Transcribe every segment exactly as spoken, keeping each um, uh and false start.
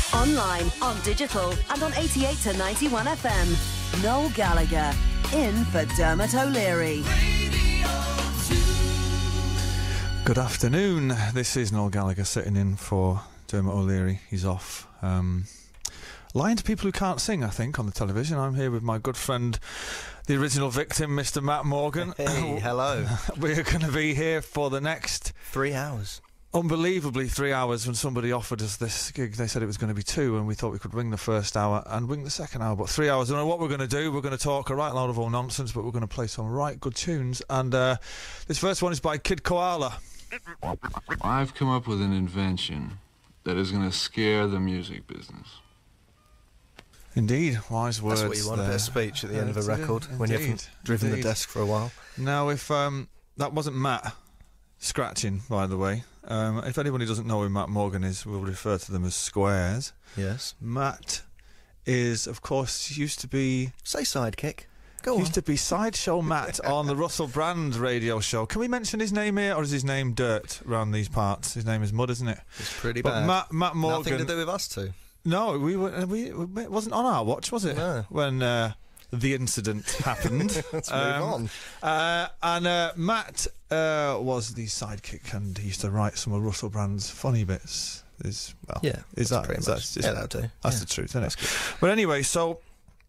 Online, on digital, and on eighty-eight to ninety-one F M. Noel Gallagher, in for Dermot O'Leary. Good afternoon. This is Noel Gallagher sitting in for Dermot O'Leary. He's off. Um, lying to people who can't sing, I think, on the television. I'm here with my good friend, the original victim, Mister Matt Morgan. Hey, hello. We're going to be here for the next... Three hours. Unbelievably three hours. When somebody offered us this gig, they said it was going to be two, and we thought we could wing the first hour and wing the second hour, but three hours. I don't know what we're going to do. We're going to talk a right load of all nonsense, but we're going to play some right good tunes, and uh, this first one is by Kid Koala. I've come up with an invention that is going to scare the music business. Indeed, wise words. That's what you want, there. a bit of speech at the end of a record, Indeed, when you haven't driven indeed. the desk for a while. Now, if um, that wasn't Matt scratching, by the way, um, if anybody doesn't know who Matt Morgan is, we'll refer to them as squares. Yes. Matt is, of course, used to be... Say sidekick. Go on. Used to be Sideshow Matt on the Russell Brand radio show. Can we mention his name here, or is his name dirt around these parts? His name is Mud, isn't it? It's pretty but bad. Matt, Matt Morgan... Nothing to do with us two. No, we were. We it wasn't on our watch, was it? No. When uh, the incident happened. Let's um, move on. Uh, and uh, Matt uh, was the sidekick, and he used to write some of Russell Brand's funny bits. Is well, yeah, is that pretty is much? that, Yeah, that'll do. That's Yeah. the truth, isn't it? That's good. But anyway, so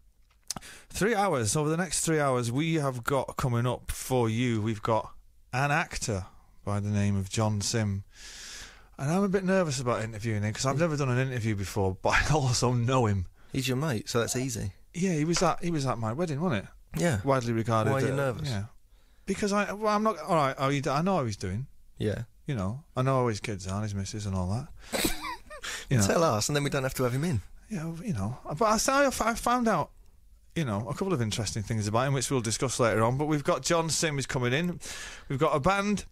three hours over the next three hours, we have got coming up for you. We've got an actor by the name of John Sim. And I'm a bit nervous about interviewing him because I've never done an interview before, but I also know him. He's your mate, so that's easy. Yeah, he was at he was at my wedding, wasn't it? Yeah. Widely regarded. Why are you uh, nervous? Yeah, because I well, I'm not all right. Are you, I know how he's doing. Yeah. You know, I know how his kids are, his missus, and all that. You know. Tell us, and then we don't have to have him in. Yeah, you know. But I, I found out, you know, a couple of interesting things about him, which we'll discuss later on. But we've got John Sim is coming in. We've got a band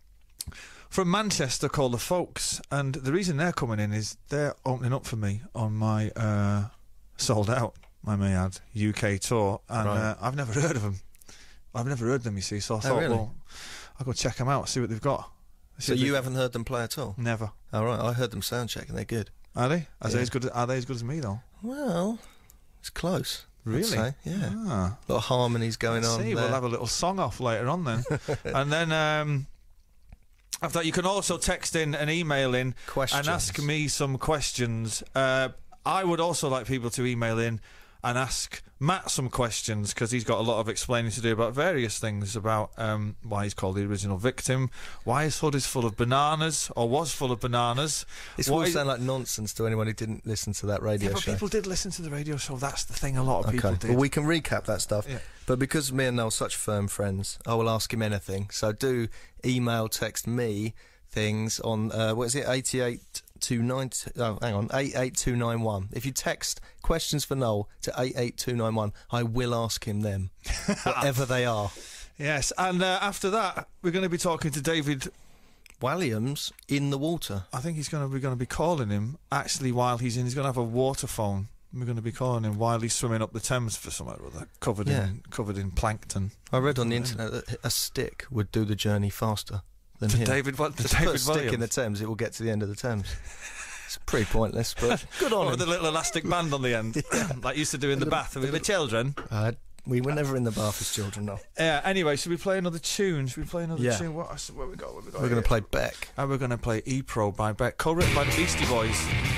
from Manchester called The Folks, and the reason they're coming in is they're opening up for me on my uh, sold out, I may add, U K tour, and Right. uh, I've never heard of them. I've never heard them, you see, so I thought, really? well, I'll go check them out, see what they've got. See So if you they- haven't heard them play at all? Never. All right, I heard them sound check, and they're good. Are they? Are, Yeah. they as good as, are they as good as me, though? Well, it's close. I'd Really? say. Yeah. Ah. A lot of harmonies going Let's on see, there. we'll have a little song off later on then. And then... Um, After that, you can also text in and email in Questions. and ask me some questions. Uh, I would also like people to email in and ask Matt some questions, because he's got a lot of explaining to do about various things, about um, why he's called the original victim, why his hood is full of bananas, or was full of bananas. This What will is- sound like nonsense to anyone who didn't listen to that radio Yeah, but show. people did listen to the radio show. That's the thing, a lot of people Okay, did. well, we can recap that stuff. Yeah. But because me and Noel are such firm friends, I will ask him anything. So do email, text me things on, uh, what is it, eighty-eight two nine, oh, hang on, eight eight two nine one. If you text questions for Noel to eight eight two nine one, I will ask him them, whatever they are. Yes, and uh, after that, we're going to be talking to David... Williams in the water. I think he's going to, we're going to be calling him, actually, while he's in, he's going to have a water phone. We're going to be calling him while he's swimming up the Thames for somewhere or other, covered Yeah. in covered in plankton. I read on the internet that a stick would do the journey faster than To him. David, what? To Just put David a stick in the Williams. Thames, it will get to the end of the Thames. It's pretty pointless, but good on Or him. with a little elastic band on the end, like you used to do in the bath with the children. Uh, we were never in the bath as children, no. Yeah. Anyway, should we play another tune? Should we play another Yeah. tune? What? Where we go? Where we go? We're going to play Beck. And we're going to play E-Pro by Beck, co-written by the Beastie Boys.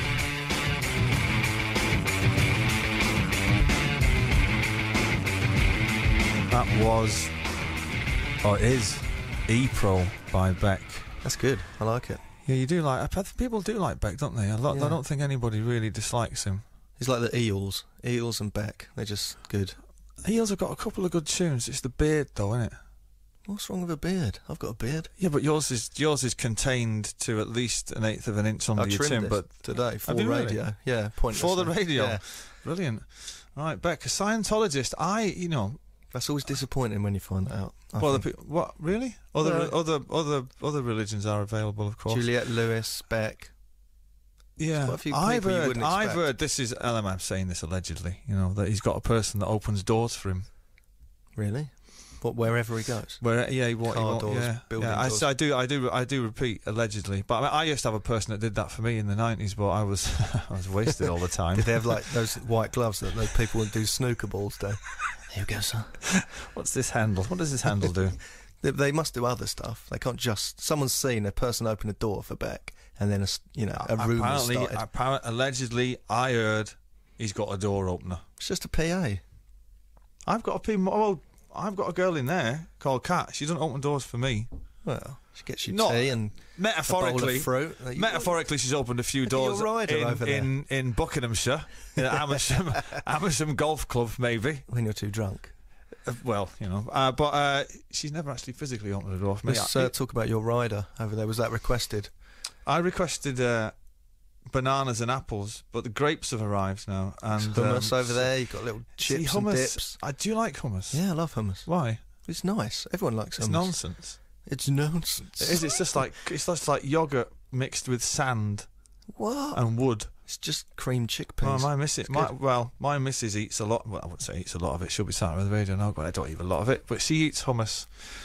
That was, or is, E-Pro by Beck. That's good. I like it. Yeah, you do like. I think people do like Beck, don't they? A lot. Yeah. I don't think anybody really dislikes him. He's like the Eels. Eels and Beck. They're just good. Eels have got a couple of good tunes. It's the beard, though, isn't it? What's wrong with a beard? I've got a beard. Yeah, but yours is yours is contained to at least an eighth of an inch under I your trimmed chin. it But today for you really? radio. Yeah, pointless. for the radio, Yeah. brilliant. All right, Beck, a Scientologist. I, you know, That's always disappointing when you find that out. I well, the think. pe- what really? Other Well- other other other religions are available, of course. Juliette Lewis, Beck. Yeah, quite a few I've people you heard. wouldn't I've expect. heard. This is L M. I'm saying this allegedly. You know that he's got a person that opens doors for him. Really? What, wherever he goes? Where, yeah, what Car he want, doors, yeah. building yeah. I, doors. so I do, I do, I do repeat allegedly. But I, mean, I used to have a person that did that for me in the nineties, but I was, I was wasted all the time. Did they have like those white gloves that those people would do snooker balls do? Here we go, sir. What's this handle? What does this handle do? They, they must do other stuff. They can't just. Someone's seen a person open a door for Beck, and then a s- you know a rumour apparently, started. apparently, allegedly, I heard he's got a door opener. It's just a P A. I've got a P. Well, I've got a girl in there called Kat. She doesn't open doors for me. Well, she gets you Not tea and metaphorically. a bowl of fruit. You- Metaphorically, she's opened a few Look at your doors rider in, over there. in in Buckinghamshire, in Amersham, Amersham Golf Club, maybe. when you're too drunk. Uh, well, you know, uh, but uh, she's never actually physically opened a door for me. Let's I, uh, talk about your rider over there. Was that requested? I requested uh, bananas and apples, but the grapes have arrived now. And Hummus um, over there. You've got little see, chips hummus, and dips. I do like hummus. Yeah, I love hummus. Why? It's nice. Everyone likes hummus. It's nonsense. It's nonsense. It is. It's just like it's just like yogurt mixed with sand What? and wood. It's just cream chickpeas. Oh, my missus, It's my, good. well, my missus eats a lot. Well, I wouldn't say eats a lot of it. She'll be sat with the radio now, but I don't eat a lot of it. But she eats hummus.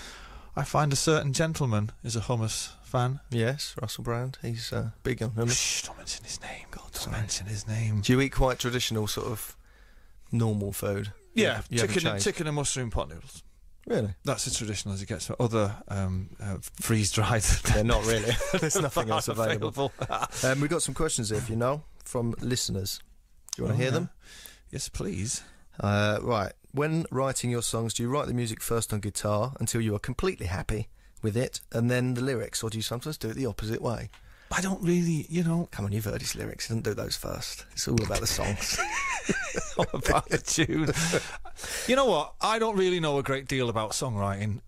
I find a certain gentleman is a hummus fan. Yes, Russell Brand. He's uh, big on hummus. Shh! Don't mention his name. God, don't sorry. mention his name. Do you eat quite traditional sort of normal food? Yeah, You haven't chicken and changed? chicken and mushroom pot noodles. Really? That's as traditional as it gets. For other um, uh, freeze dried. Yeah, not really. There's nothing else available. available. Um, we've got some questions here, if you know, from listeners. Do you want Oh, to hear yeah. them? Yes, please. Uh, right. When writing your songs, do you write the music first on guitar until you are completely happy with it, and then the lyrics, or do you sometimes do it the opposite way? I don't really, you know, Come on, you've heard his lyrics. He doesn't do those first. It's all about the songs. all about the tune. You know what? I don't really know a great deal about songwriting.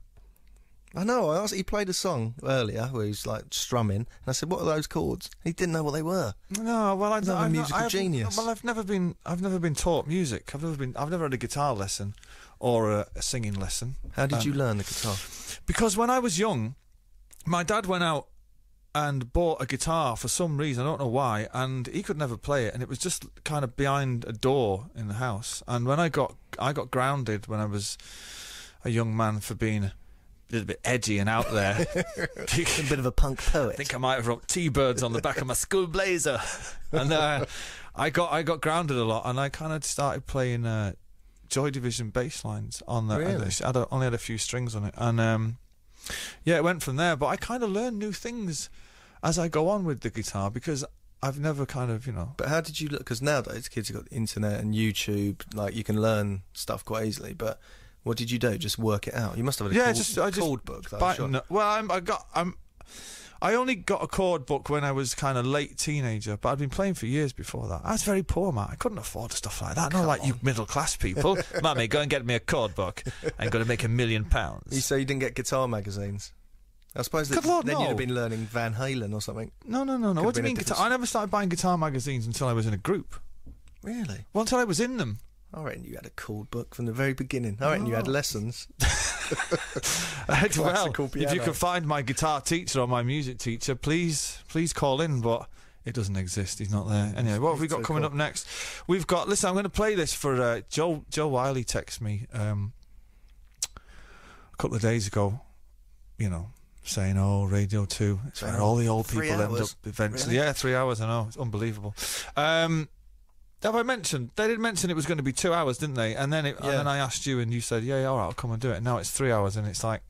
I know. I asked, he played a song earlier where he was like strumming, and I said, "What are those chords?" He didn't know what they were. No, well, I, He's not a I've musical I haven't- genius. Well, I've never been, I've never been taught music. I've never been, I've never had a guitar lesson or a, a singing lesson. How did Um, you learn the guitar? Because when I was young, my dad went out and bought a guitar for some reason, I don't know why, and he could never play it, and it was just kind of behind a door in the house. And when I got I got grounded when I was a young man for being a little bit edgy and out there. A bit of a punk poet. I think I might have wrote T-birds on the back of my school blazer, and uh, I got I got grounded a lot, and I kind of started playing uh, Joy Division bass lines on the. Really? I had a, only had a few strings on it, and um, yeah, it went from there. But I kind of learned new things as I go on with the guitar because I've never kind of, you know. But how did you look? Because nowadays kids have got the internet and YouTube, like you can learn stuff quite easily. But what did you do? Just work it out? You must have had a Yeah, chord, just I just chord book. Though, By- sure. no, well, I'm, I got I'm. I only got a chord book when I was kind of late teenager, but I'd been playing for years before that. I was very poor, man. I couldn't afford stuff like that. Not like you middle class people. Mummy, go and get me a chord book. I'm going to make a million You pounds. say you didn't get guitar magazines? I suppose that Good Lord, then no. you'd have been learning Van Halen or something. No, no, no, no. Could What have do you been a mean different guitar? I never started buying guitar magazines until I was in a group. Really? Well, until I was in them. I reckon you had a chord book from the very beginning. I reckon you had Oh. lessons. well, Classical if you piano. can find my guitar teacher or my music teacher, please, please call in. But it doesn't exist. He's not there. Anyway, what have we got So coming cool. up next? We've got. Listen, I'm going to play this for uh, Joe. Joe Wiley texted me um, a couple of days ago. You know, saying, "Oh, Radio Two, it's where all the old Three people end hours? up eventually." Really? Yeah, three hours. I know, it's unbelievable. Um, have I mentioned? They did mention it was going to be two hours, didn't they? And then, it, Yeah. and then I asked you, and you said, "Yeah, yeah, all right, I'll come and do it." And now it's three hours, and it's like,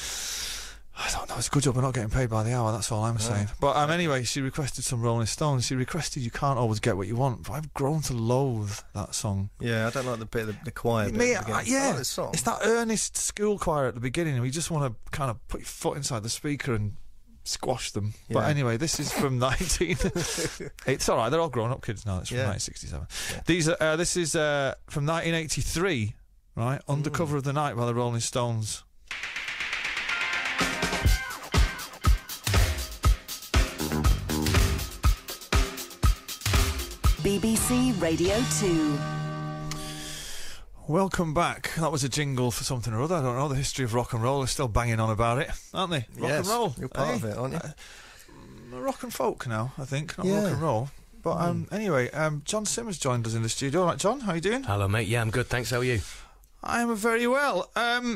I don't know. It's a good job we're not getting paid by the hour. That's all I'm saying. But um, anyway, she requested some Rolling Stones. She requested "You Can't Always Get What You Want," but I've grown to loathe that song. Yeah, I don't like the bit, the, the choir bit. Me, at the I- beginning. I yeah, like this song. it's that earnest school choir at the beginning, and we just want to kind of put your foot inside the speaker and squash them. But Yeah. anyway, this is from nineteen. It's all right. They're all grown-up kids now. It's from Yeah. nineteen sixty-seven. Yeah. These are. Uh, this is uh, from nineteen eighty-three. Right, Under Cover of the Night by the Rolling Stones. B B C Radio two. Welcome back. That was a jingle for something or other. I don't know. The history of rock and roll is still banging on about it, aren't they? Rock Yes, and roll. you're part eh? of it, aren't you? Uh, rock and folk now, I think, not Yeah. rock and roll. But um, anyway, um, John Simmers joined us in the studio. All right, John, how you doing? Hello, mate. Yeah, I'm good. Thanks. How are you? I am very well. Um,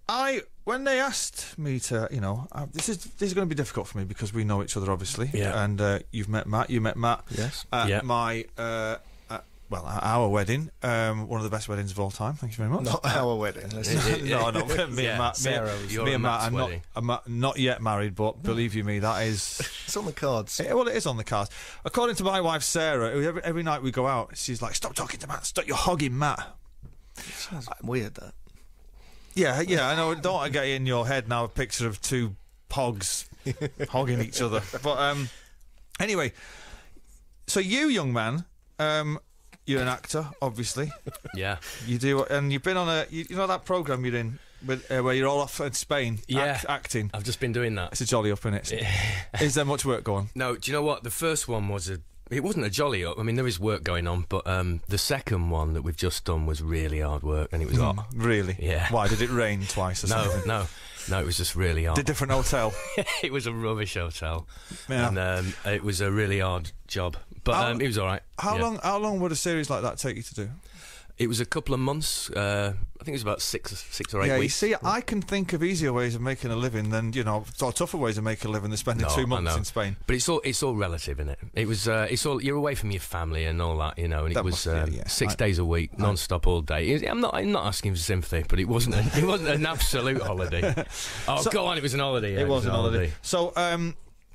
I when they asked me to, you know, uh, this is this is going to be difficult for me because we know each other obviously. Yeah. And uh, you've met Matt. You met Matt. Yes. At Yeah. my. Uh, Well, our wedding, um, one of the best weddings of all time. Thank you very much. Not our wedding. no, no, me Yeah, and Matt. Sarah me, was your me and Matt. Matt's I'm not, wedding. I'm not, not yet married, but believe you me, that is. It's on the cards. Eh, well, it is on the cards. According to my wife Sarah, every, every night we go out, she's like, "Stop talking to Matt. Stop, you're hogging Matt." Sounds weird, that. Yeah, yeah, I know. Don't want to get in your head now a picture of two hogs hogging each other. But um, anyway, so you, young man. Um, You're an actor, obviously. Yeah. You do, and you've been on a, you, you know that programme you're in, with, uh, where you're all off in Spain, Yeah. act, acting. I've just been doing that. It's a jolly up, innit? Is there much work going? No, do you know what? The first one was a. It wasn't a jolly up. I mean, there is work going on, but um, the second one that we've just done was really hard work, and it was hot. Mm, really? Yeah. Why did it rain twice or No, something? no, no. It was just really hard. Did different hotel? It was a rubbish hotel, Yeah. and um, it was a really hard job. But How- um, it was all right. How Yeah. long? How long would a series like that take you to do? It was a couple of months. Uh, I think it was about six, six or eight yeah, weeks. you see, I can think of easier ways of making a living than you know, or tougher ways of making a living than spending No, two I months know. in Spain. But it's all it's all relative, isn't it? It was uh, it's all you're away from your family and all that, you know. And That it was must be, um, yeah. six I- days a week, non-stop all day. It- I'm not I'm not asking for sympathy, but it wasn't a, it wasn't an absolute holiday. Oh, So- go on, it was an holiday. Yeah, It was an holiday. So, um,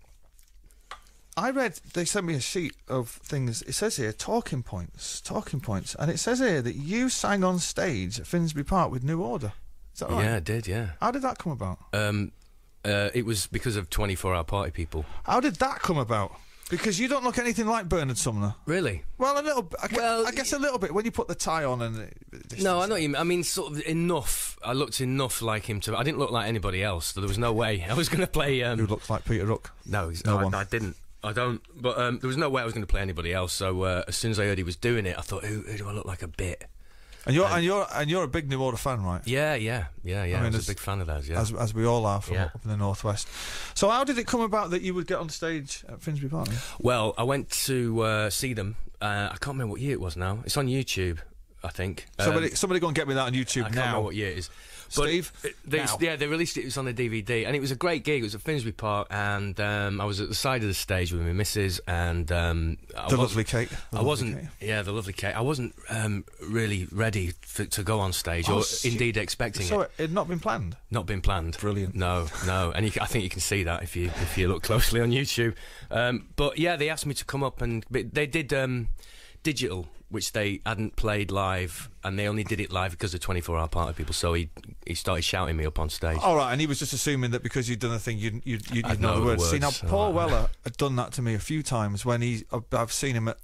I read, they sent me a sheet of things. It says here, talking points, talking points. And it says here that you sang on stage at Finsbury Park with New Order. Is that right? Yeah, I did. Yeah. How did that come about? Um, uh, it was because of twenty-four hour party people. How did that come about? Because you don't look anything like Bernard Sumner. Really? Well, a little bit. I, gu- Well, I guess a little bit when you put the tie on and... It, No, I know what you mean. I mean, sort of enough. I looked enough like him to. I didn't look like anybody else. So there was no way I was going to play. Um, Who looks like Peter Rook? No, he's- No I, one. I didn't. I don't. But um, there was no way I was going to play anybody else. So uh, as soon as I heard he was doing it, I thought, who, who do I look like a bit? And you're and you're and you're a big New Order fan, right? Yeah, yeah, yeah, yeah. I, mean, was as- a big fan of theirs. Yeah. As as we all are from Yeah. up in the northwest. So how did it come about that you would get on stage at Finsbury Park? Well, I went to uh, see them. Uh, I can't remember what year it was now. It's on YouTube, I think. Somebody Um, somebody go and get me that on YouTube I can't now. remember what year it is. But Steve, they, now. yeah, they released it. It was on the D V D, and it was a great gig. It was at Finsbury Park, and um, I was at the side of the stage with my missus, and um, I The wasn't- lovely Kate. The I lovely wasn't, Kate. yeah, the lovely Kate. I wasn't um, really ready for, to go on stage, Oh, or shit. indeed expecting So it. it had not been planned. Not been planned. Brilliant. No, no, and you, ca- I think you can see that if you if you look closely on YouTube. Um, but yeah, they asked me to come up, and but they did um, digital, which they hadn't played live, and they only did it live because of twenty-four hour party people. So he he started shouting me up on stage. All right, and he was just assuming that because you'd done the thing, you'd you'd, you'd, I'd you'd know know the the words. See, now words, Paul all right. Weller had done that to me a few times when he I've, I've seen him at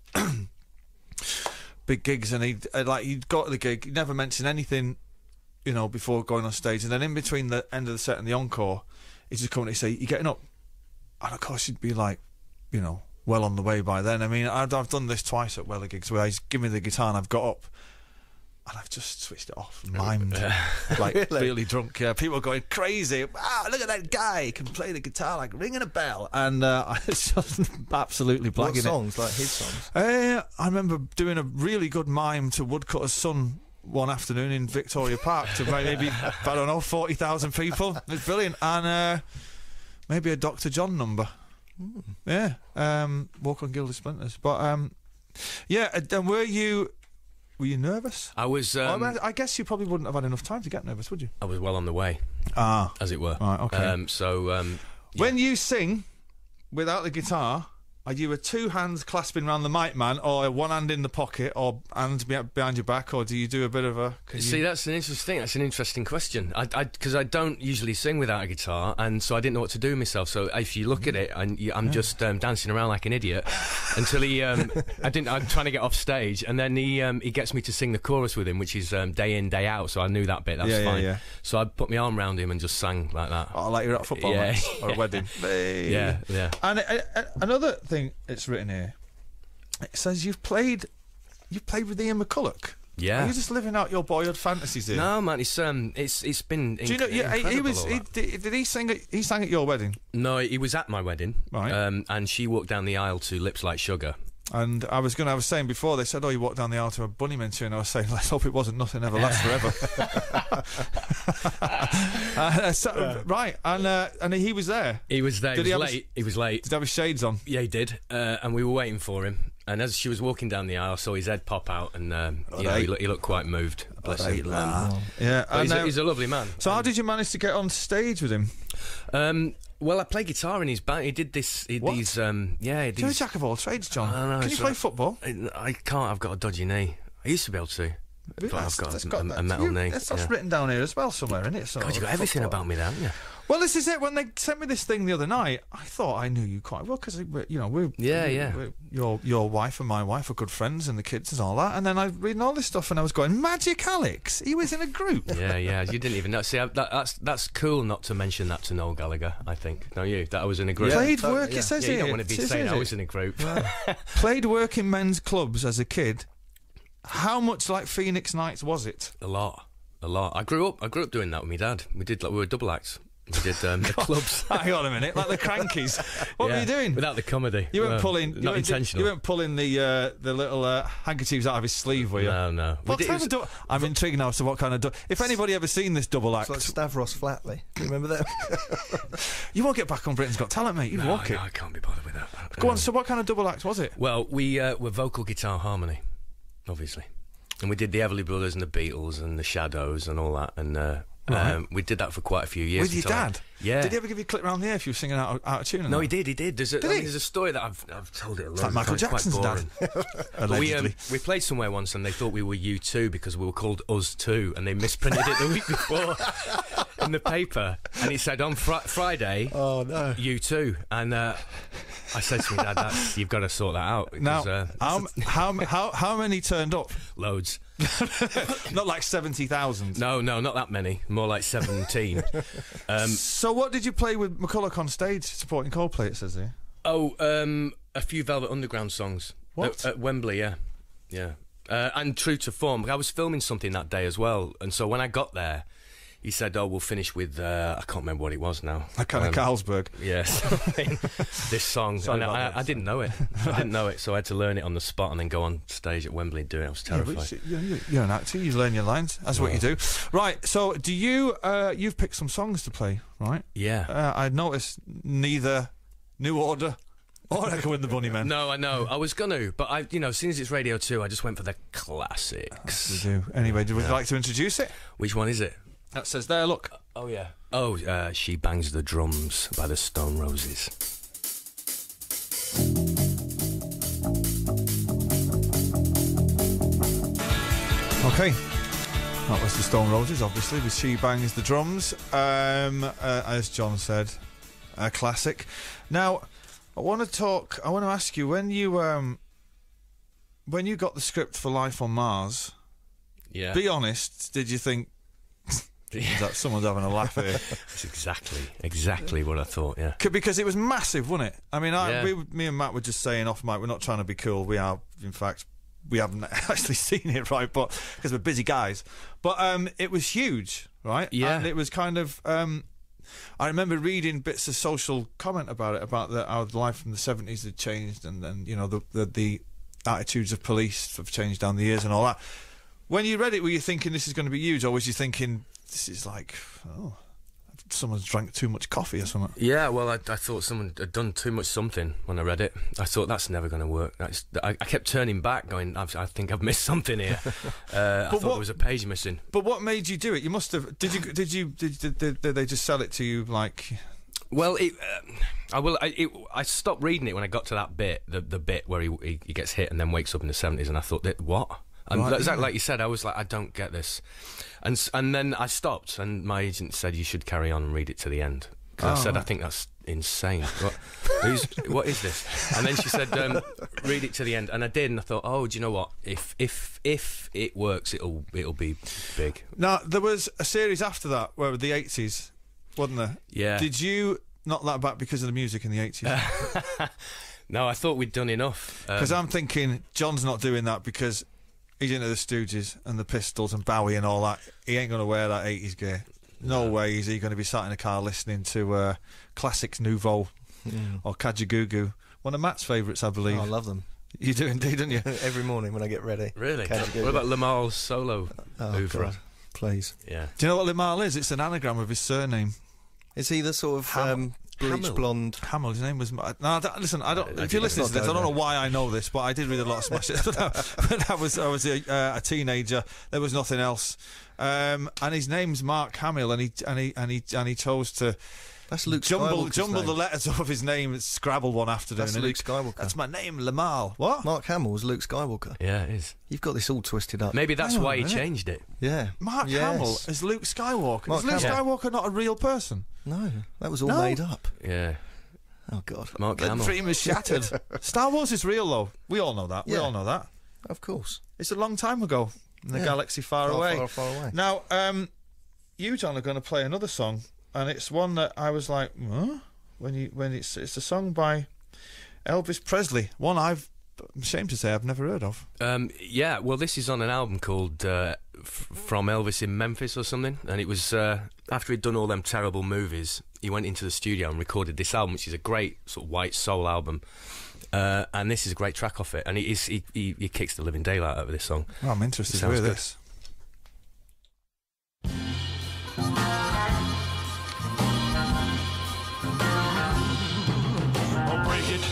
big gigs, and he like he'd got to the gig, he never mentioned anything, you know, before going on stage, and then in between the end of the set and the encore, he'd just come and he'd say, "You getting up?" And of course, you'd be like, you know, well on the way by then. I mean, I've, I've done this twice at Weller gigs where he's given me the guitar and I've got up and I've just switched it off, mimed, like really? really drunk. Yeah, people are going crazy. Wow, look at that guy! He can play the guitar like ringing a bell, and uh, I was just absolutely What blagging songs? Like his songs? it. Uh, I remember doing a really good mime to Woodcutter's Son one afternoon in Victoria Park to maybe I don't know forty thousand people. It was brilliant, and uh, maybe a Doctor John number. Mm. Yeah, um, Walk on Gilded Splinters. But um, yeah, and and were you were you nervous? I was um, I, I guess you probably wouldn't have had enough time to get nervous, would you? I was well on the way, Ah, as it were. right, okay. Um, so um, yeah. When you sing without the guitar, are you a two hands clasping around the mic man, or one hand in the pocket, or hands be- behind your back, or do you do a bit of a? can you- See, that's an interesting. That's an interesting question. I, because I, don't usually sing without a guitar, and so I didn't know what to do with myself. So if you look at it, and you, I'm just um, dancing around like an idiot until he. Um, I didn't. I'm trying to get off stage, and then he um, he gets me to sing the chorus with him, which is um, day in day out. So I knew that bit. That's Yeah, yeah, fine. yeah. So I put my arm around him and just sang like that. Oh, like you're at a football Yeah. match or a wedding. Hey. Yeah, yeah. And uh, uh, another thing it's written here, it says you've played, you've played with Ian McCulloch. Yeah. Are you just living out your boyhood fantasies here? No, man, it's um, it's it's been. Do you know? inc- Yeah, he, he incredible, was. all He, that. did, did he sing? At, he sang at your wedding. No, he was at my wedding, Right. Um, and she walked down the aisle to "Lips Like Sugar." And I was going to, I was saying before, they said, oh, you walked down the aisle to a Bunnymen tune, and I was saying, let's hope it wasn't Nothing Ever Lasts Forever. uh, so, yeah. Right, and uh, and he was there. He was there, did he he was late. His, he was late. Did he have his shades on? Yeah, he did, uh, and we were waiting for him. And as she was walking down the aisle, I saw his head pop out, and um, you know, he, look, he looked quite moved. Bless him. Um, yeah, and he's, um, a, he's a lovely man. So um, how did you manage to get on stage with him? Um, well, I play guitar in his band. He did this. He, What? these. Um, yeah, You're a jack of all trades, John. I know, Can you so play football? I, I can't. I've got a dodgy knee. I used to be able to, but That's- I've got, that's a, got a, that. a metal You- knee. That's, that's yeah. written down here as well somewhere, isn't it? So, God, you got everything about me, then, haven't you? Well, this is it. When they sent me this thing the other night, I thought I knew you quite well because you know we're Yeah, we're, yeah. We're, your your wife and my wife are good friends, and the kids and all that. And then I was reading all this stuff, and I was going, Magic Alex. He was in a group. Yeah, yeah. You didn't even know. See, I, that, that's that's cool not to mention that to Noel Gallagher. I think. No, you. That I was in a group. Yeah, Played totally, work. yeah. It says Yeah, you here. don't want to be It says saying here. I was in a group. Played work in men's clubs as a kid. How much like Phoenix Nights was it? A lot, a lot. I grew up. I grew up doing that with my dad. We did like we were double acts. We did um, the clubs. Hang on a minute, like the Crankies. What Yeah, were you doing? without the comedy? You weren't Well, pulling. You Not weren't, intentional. You weren't pulling the uh, the little uh, handkerchiefs out of his sleeve, were you? No, no. We What did- it kind was- of dou- I'm intrigued now as to what kind of. Du- if anybody ever seen this double act, It's like Stavros Flatley. Do you remember that? you won't get back on Britain's Got Talent, mate. You no, walk no, it. I can't be bothered with that. Go Um, on. So, what kind of double act was it? Well, we uh, were vocal, guitar, harmony, obviously, and we did the Everly Brothers and the Beatles and the Shadows and all that, and uh, Right. um, we did that for quite a few years. With your until I- dad? Yeah. Did he ever give you a clip round the air if you were singing out of, out of tune? and No, that? he did. He did. There's a, Did I mean, he? there's a story that I've I've told it a lot. like Michael It's quite Jackson's boring. dad. But we um, Allegedly. we played somewhere once and they thought we were U two because we were called Us Two, and they misprinted it the week before in the paper, and it said on fr- Friday Oh no. U two, and uh, I said to my dad, That's, "You've got to sort that out." Now, Because, uh, how, how how how many turned up? loads. Not like seventy thousand. No, no, not that many. More like seventeen. um, So, what did you play with McCulloch on stage supporting Coldplay? It says here. oh, um, a few Velvet Underground songs. What? At, at Wembley, yeah, yeah. Uh, and true to form, I was filming something that day as well, and so when I got there, he said, "Oh, we'll finish with uh, I can't remember what it was now." Like kind of Um, Carlsberg. Yes, this song. Sorry And about I, that. I didn't know it. I didn't know it, so I had to learn it on the spot and then go on stage at Wembley and do it. I was Yeah, terrified. but you- you're, you're an actor. You learn your lines. That's what you do. Right. So, do you? Uh, you've picked some songs to play, right? Yeah. Uh, I noticed neither New Order or Echo and the Bunnymen. No, I know. I was gonna, but I, you know, as soon as it's Radio Two, I just went for the classics. We do. Anyway, would you like to introduce it? Which one is it? That says there. Look. Oh yeah. Oh, uh, She Bangs the Drums by the Stone Roses. Okay. That was the Stone Roses, obviously, with She Bangs the Drums. Um, uh, as John said, a classic. Now, I want to talk. I want to ask you when you um, when you got the script for Life on Mars. Yeah. Be honest. Did you think is that someone's having a laugh here? That's exactly, exactly what I thought. Yeah. C- Because it was massive, wasn't it? I mean, I, Yeah. we, me and Matt were just saying off mic, we're not trying to be cool. We are, in fact, we haven't actually seen it, right? But because we're busy guys. But um, it was huge, right? Yeah. And it was kind of. Um, I remember reading bits of social comment about it, about the, how life in the seventies had changed, and then you know the, the the attitudes of police have changed down the years and all that. When you read it, were you thinking this is going to be huge, or was you thinking this is like, oh, someone's drank too much coffee or something? Yeah, well, I, I thought someone had done too much something when I read it. I thought that's never going to work. That's, I, I kept turning back, going, I've, I think I've missed something here. Uh, I thought what- there was a page missing. But what made you do it? You must have. Did you? Did you? Did, did, did, did they just sell it to you like? Well, it, uh, I will. I, it, I stopped reading it when I got to that bit, the the bit where he, he he gets hit and then wakes up in the seventies, and I thought, that what? And Right, exactly yeah. like you said, I was like, I don't get this, and s- and then I stopped, and my agent said you should carry on and read it to the end. Because Oh, I said, I right. think that's insane. What, who's, what is this? And then she said, um, read it to the end, and I did, and I thought, oh, do you know what? If if if it works, it'll it'll be big. Now there was a series after that where the eighties, wasn't there? Yeah. Did you knock that back because of the music in the eighties? No, I thought we'd done enough. Um, Because I'm thinking John's not doing that because he's into the Stooges and the Pistols and Bowie and all that. He ain't going to wear that eighties gear. No, No. way is he going to be sat in a car listening to uh, classics Nouveau or Kajagoogoo. One of Matt's favourites, I believe. Oh, I love them. You do indeed, don't you? Every morning when I get ready. Really? Catch a What about Lamar's solo? Oh, Oeuvre? God. Please. Yeah. Do you know what Limahl is? It's an anagram of his surname. Is he the sort of Ham- um, bleach Hamill. blonde? Hamill. His name was. No, I don't- listen. I don't. I- I if you're didn't- listening to Not this, I don't know over. why I know this, but I did read a lot of Smash Hits. when I was I was a, uh, a teenager, there was nothing else, um, and his name's Mark Hamill, and he and he and he and he chose to That's Luke jumble Skywalker's jumble name. the letters of his name, and scrabble one afternoon. That's and Luke he- Skywalker. That's my name, Limahl. What? Mark Hamill's Luke Skywalker. Yeah, it is. You've got this all twisted up. Maybe that's Hang on why a he minute. changed it. Yeah. Mark Yes. Hamill is Luke Skywalker. Mark is Luke Hamill. Skywalker not a real person? No, that was all No. made up. Yeah. Oh, God. Mark The Hamill. dream is shattered. Star Wars is real, though. We all know that. We Yeah. all know that. Of course. It's a long time ago in the Yeah. galaxy far, Far, away. far, far away. Now, um, you, John, are going to play another song, and it's one that I was like, huh? When you when it's it's a song by Elvis Presley, one I've I'm ashamed to say I've never heard of. Um, yeah, well, this is on an album called uh, F- From Elvis in Memphis or something, and it was uh, after he'd done all them terrible movies, he went into the studio and recorded this album, which is a great sort of white soul album, uh, and this is a great track off it, and he, is, he, he, he kicks the living daylight out of this song. Well, I'm interested to Sounds hear good. this. I'll break it,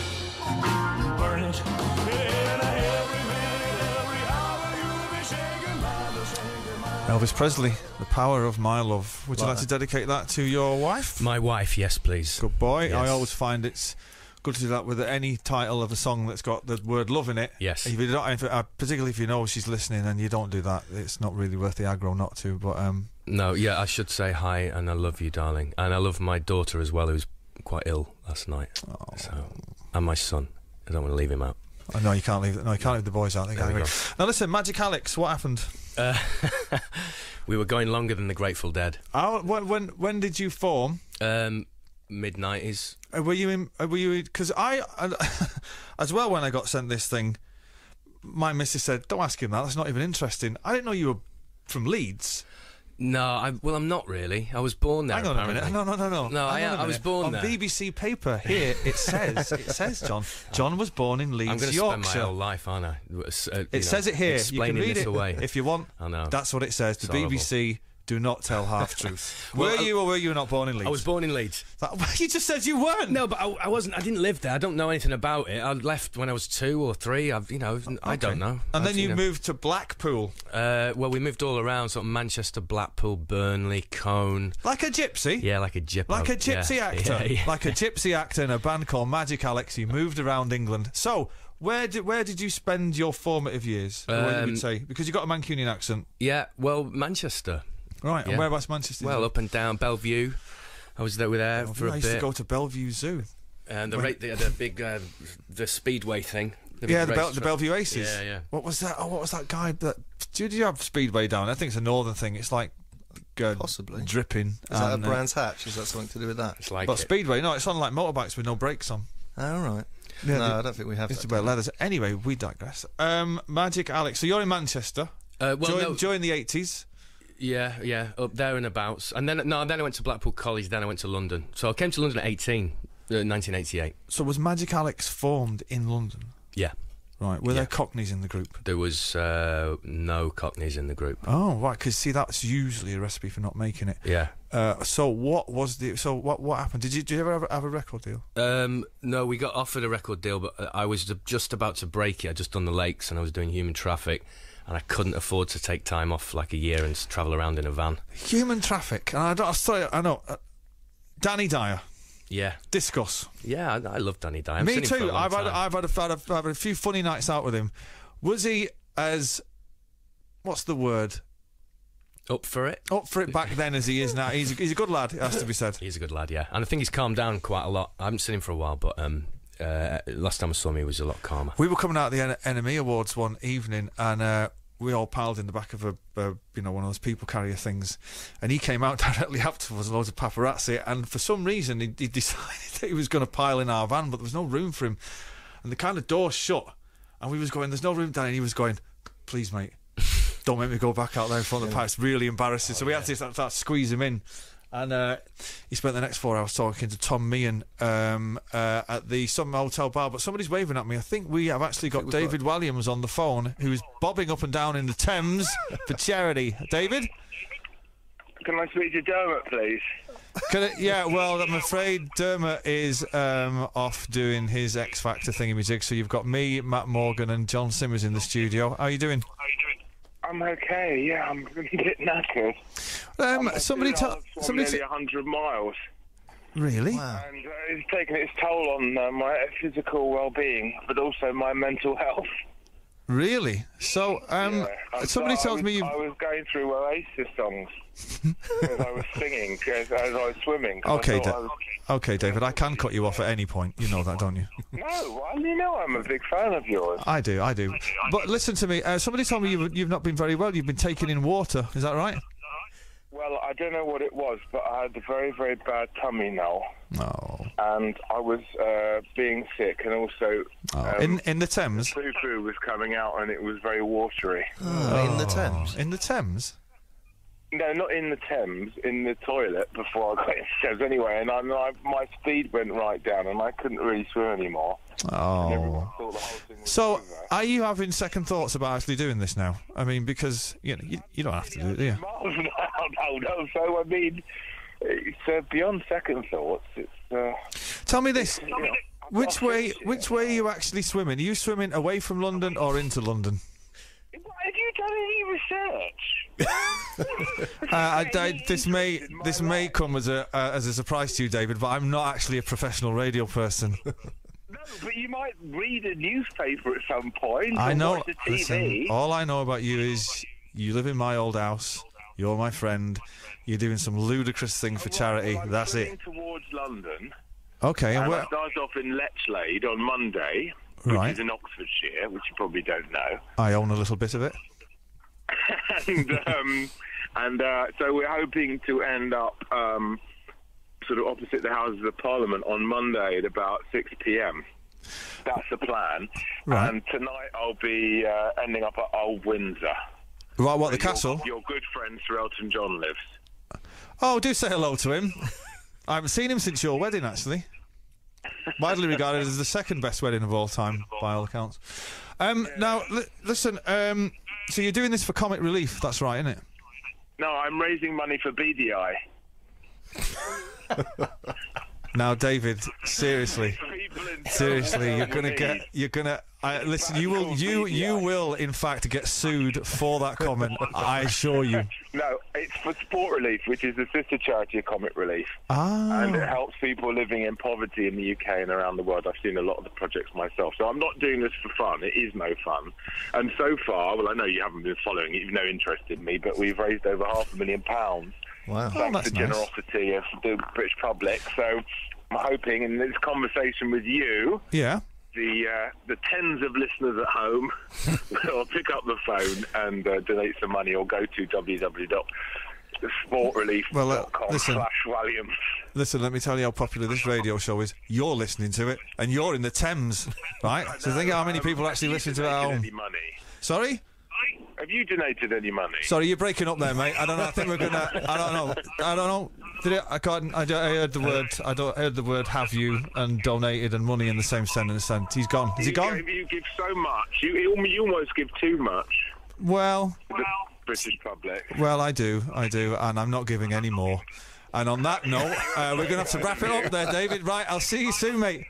burn it, and every minute, every hour you'll be shaken by the shaking by Elvis Presley, The Power of My Love. Would you like to dedicate that to your wife? My wife, yes, please. Good boy. Yes. I always find it's good to do that with any title of a song that's got the word love in it. Yes. If you don't, if, uh, particularly if you know she's listening and you don't do that, it's not really worth the aggro not to. But um, No, yeah, I should say hi and I love you, darling, and I love my daughter as well, who's quite ill last night. Oh. So, and my son. I don't want to leave him out. oh, no, you can't leave. No, you can't leave the boys out. They get There we angry. go. Now listen, Magic Alex, what happened? Uh, we were going longer than the Grateful Dead. How, when, when when did you form? Um, mid nineties. Uh, were you in? Uh, were you? Because I, uh, as well, when I got sent this thing, my missus said, "Don't ask him that. That's not even interesting." I didn't know you were from Leeds. No, I, well, I'm not really. I was born there. Hang on a apparently. minute. No, no, no, no. No, I Hang on am- a I was minute. born on there. B B C paper here. It says it says John. John was born in Leeds, I'm going to spend Yorkshire. my whole life, aren't I? Uh, you It know, says it here. You can Explaining read this it away. if you want. I know. That's what it says. The It's B B horrible. C do not tell half truth. Well, were I- you or were you not born in Leeds? I was born in Leeds. That, you just said you weren't. No, but I, I wasn't. I didn't live there. I don't know anything about it. I left when I was two or three. I've, you know, I don't Okay. know. And I've, then you know. moved to Blackpool, Uh, well, we moved all around, sort of Manchester, Blackpool, Burnley, Colne. like a gypsy. Yeah, like a gypsy. Like a gypsy yeah. actor, Yeah, yeah. like a gypsy actor in a band called Magic Alex. He moved around England. So, where did where did you spend your formative years? Or what you Um, would say, because you got a Mancunian accent, Yeah, well, Manchester. right? And yeah. whereabouts Manchester? Well, up and down Bellevue. I was there with there Oh, for I a used bit. to go to Bellevue Zoo. and the when- rate, they had a big, uh, the speedway thing. The big Yeah, the, Bel- race the track. Bellevue Aces. Yeah, yeah. What was that? Oh, what was that guy? That did you have Speedway down? I think it's a northern thing. It's like uh, Possibly. dripping. Is that a and, uh, Brands Hatch? Is that something to do with that? It's like but it. Speedway, no, it's on like motorbikes with no brakes on. Oh, right. Yeah, no, the- I don't think we have It's that. about leathers. Anyway, we digress. Um, Magic Alex. So you're in Manchester. Uh, well, during, no, during the eighties. yeah, yeah, up there and abouts. And then, no, then I went to Blackpool College. Then I went to London. So I came to London at eighteen, uh, nineteen eighty-eight. So was Magic Alex formed in London? Yeah, Right. Were Yeah. there Cockneys in the group? there was uh, no Cockneys in the group. Oh, right. Because see, that's usually a recipe for not making it. Yeah. Uh, so what was the? So what? What happened? Did you? Did you ever have, have a record deal? Um, no, we got offered a record deal, but uh, I was d- just about to break it. I'd just done the Lakes, and I was doing Human Traffic, and I couldn't afford to take time off like a year and s- travel around in a van. Human Traffic. And I don't. Sorry, I know. Uh, Danny Dyer. Yeah, Discuss. yeah, I, I love Danny Dyer. I've Me seen him for a too. long I've had, time. I've had, a, had, a, had a few funny nights out with him. Was he as? What's the word? Up for it. Up for it back then as he is now. He's a, he's a good lad. It has to be said. He's a good lad, yeah, and I think he's calmed down quite a lot. I haven't seen him for a while, but um, uh, last time I saw him, he was a lot calmer. We were coming out of the N- N M E Awards one evening, and uh, we all piled in the back of a, a, you know, one of those people carrier things, and he came out directly after us, loads of paparazzi, and for some reason he, he decided that he was going to pile in our van, but there was no room for him, and the kind of door shut, and we was going, "There's no room down," and he was going, "Please, mate, don't make me go back out there in front of the pipes." Really embarrassing. So we had to start, start squeeze him in. And uh, he spent the next four hours talking to Tom Meehan um, uh, at the Sun Hotel bar. But somebody's waving at me. I think we have actually got David got... Williams on the phone, who's bobbing up and down in the Thames for charity. David? Can I speak to Dermot, please? Can it, yeah, well, I'm afraid Dermot is um, off doing his X Factor thingy-majig, so you've got me, Matt Morgan and John Simmers in the studio. How are you doing? How are you doing? I'm okay, yeah, I'm a bit knackered. Um, somebody tell... Somebody nearly one hundred miles. Really? Wow. And uh, it's taken its toll on uh, my physical well-being, but also my mental health. Really? So, um, yeah. somebody so tells was, me you... I was going through Oasis songs as I was singing, as, as I was swimming. Okay, I da- I was... okay, David, I can cut you off at any point. You know that, don't you? No, well, you know I'm a big fan of yours. I do, I do. But listen to me, uh, somebody told me you've, you've not been very well. You've been taking in water. Is that right? Well, I don't know what it was, but I had a very, very bad tummy now. Oh. And I was uh, being sick, and also... Oh. Um, in in the Thames? The poo-poo was coming out, and it was very watery. Oh, oh. In the Thames? In the Thames? No, not in the Thames, in the toilet before I got in the Thames. Anyway, and I, I, my speed went right down, and I couldn't really swim anymore. Oh. So, are you having second thoughts about actually doing this now? I mean, because, you know, you, you don't have to do it, do you? No, no, no. So, I mean, it's uh, beyond second thoughts. It's... Uh, Tell me this. You know, which way, which way are you actually swimming? Are you swimming away from London or into London? Have you done any research? uh, I, I, this may this may come as a uh, as a surprise to you, David, but I'm not actually a professional radio person. No, but you might read a newspaper at some point. I or know. Watch the T V. Listen, all I know about you is you live in my old house. You're my friend. You're doing some ludicrous thing for charity. Well, I'm That's moving it. Towards London. Okay, and, and where? I start off in Lechlade on Monday, which Right. is in Oxfordshire, which you probably don't know. I own a little bit of it. and um, and uh, so we're hoping to end up um, sort of opposite the Houses of Parliament on Monday at about six p.m. That's the plan. Right. And tonight I'll be uh, ending up at Old Windsor. Right, what, the where castle? Your, your good friend Sir Elton John lives. Oh, do say hello to him. I haven't seen him since your wedding, actually. Widely regarded as the second best wedding of all time, by all accounts. Um, now, li- listen, um, so you're doing this for comic relief, that's right, isn't it? No, I'm raising money for B D I. Now, David, seriously, seriously, you're gonna get, you're gonna, I, listen, you will, you, you will, in fact, get sued for that comment. I assure you. No, it's for Sport Relief, which is the sister charity of Comic Relief. Ah. And it helps people living in poverty in the U K and around the world. I've seen a lot of the projects myself. So I'm not doing this for fun. It is no fun. And so far, well, I know you haven't been following it. You've no interest in me, but we've raised over half a million pounds. Wow. Thanks Oh, to the nice. generosity of the British public. So I'm hoping in this conversation with you, Yeah. the uh, the tens of listeners at home will pick up the phone and uh, donate some money, or go to w w w dot sport relief dot com Well, uh, listen. slash Williams. Listen, let me tell you how popular this radio show is. You're listening to it, and you're in the Thames, right? So think how many people actually listen to it at home. Any money? Sorry? Have you donated any money? Sorry, you're breaking up there, mate. I don't know. I think we're gonna. I don't know. I don't know. Did it? I can't. I, don't, I heard the word. I don't. I heard the word "have you" and "donated" and "money" in the same sentence. And he's gone. Is he you, gone? Give, you give so much. You, you you almost give too much Well, to the British public. well, I do. I do, and I'm not giving any more. And on that note, uh, we're gonna have to wrap it up there, David. Right. I'll see you soon, mate.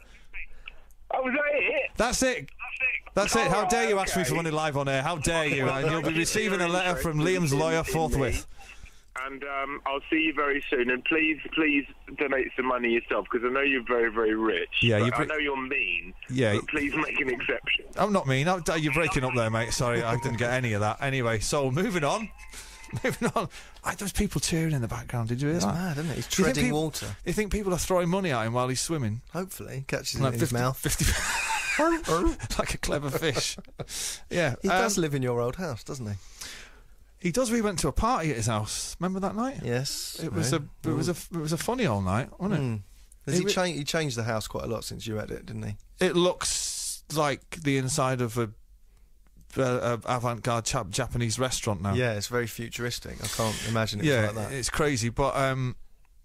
Oh, was that it? That's it. That's it. How dare you ask me for money live on air? How dare you? And you'll be receiving a letter from Liam's lawyer forthwith. And um, I'll see you very soon. And please, please donate some money yourself, because I know you're very, very rich. Yeah, but you I pre- know you're mean. Yeah, But please make an exception. I'm not mean. I'm, you're breaking up there, mate. Sorry, I didn't get any of that. Anyway, so moving on. Moving on. I, there's people cheering in the background. Did you hear It's that? mad, isn't it? He's Do you think treading peop- water. You think people are throwing money at him while he's swimming? Hopefully, catches it Like in his fifty mouth. fifty like a clever fish. Yeah. He um, does live in your old house, doesn't he? He does. We went to a party at his house. Remember that night? Yes. It was right. a. It was a. It was a funny old night, wasn't it? Mm. Has It he, wa- cha- he changed the house quite a lot since you had it, didn't he? It looks like the inside of a, a, a avant-garde Jap- Japanese restaurant now. Yeah, it's very futuristic. I can't imagine it yeah, like that. it's crazy. But um,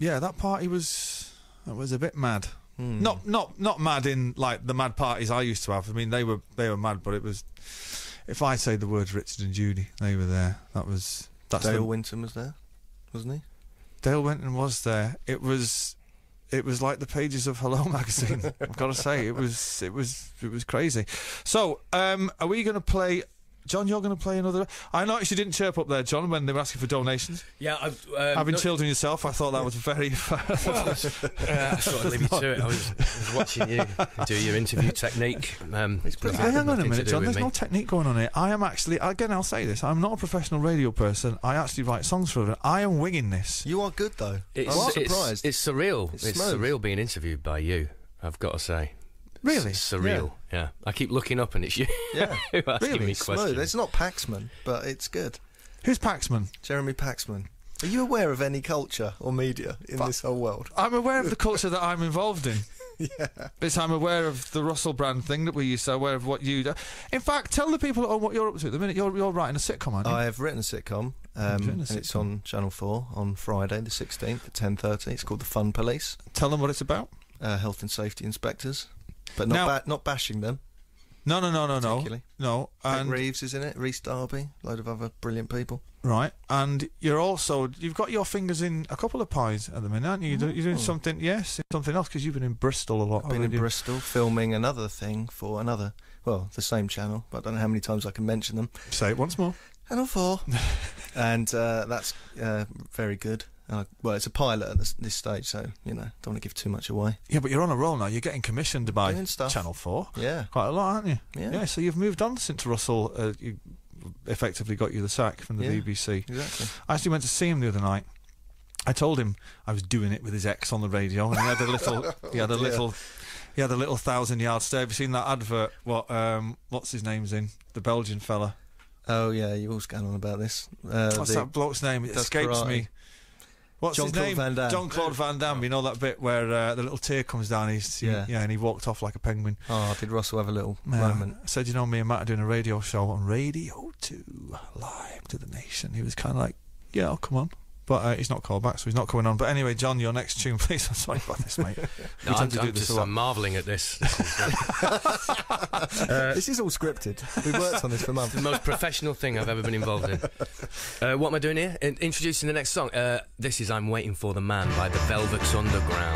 yeah, that party was that was a bit mad. Mm. Not not not mad in like the mad parties I used to have. I mean, they were they were mad, but it was. If I say the words Richard and Judy, they were there. That was that's Dale the, Winton was there, wasn't he? Dale Winton was there. It was. It was like the pages of Hello magazine. I've got to say, it was, it was, it was crazy. So, um, are we going to play? John, you're going to play another. I noticed you didn't chirp up there, John, when they were asking for donations. Yeah, I've, um, Having no, children yourself, I thought that was very. well, uh, I thought I'd leave you to it. I was, I was watching you do your interview technique. Um, Hey, hang on a nothing to minute, do John. with There's me. no technique going on here. I am actually, again, I'll say this. I'm not a professional radio person. I actually write songs for it. I am winging this. You are good though. It's, I'm it's, surprised. it's surreal. It's It's, smooth. surreal being interviewed by you. I've got to say. Really? It's surreal. Yeah. I keep looking up and it's you. Yeah. who asking Really? me It's questions. smooth. It's not Paxman, but it's good. Who's Paxman? Jeremy Paxman. Are you aware of any culture or media in Fa- this whole world? I'm aware of the culture that I'm involved in. Yeah. This I'm aware of the Russell Brand thing that we used to, aware of what you do. In fact, tell the people at home what you're up to at the minute. You're, you're writing a sitcom, aren't you? I have written a sitcom, You've um, written and a it's sitcom. on Channel four on Friday the sixteenth at ten thirty. It's called The Fun Police, Tell them what it's about. uh, health and safety inspectors, but not Now- ba- not bashing them. No, no, no, no, no. Particularly. No. Hank And, Reeves is in it, Rhys Darby, a load of other brilliant people. right. And you're also, you've got your fingers in a couple of pies at the minute, aren't you? You're, do- you're doing something, yes, something else, because you've been in Bristol a lot. I've been in haven't you? Bristol filming another thing for another, well, the same channel, but I don't know how many times I can mention them. Say it once more. Channel four. And uh, that's uh, very good. Uh, well, it's a pilot at this, this stage, so, you know, don't want to give too much away. Yeah, but you're on a roll now. You're getting commissioned by Doing stuff. Channel four. Yeah. Quite a lot, aren't you? Yeah. so you've moved on since Russell uh, you effectively got you the sack from the Yeah. B B C. Exactly. I actually went to see him the other night. I told him I was doing it with his ex on the radio, and he had a little, he had a dear. little, he had a little thousand yard stare. Have you seen that advert? What, um, what's his name's in? The Belgian fella. Oh, yeah, you're always going on about this. Uh, What's the- that bloke's name? It does escapes karate. me. What's his Jean-Claude name? Van Damme. Jean-Claude Van Damme. You know that bit where uh, the little tear comes down. He's Yeah. yeah, and he walked off like a penguin. Oh, did Russell have a little Yeah. moment? I said, you know, me and Matt are doing a radio show on Radio two, live to the nation. He was kind of like, yeah, I'll come on. But uh, he's not called back, so he's not coming on. But anyway, John, your next tune, please. I'm sorry about this, mate. No, We I'm, tend to do I'm this just a lot. I'm marvelling at this. This is uh, This is all scripted. We've worked on this for months. the most professional thing I've ever been involved in. Uh, what am I doing here? In- introducing the next song. Uh, this is I'm Waiting for the Man by the Velvets Underground.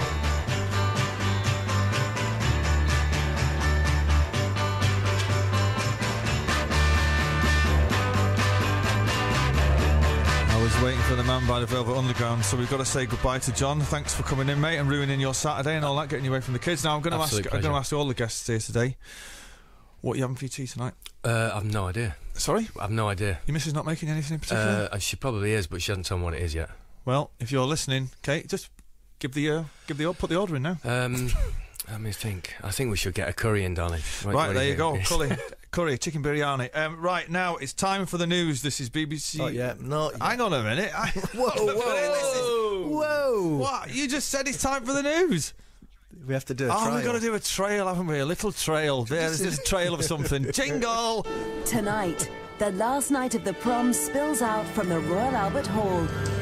I was waiting for the man by the Velvet Underground, so we've got to say goodbye to John. Thanks for coming in, mate, and ruining your Saturday and all that, getting you away from the kids. Now I'm going to ask, Absolute I'm going to pleasure. ask all the guests here today, what are you having for your tea tonight? Uh, I've no idea. Sorry, I've no idea. your missus not making anything in particular? Uh, she probably is, but she hasn't told me what it is yet. Well, if you're listening, Kate, just give the uh, give the put the order in now. Um, let me think. I think we should get a curry in, darling. What- Right, what do there you think? go. Curry, curry, chicken biryani. Um, right, now it's time for the news. This is B B C. Not yet. Not yet. Hang on a minute. I, Whoa, whoa, whoa. what? You just said it's time for the news. We have to do a Oh, trial. we've got to do a trail, haven't we? A little trail. There's this trail of something. Jingle! Tonight, the last night of the prom spills out from the Royal Albert Hall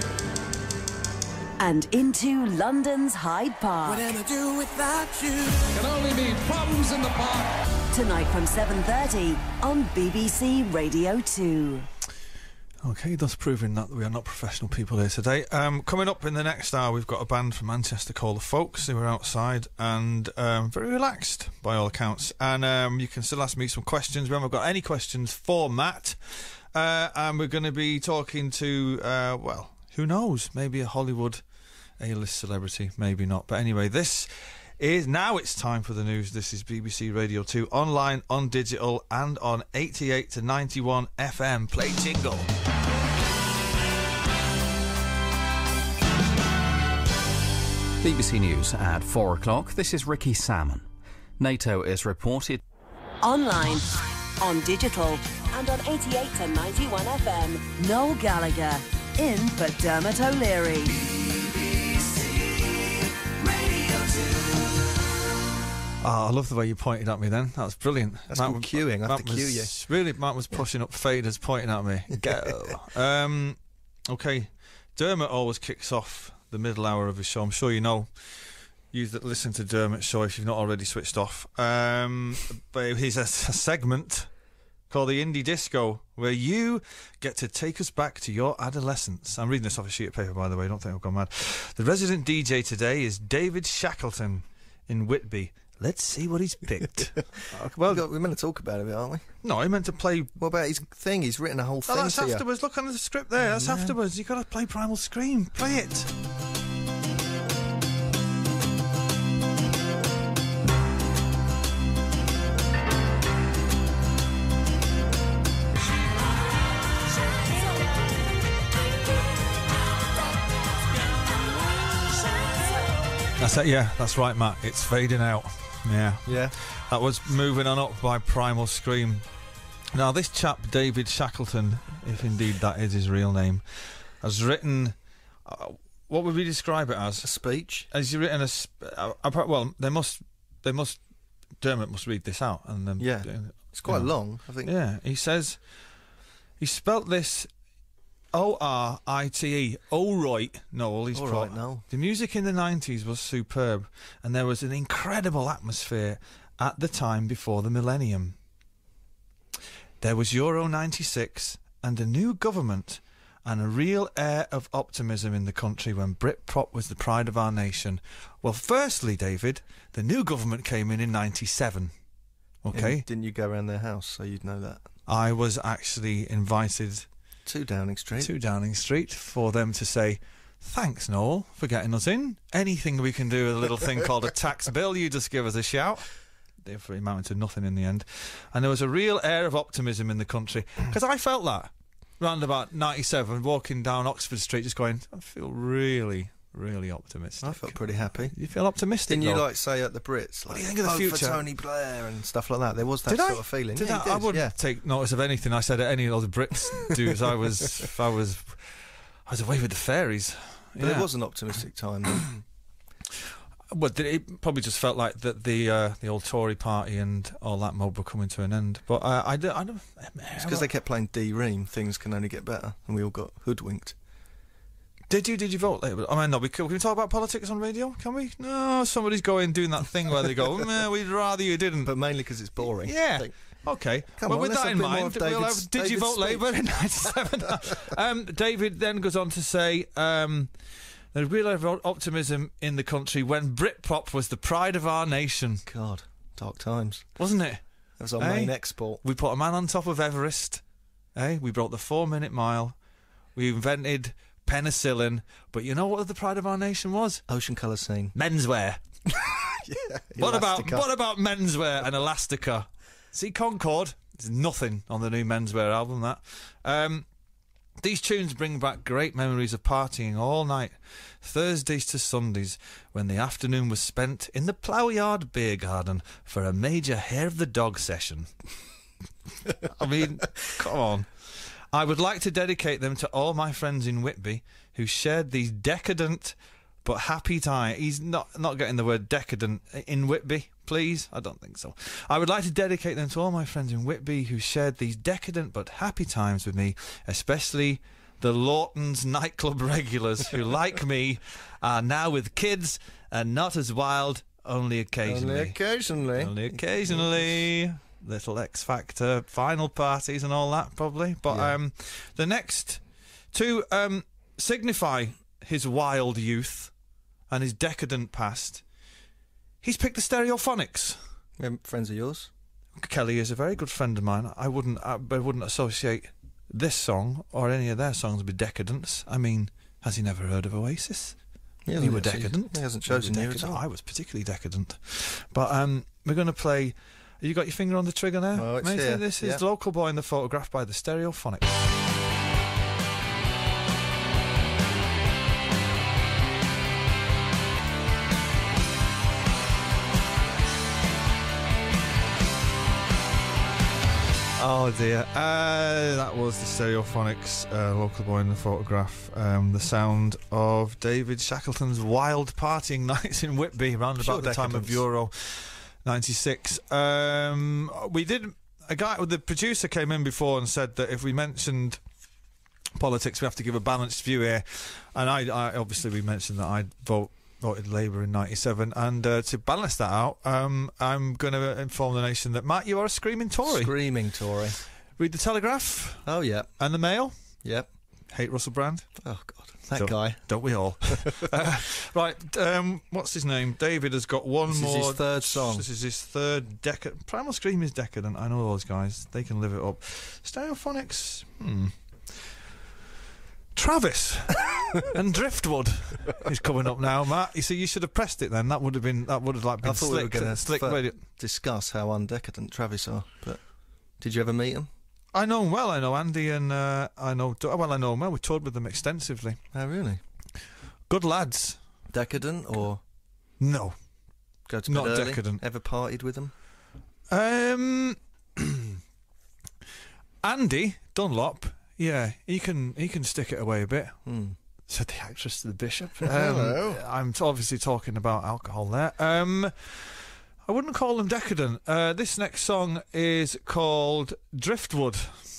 and into London's Hyde Park. Can only mean problems in the park. Tonight from seven thirty on B B C Radio two. Okay, thus proving that we are not professional people here today. Um, coming up in the next hour, we've got a band from Manchester called The Folks who are outside and um, very relaxed by all accounts. And um, you can still ask me some questions. We haven't got any questions for Matt. Uh, and we're going to be talking to, uh, well, who knows? Maybe a Hollywood A-list celebrity, maybe not. But anyway, this is now it's time for the news. This is B B C Radio two, online, on digital, and on eighty-eight to ninety-one F M. Play jingle. B B C News at four o'clock. This is Ricky Salmon. NATO is reported. Online, on digital, and on eighty-eight to ninety-one F M. Noel Gallagher, in for Dermot O'Leary. Oh, I love the way you pointed at me then. That was brilliant. That's Matt called was- queuing. I have Matt to cue was- Really, Matt was pushing up faders, pointing at me. Go. um, okay. Dermot always kicks off the middle hour of his show. I'm sure you know, you that listen to Dermot's show, if you've not already switched off. Um, but he's a, a segment called the Indie Disco, where you get to take us back to your adolescence. I'm reading this off a sheet of paper, by the way. Don't think I've gone mad. The resident D J today is David Shackleton in Whitby. Let's see what he's picked. uh, well, we got, we're meant to talk about it, aren't we? No, he meant to play. What about his thing? He's written a whole thing. Oh, that's to afterwards. You. Look on the script there. That's yeah. afterwards. You've got to play Primal Scream. Play it. That's it, yeah, that's right, Matt. It's fading out. Yeah. Yeah. That was Moving On Up by Primal Scream. Now, this chap, David Shackleton, if indeed that is his real name, has written... Uh, what would we describe it as? A speech. Has he written a... Sp- uh, uh, well, they must... They must... Dermot must read this out. And um, Yeah. Uh, it's quite you know. long, I think. Yeah. He says... He spelt this... O R I T E. Oh, right, Noel. He's All pro- right, Noel. The music in the nineties was superb, and there was an incredible atmosphere at the time before the millennium. There was Euro ninety-six and a new government and a real air of optimism in the country when Britpop was the pride of our nation. Well, firstly, David, the new government came in in ninety-seven. Okay? And didn't you go around their house so you'd know that? I was actually invited... To Downing Street. To Downing Street for them to say, thanks, Noel, for getting us in. Anything we can do with a little thing called a tax bill, you just give us a shout. They amounted to nothing in the end. And there was a real air of optimism in the country. Because I felt that round about ninety-seven, walking down Oxford Street, just going, I feel really, really optimistic. I felt pretty happy. You feel optimistic, Didn't you, though? like, say at the Brits, like, what do you think of the vote future? for Tony Blair and stuff like that? There was that did sort I? of feeling. Did yeah, I? did, I wouldn't yeah. take notice of anything I said at any of the Brits dudes. I was, I was, I was away with the fairies. But yeah. it was an optimistic time. Then. Well, it probably just felt like that the uh, the old Tory party and all that mob were coming to an end. But uh, I, do, I don't. It's because they kept playing D-Ream. Things can only get better, and we all got hoodwinked. Did you? Did you vote later? I mean, no. We can, can we talk about politics on radio? Can we? No. Somebody's going doing that thing where they go, "Meh, we'd rather you didn't." But mainly because it's boring. Yeah. Think, okay. Come well, on, with let's that have in a bit more mind, of we'll David's- have, did you David's vote Labour in ninety-seven? um, David then goes on to say, um, "There's real optimism in the country when Britpop was the pride of our nation." God, dark times. Wasn't it? That was our Eh? main export. We put a man on top of Everest. Eh? We broke the four-minute mile. We invented penicillin. But you know what the pride of our nation was? Ocean colour scene. Menswear. Yeah. What about Elastica. what about menswear and Elastica? See, Concord. There's nothing on the new Menswear album. That um, these tunes bring back great memories of partying all night, Thursdays to Sundays, when the afternoon was spent in the Ploughyard Beer Garden for a major hair of the dog session. I mean, come on. I would like to dedicate them to all my friends in Whitby who shared these decadent but happy times. He's not, not getting the word decadent in Whitby, please? I don't think so. I would like to dedicate them to all my friends in Whitby who shared these decadent but happy times with me, especially the Lawton's nightclub regulars who, like me, are now with kids and not as wild, only occasionally. Only occasionally. Only occasionally. Little X Factor final parties and all that, probably. But Yeah. um, the next to um, signify his wild youth and his decadent past, he's picked the Stereophonics. Yeah, friends of yours? Kelly is a very good friend of mine. I wouldn't, I, I wouldn't associate this song or any of their songs with decadence. I mean, has he never heard of Oasis? He You hasn't were actually- decadent. He hasn't You were chosen you at decadent. all. I was particularly decadent. But um, we're going to play. You got your finger on the trigger there? Oh, it's Matey? here. This is Yeah. the Local Boy in the Photograph by the Stereophonics. Oh dear. Uh, that was the Stereophonics, uh, Local Boy in the Photograph. Um, the sound of David Shackleton's wild partying nights in Whitby around Pure about the time of decadence. Euro ninety-six. Um, we did. A guy, the producer came in before and said that if we mentioned politics. We have to give a balanced view here. And I, I obviously, we mentioned that I'd vote. voted Labour in ninety-seven, and uh, to balance that out, um, I'm going to inform the nation that, Matt, you are a screaming Tory. Screaming Tory. Read the Telegraph. Oh, yeah. And the Mail. Yep. Hate Russell Brand. Oh, God. That don't, guy. Don't we all? uh, right, um, what's his name? David has got one this more. This is his third song. This is his third decadent. Primal Scream is decadent. I know those guys. They can live it up. Stereophonics. Hmm. Travis and Driftwood is coming up now, Matt. You see, you should have pressed it then. That would have been that would have like been I thought slick. we were going to slick f- discuss how undecadent Travis are. But did you ever meet him? I know him well. I know Andy, and uh, I know well. I know him well. We toured with them extensively. Oh, really? Good lads. Decadent or no? Go to not bed early? decadent. Ever partied with them? Um, Andy Dunlop. Yeah, he can he can stick it away a bit. Hmm. Said the actress to the bishop. Um, Hello. I'm obviously talking about alcohol there. Um, I wouldn't call them decadent. Uh, this next song is called Driftwood.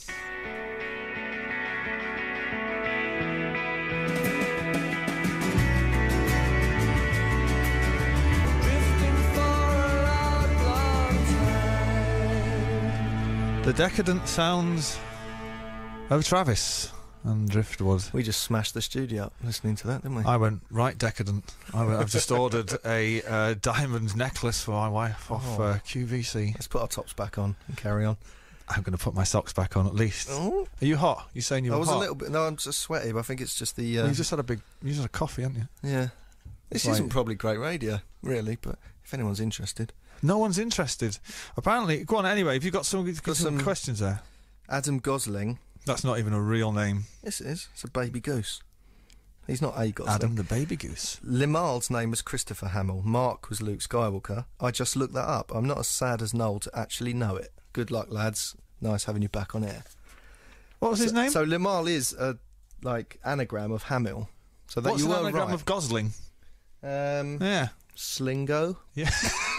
The decadent sounds of Travis and Driftwood. We just smashed the studio up listening to that, didn't we? I went right decadent. I went, I've just ordered a uh, diamond necklace for my wife off Oh. uh, Q V C. Let's put our tops back on and carry on. I'm going to put my socks back on at least. Oh. Are you hot? You saying you I were was hot? a little bit. No, I'm just sweaty, but I think it's just the. Uh, Well, you just had a big. You just had a coffee, haven't you? yeah. This It's isn't like- probably great radio, really, but if anyone's interested. No one's interested. Apparently, go on anyway. Have you got some, got Got some some- questions there? Adam Gosling. That's not even a real name. Yes, it is. It's a baby goose. He's not a Gosling. Adam the baby goose. Limal's name was Christopher Hamill. Mark was Luke Skywalker. I just looked that up. I'm not as sad as Noel to actually know it. Good luck, lads. Nice having you back on air. What was so, his name? So Limal is a like anagram of Hamill. So that What's you an were anagram right. of Gosling? Um, Yeah. Slingo. Yeah.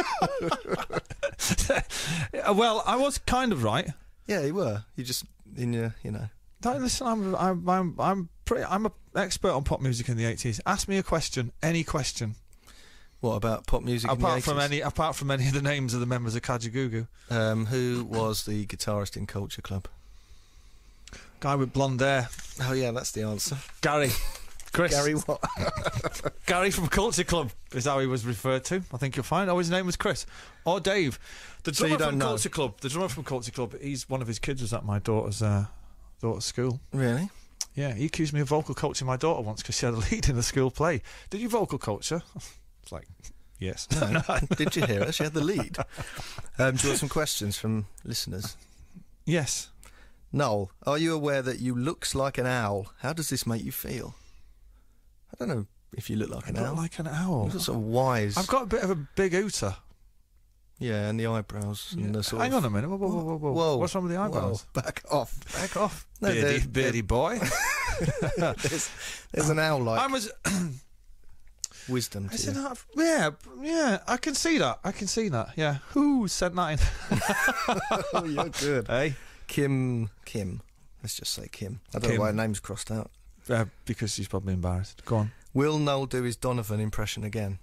Well, I was kind of right. Yeah, you were. You just in your, you know. Don't listen. I'm I'm I'm I'm pretty. I'm an expert on pop music in the eighties. Ask me a question, any question, What about pop music? in the apart from eighties? any apart from any of the names of the members of Kajagoogoo. Um, who was the guitarist in Culture Club? Guy with blonde hair. Oh yeah, that's the answer. Gary. Chris. Gary what? Gary from Culture Club is how he was referred to. I think you'll find. Oh, his name was Chris. Or Dave. The So you drummer don't from know? Culture Club. The drummer from Culture Club. He's one of his kids was at my daughter's uh, daughter's school. Really? Yeah, he accused me of vocal coaching my daughter once because she had a lead in the school play. Did you vocal coach her? It's like, yes. No. Did you hear her? She had the lead. Um, do you want some questions from listeners? Yes. Noel, are you aware that you looks like an owl? How does this make you feel? I don't know if you look like I an look owl. like an owl. You look sort of wise. I've got a bit of a big hooter. Yeah, and the eyebrows and the sort Hang of... on a minute. Whoa, whoa, whoa, whoa, whoa. Whoa. What's wrong with the eyebrows? Whoa, back off. Back off. No, beardy, they're- beardy boy. there's, there's an owl-like I was... wisdom I to said, you. that- yeah, yeah, I can see that. I can see that, yeah. Who sent that in? Oh, you're good. Hey? Kim. Kim. Let's just say Kim. I don't Kim. know why her name's crossed out. Uh, because she's probably embarrassed. Go on. Will Noel do his Donovan impression again?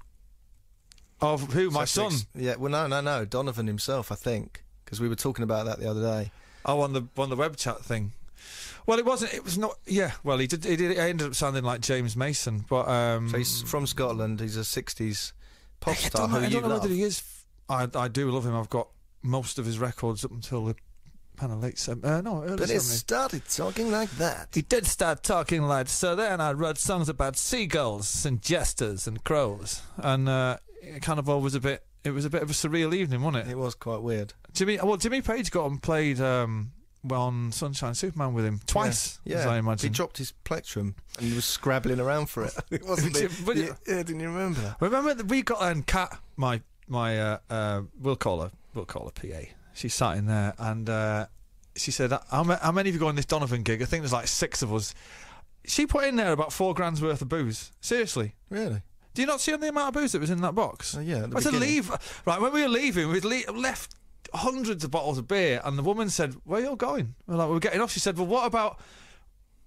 Of who? My So son? ex- Yeah, well, no, no, no. Donovan himself, I think. Because we were talking about that the other day. Oh, on the on the web chat thing. Well, it wasn't. It was not. Yeah. Well, he did. He did. It ended up sounding like James Mason, but um. So he's from Scotland. He's a sixties pop I star don't know, who I you don't know love. whether he is. I I do love him. I've got most of his records up until the kind of late seven. Uh, no, early But it seventies. started talking like that. He did start talking like so. Then I wrote songs about seagulls and jesters and crows, and uh, it kind of always a bit. It was a bit of a surreal evening, wasn't it? It was quite weird. Jimmy, well, Jimmy Page got and played um, on Sunshine Superman with him twice. Yeah, as I he imagine. dropped his plectrum and he was scrabbling around for it. It wasn't. Did- it? but- yeah, yeah, didn't you remember that? Remember that we got and Kat, my my uh, uh, we'll call her we'll call her P A. She sat in there and uh, she said, how, ma- "How many of you go on this Donovan gig?" I think there's like six of us. She put in there about four grand's worth of booze. Seriously. Really? Do you not see the amount of booze that was in that box? Oh, yeah. At the I said, beginning. leave. Right, when we were leaving, we'd le- left hundreds of bottles of beer, and the woman said, "Where are you all going?" We're like, "We're getting off." She said, "Well, what about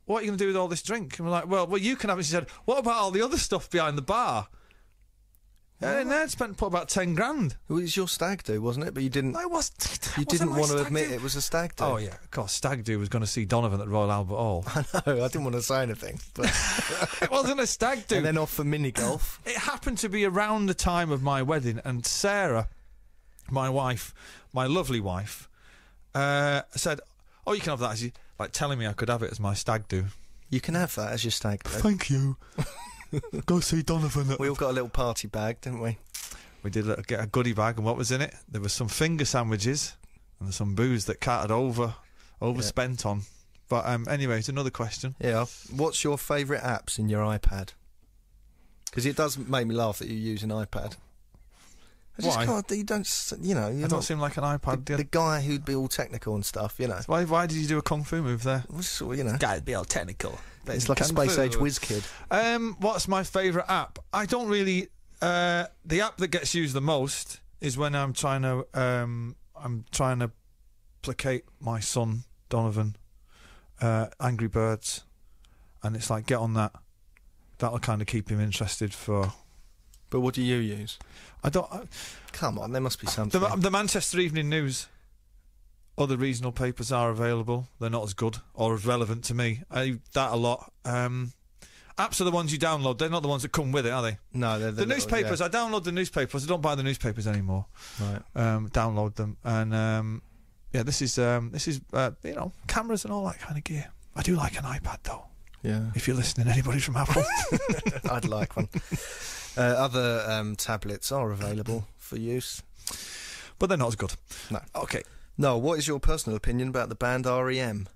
what are you going to do with all this drink? And we're like, well, well, you can have it. She said, what about all the other stuff behind the bar? Yeah, and then spent put about ten grand. It was your stag do, wasn't it? But you didn't. No, it was. You didn't want to admit it was a stag do. Oh yeah, of course. Stag do was going to see Donovan at Royal Albert Hall. I know. I didn't want to say anything, but It wasn't a stag do. and then off for mini golf. It happened to be around the time of my wedding, and Sarah, my wife, my lovely wife, uh, said, "Oh, you can have that," as you like telling me I could have it as my stag do. You can have that as your stag do. Thank you. Go see Donovan. At We all got a little party bag, didn't we? We did a, get a goodie bag, and what was in it? There was some finger sandwiches and some booze that Kat had over overspent on. But um, anyway, it's another question. Yeah. What's your favourite apps in your iPad? Because it does make me laugh that you use an iPad. I just Why? can't. You don't. s- You know. You're I don't not seem like an iPad. the, the guy who'd be all technical and stuff. You know. Why? Why did you do a kung fu move there? Well, sort of, you know. Guy'd be all technical. It's like a space age whiz kid. Um, what's my favourite app? I don't really. Uh, the app that gets used the most is when I'm trying to. Um, I'm trying to placate my son Donovan. Uh, Angry Birds, and it's like get on that. That'll kind of keep him interested for. But what do you use? I don't. I, Come on, there must be something. the, the Manchester Evening News. Other regional papers are available. They're not as good or as relevant to me. I use that a lot. Um, apps are the ones you download. They're not the ones that come with it, are they? no, they're The, the, little- newspapers. yeah. I download the newspapers. I don't buy the newspapers anymore. Right. Um, download them, and um, yeah, this is um, this is uh, you know cameras and all that kind of gear. I do like an iPad though. Yeah. If you're listening, anybody from Apple. I'd like one. Uh, other um, tablets are available for use. But they're not as good. No. Okay. No, what is your personal opinion about the band R E M?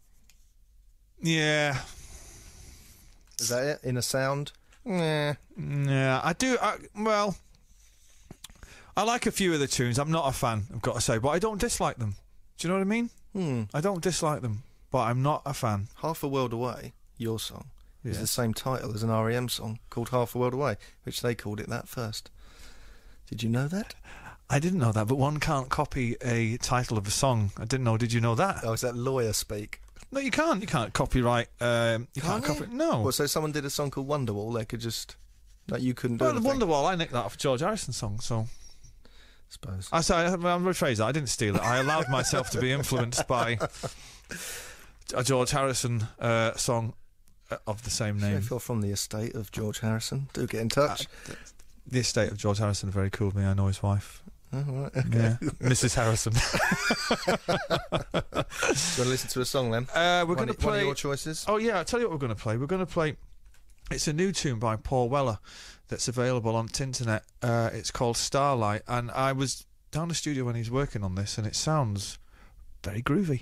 Yeah. Is that it? In a sound? Yeah. Yeah, I do. I, well, I like a few of the tunes. I'm not a fan, I've got to say, but I don't dislike them. Do you know what I mean? Hmm. I don't dislike them, but I'm not a fan. Half a World Away, your song, is Yeah. the same title as an R E M song called Half a World Away, which they called it that first. Did you know that? I didn't know that, but one can't copy a title of a song. I didn't know. Did you know that? Oh, is that lawyer speak? No, you can't. You can't copyright. Um, you can't, Can't copy. you? No. Well, so someone did a song called Wonderwall, they could just... Like, you couldn't do Well, it. the Wonderwall, I nicked that off a George Harrison song, so... suppose. I sorry, I'm rephrase that. I didn't steal it. I allowed myself to be influenced by a George Harrison uh, song uh, of the same So name. if you're from the estate of George Harrison, do get in touch. Uh, the estate of George Harrison are very cool with me. I know his wife. Oh, right, okay. Yeah, Missus Harrison. Do you want to listen to a song then? Uh, we're One going to of- one of play. your choices? Oh yeah, I'll tell you what we're going to play. We're going to play. It's a new tune by Paul Weller that's available on Tinternet. Uh, it's called Starlight, and I was down the studio when he's working on this, and it sounds very groovy.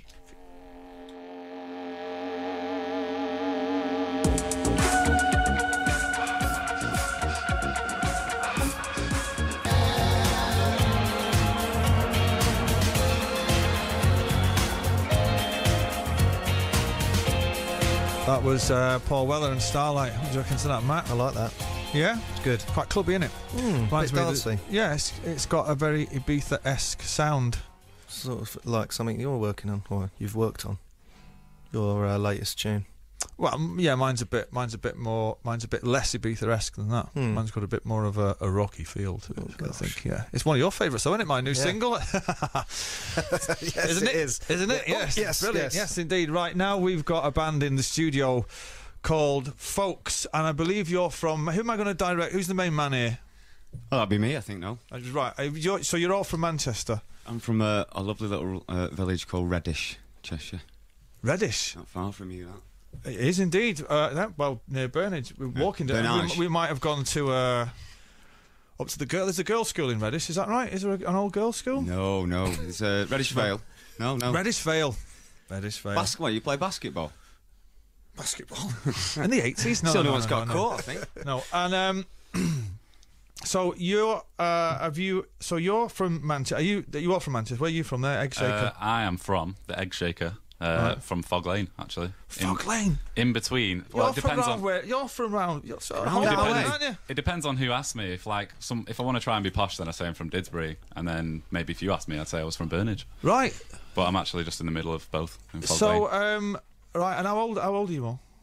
That was uh, Paul Weller and Starlight. What do you reckon to that, Matt? I like that. Yeah? It's good. Quite clubby, isn't it? Mm, Reminds bit me of dancey. the- yeah, it's, it's got a very Ibiza-esque sound. Sort of like something you're working on, or you've worked on. Your uh, latest tune. Well, m- yeah, mine's a bit, mine's a bit more, mine's a bit less Ibiza-esque than that. Hmm. Mine's got a bit more of a, a rocky feel to it. Oh, I gosh. think, yeah, it's one of your favourites, though, isn't it? My new Yeah. single, yes, isn't it? is. Isn't it? Yeah. Oh, Yes, yes, brilliant. yes. Yes, indeed. Right now, we've got a band in the studio called Folks, and I believe you're from. Who am I going to direct? Who's the main man here? Oh, that'd be me, I think, no. Uh, Right, uh, you're, so you're all from Manchester. I'm from a, a lovely little uh, village called Reddish, Cheshire. Reddish. Not far from you, that. It is indeed. Uh, that, well, near Burnage. We're walking down. Burnage. We, we might have gone to uh, up to the girl. There's a girls' school in Reddish. Is that right? Is there a, an old girls' school? No, no. It's uh, Reddish Vale. No, no. Reddish Vale. Reddish Vale. Basketball. You play basketball? Basketball in the eighties. No, Still no, no no, one's no, got no. caught, I think. No, and um, so you're uh, have you? So you're from Manchester. Are you? You are from Manchester. Where are you from? There, Egg Shaker. Uh, I am from the Egg Shaker, uh, Right. from Fog Lane, actually. Fog in, Lane. In between. Well, You're it from depends round on. where? You're from round. You're sort of It round that way, depends, aren't you? it depends on who asks me. If like some, if I want to try and be posh, then I say I'm from Didsbury, and then maybe if you ask me, I'd say I was from Burnage. Right. But I'm actually just in the middle of both. In Fog So Lane. um, right. And how old? How old are you all?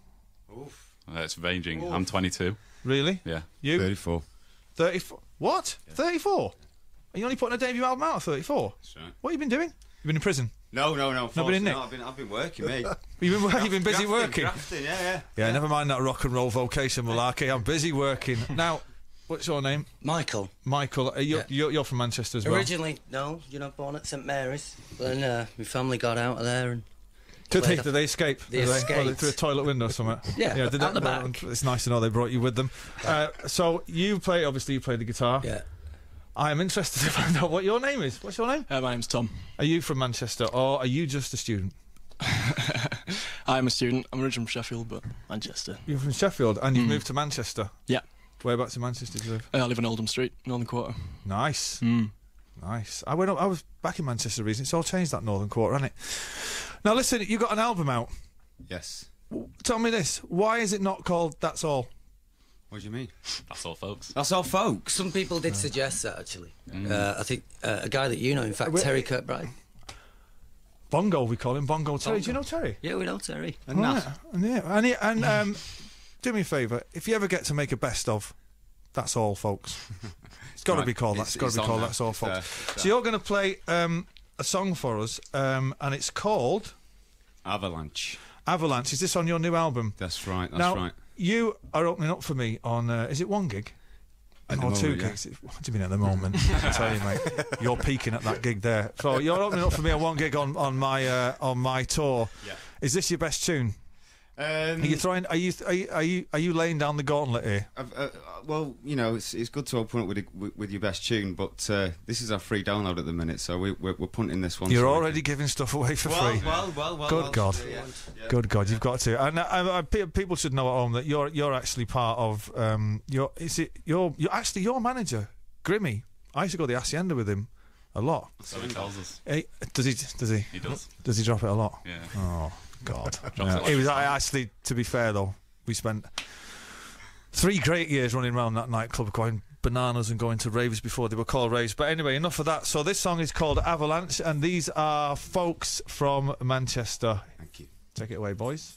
Uh, it's ranging. I'm twenty-two. Really? Yeah. You? thirty-four. thirty-four. What? Yeah. thirty-four? Are you only putting a debut album out at thirty-four? That's right. What have you been doing? You've been in prison? No, no, no. Not been in no, Nick? I've been, I've been working, mate. You've been, you've been busy grafting, working? Grafting, yeah, yeah. Yeah, never mind that rock and roll vocation malarkey. I'm busy working. Now, what's your name? Michael. Michael. Are you, Yeah. you're, you're from Manchester as well? Originally, no, you know, born at St Mary's. But then uh, my family got out of there and. Did they, played did they escape? They Did escaped. Well, through a toilet window or something? Yeah, yeah did out they, the back. It's nice to know they brought you with them. Uh, so you play, obviously you play the guitar. Yeah. I am interested to find out what your name is. What's your name? Uh, my name's Tom. Are you from Manchester or are you just a student? I'm a student. I'm originally from Sheffield, but Manchester. You're from Sheffield and you've Mm. moved to Manchester? Yeah. Whereabouts in Manchester do you live? Uh, I live in Oldham Street, Northern Quarter. Nice. Mm. Nice. I went up, I was back in Manchester recently. It's all changed, that Northern Quarter, hasn't it? Now listen, you got an album out. Yes. Tell me this. Why is it not called That's All? What do you mean? That's all, folks. That's all, folks. Some people did suggest that, actually. Mm. Uh, I think uh, a guy that you know, in fact, Wait, Terry Kirkbride. Bongo, we call him Bongo Terry. Bongo. Do you know Terry? Yeah, we know Terry. And Oh, Naff. yeah. Yeah. And, he- and um, do me a favour. If you ever get to make a best of, That's All, folks. It's got to Right. be called that. It's- It's got it's to be on called now. That's All, It's, folks. uh, it's So you're going to play um, a song for us, um, and it's called Avalanche. Avalanche. Is this on your new album? That's right, that's now, right. you are opening up for me on, uh, is it one gig? At the or two moment, yeah. gigs? What do you mean at the moment? I tell you, mate, you're peaking at that gig there. So you're opening up for me on one gig on, on my uh, on my tour. Yeah. Is this your best tune? Um, Are you throwing? Are you are you are you, are you laying down the gauntlet here? I've, uh, well, you know, it's it's good to open up with a, with, with your best tune, but uh, this is our free download at the minute, so we, we're we're punting this one. You're so we already can- giving stuff away for well, free. well, well, well. Good well, God. yeah, yeah. Good God, you've got to. And uh, I, I, pe- people should know at home that you're you're actually part of. Um, you're is it you're you're actually your manager, Grimmy. I used to go to the Hacienda with him a lot. So he tells us. Hey, does he? Does he? He does. Does he drop it a lot? Yeah. Oh God. Drops Yeah. it like It was it's I, fine. actually, to be fair though, we spent three great years running around that nightclub, going bananas and going to raves before they were called raves. But anyway, enough of that. So this song is called Avalanche, and these are folks from Manchester. Thank you. Take it away, boys.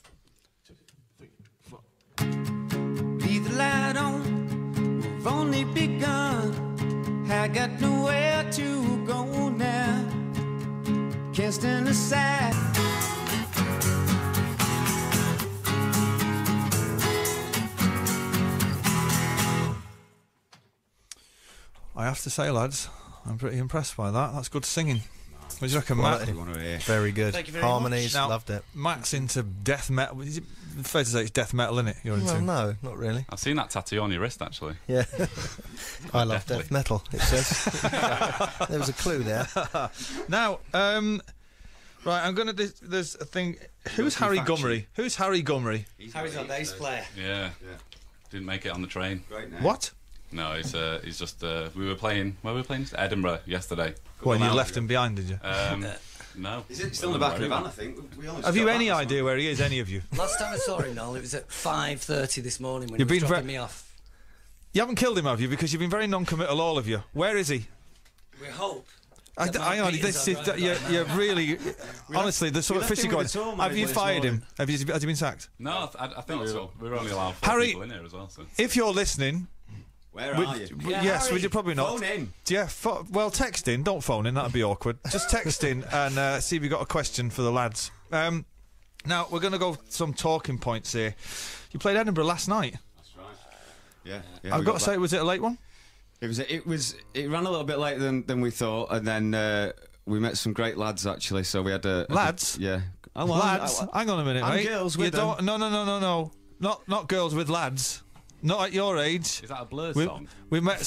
Leave the light on, we've only begun. I got nowhere to go now. Can't stand aside. I have to say, lads, I'm pretty impressed by that. That's good singing. What do you reckon, Matt? What do you want to hear? Very good. Thank you very Harmonies, Now, loved it. Matt's into death metal. Is it fair to say it's death metal, isn't it? You're into. Well, no, not really. I've seen that tattoo on your wrist, actually. Yeah. I love Definitely. death metal, it says. There was a clue there. Now, um, right, I'm gonna. There's, there's a thing. Who's Got Harry some fact Gummery? Who's Harry Gummery? Harry's our bass player. Yeah. Yeah. Didn't make it on the train. Great name. What? No, he's uh, he's just. Uh, we were playing. Where were we playing? Edinburgh yesterday. Well, you Couple left hours him behind, did you? ago. Um, no. Is it still in the back of the van, I think? We almost Have you got any that, idea where he is? Any of you? Last time I saw him, Noel, it was at five thirty this morning when You've he was been dropping ve- me off. You haven't killed him, have you? Because you've been very non-committal, all of you. Where is he? We hope. I, That I, Mark I, Peters this are is, driving you're, back you're now. really, honestly, there's something left fishy him going. with the tour Have manager you this fired him? morning. Have you? Has he been sacked? No, I, I think we were, we were only allowed four Harry- people in here as well. So. If you're listening, Where would- are you? w- Yeah, yes, Harry, would you probably not? Phone in. Yeah, pho- well, text in. Don't phone in. That'd be awkward. Just text in and uh, see if you got a question for the lads. Um, now we're going to go some talking points here. You played Edinburgh last night. That's right. Yeah. yeah I've we got to say, back. was it a late one? It was. It was. It ran a little bit later than, than we thought, and then uh, we met some great lads actually. So we had a, a Lads? yeah. Oh, well, Lads, I- I- hang on a minute, and mate. girls you with them. don't. No, no, no, no, no. Not not girls with lads. Not at your age. Is that a Blur We, song? we met.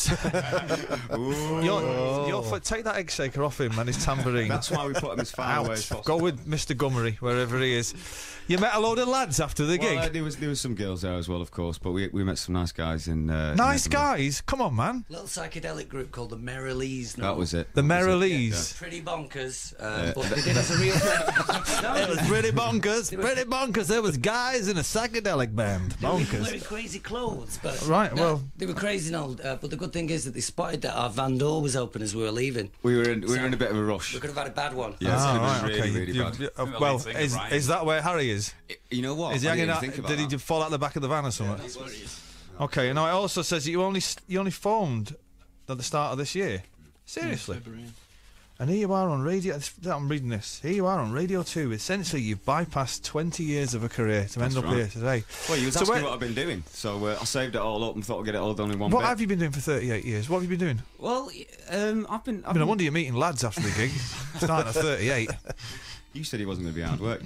Your, your foot, take that egg shaker off him and his tambourine. That's why we put him as far Out. away as possible. Go with Mister Gummery wherever he is. You met a load of lads after the Well, gig. uh, there was there was some girls there as well, of course, but we we met some nice guys in. Uh, Nice in Edinburgh. guys. Come on, man. Little psychedelic group called the Merrilees. That was it. The That was it. Merrilees. Pretty bonkers, um, Yeah. but they did us a real It was pretty bonkers. Pretty bonkers. There was guys in a psychedelic band. They were Bonkers. wearing crazy clothes, but Right, no, well- they were crazy and all uh, but the good thing is that they spotted that our van door was open as we were leaving. We were in, we So were in a bit of a rush. We could have had a bad one. Yeah, it's Ah, been right, really, okay. really You- bad. you- uh, well, is, is that where Harry is? You know what? Is he I hanging didn't out? think about Did he that. just fall out the back of the van or something? Okay, now it also says that you only s- you only formed at the start of this year. Seriously? And here you are on radio. I'm reading this. Here you are on Radio Two. Essentially, you've bypassed twenty years of a career to That's end up right. here today. Well, you was So asking where- what I've been doing, so uh, I saved it all up and thought I'd get it all done in one What bit. have you been doing for thirty-eight years? What have you been doing? Well, um, I've been. I've I mean, I been- wonder you're meeting lads after the gig. Starting at thirty-eight. You said he wasn't going to be hard work.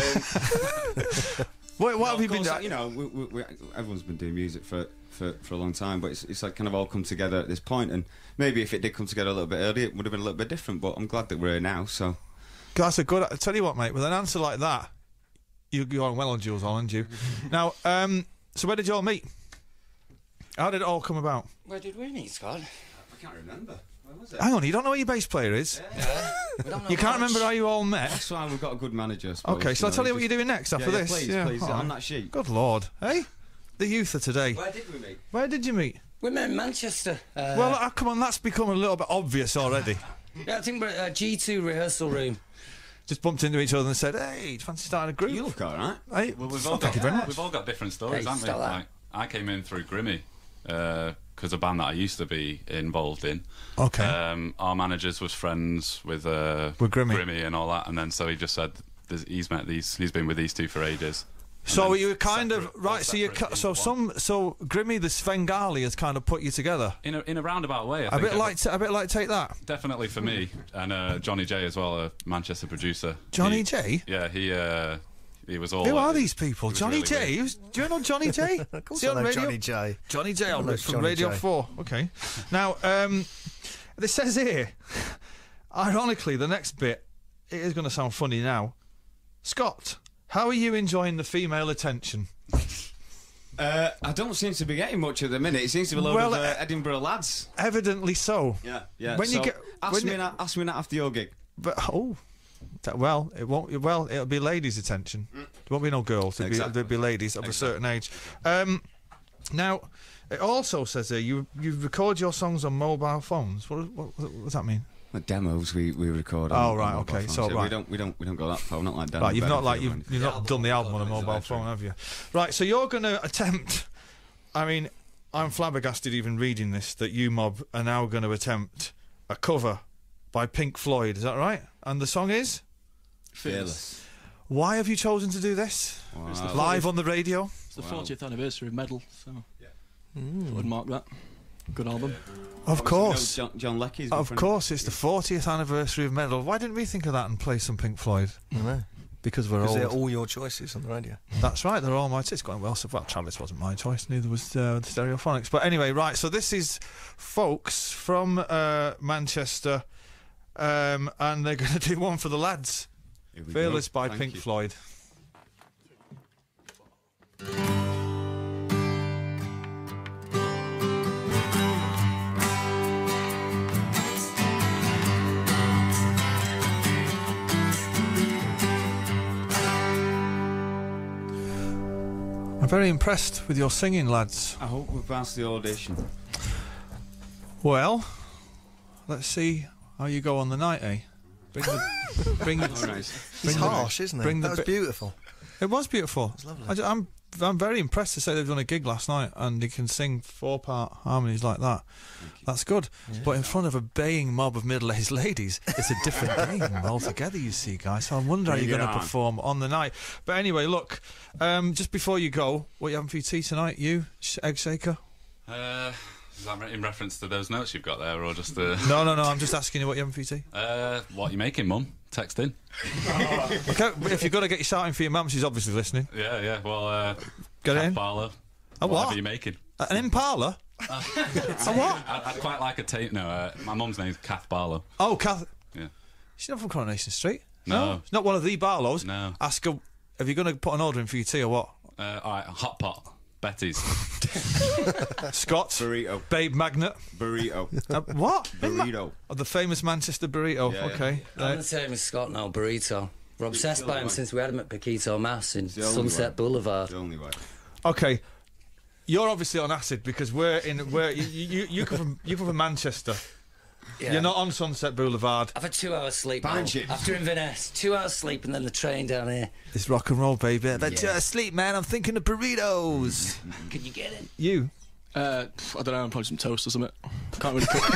um, What, what no, have you of been course, doing? You know, we, we, we, everyone's been doing music for, for, for a long time, but it's, it's like kind of all come together at this point, and maybe if it did come together a little bit earlier, it would have been a little bit different, but I'm glad that we're here now, so... That's a good. I tell you what, mate. With an answer like that, you you're on well on Jules, aren't you? Now, um, so where did you all meet? How did it all come about? Where did we meet, Scott? I can't remember. Where was it? Hang on, you don't know who your bass player is? Yeah. We don't know You can't much. remember how you all met? That's why we've got a good manager, I suppose, Okay, shall I know, tell you he what just- you're doing next after Yeah, yeah, this? please, Yeah, please, all on right. that sheet. Good Lord. Hey? The youth of today. Where did we meet? Where did you meet? We met in Manchester. Uh, well, uh, come on, that's become a little bit obvious already. yeah, I think we're at a G two rehearsal room. Just bumped into each other and said, hey, do you fancy starting a group? You look all right. Hey, Well, we've oh, all thank got, you very much. We've all got different stories, Hey, haven't we? stop that. Like, I came in through Grimmy because a band that I used to be involved in. Okay. Um, our managers was friends with uh, With Grimmy. and all that, and then so he just said there's- he's met these. He's been with these two for ages. And So then you were kind separate- of all right. So you separate so into some one. so Grimmy the Svengali has kind of put you together. in a in a roundabout way. I A think bit it- like a bit like take that. definitely for me and uh, Johnny J as well, a Manchester producer. Johnny He- J? Yeah, he uh, he was all. Who uh, are these people? he was Johnny really J. weird. Who's, do you know Johnny J? Of course Is he I on know radio? Johnny J. Johnny J on know from Johnny Radio J. Four. Okay. Now, um, this says here, ironically, the next bit it is going to sound funny now. Scott, how are you enjoying the female attention? Uh, I don't seem to be getting much at the minute. It seems to be a load Well, of uh, uh, Edinburgh lads. Evidently so. Yeah, yeah. When you so get- ask when me you- that. Ask me that after your gig. But oh, that, well, it won't. Well, it'll be ladies' attention. There won't be no girls. It'll, Exactly. be, there'll be ladies of Exactly. a certain age. Um, now, it also says here you you record your songs on mobile phones. What, what, what does that mean? What demos we, we record. Oh, on, right, on mobile okay, phones. so, Yeah, right. we don't we don't we don't go that far. Not like demo. Right, you've not like Battlefield you've, or you've Yeah, not album done the album on a recording, mobile exactly. phone, have you? Right, so you're going to attempt. I mean, I'm flabbergasted even reading this that you mob are now going to attempt a cover by Pink Floyd. Is that right? And the song is. Fearless. Why have you chosen to do this? Wow. Live on the radio? It's the Wow. fortieth anniversary of Medal, so Yeah. I would mark that. Good album. Of Obviously, course. we know John, John Leckie's good Of friend. course, it's the fortieth anniversary of Medal. Why didn't we think of that and play some Pink Floyd? I know. Because we're Because old. they're all your choices on the radio. That's right, they're all my It's going well. So, well, Travis wasn't my choice, neither was uh, the Stereophonics. But anyway, right, so this is folks from uh, Manchester, um, and they're going to do one for the lads. Here we Fearless go. by Thank Pink you. Floyd. I'm very impressed with your singing, lads. I hope we pass the audition. Well, let's see how you go on the night, eh? Bring the, bring All the, right. He's Bring the- harsh, isn't he? bring the That was bit- beautiful. It was beautiful. It's lovely. I ju- I'm I'm very impressed to say they've done a gig last night and they can sing four part harmonies like that. That's good. But in front of a baying mob of middle aged ladies, it's a different game altogether. You see, guys. So I wonder how Bring you're it going to on. perform on the night. But anyway, look. Um, just before you go, what are you having for your tea tonight? You Sh- egg shaker? Uh, is that in reference to those notes you've got there, or just the? No, no, no. I'm just asking you what you're having for your tea. Uh, what are you making, Mum? Text in. Okay, but if you've got to get your shouting for your mum, she's obviously listening. Yeah, yeah. Well, uh, Get it cat in. parlour. A Whatever what? you're making. An Impala? A what? I'd, I'd quite like a tape. No, uh, my mum's name's Kath Barlow. Oh, Kath. Yeah. She's not from Coronation Street. No. She's not one of the Barlows. No. Ask her, have you going to put an order in for your tea or what? Uh, all right, hot pot. Betty's. Scott. Burrito. Babe Magnet. Burrito. Uh, what? Burrito. Oh, the famous Manchester burrito. Yeah, yeah. Okay. I'm Right. the same as Scott now, burrito. We're obsessed by him since we had him at Paquito Mass in the only Sunset way. Boulevard. The only way. Okay. You're obviously on acid because we're in. We're you. You, you come from. You come from Manchester. Yeah. You're not on Sunset Boulevard. I've had two hours sleep now. Banshee. After Inverness, two hours sleep and then the train down here. It's rock and roll, baby. But Yeah. two hours sleep, man. I'm thinking of burritos. Can you get it? You. Uh, I don't know, probably some toast or something. Can't really cook.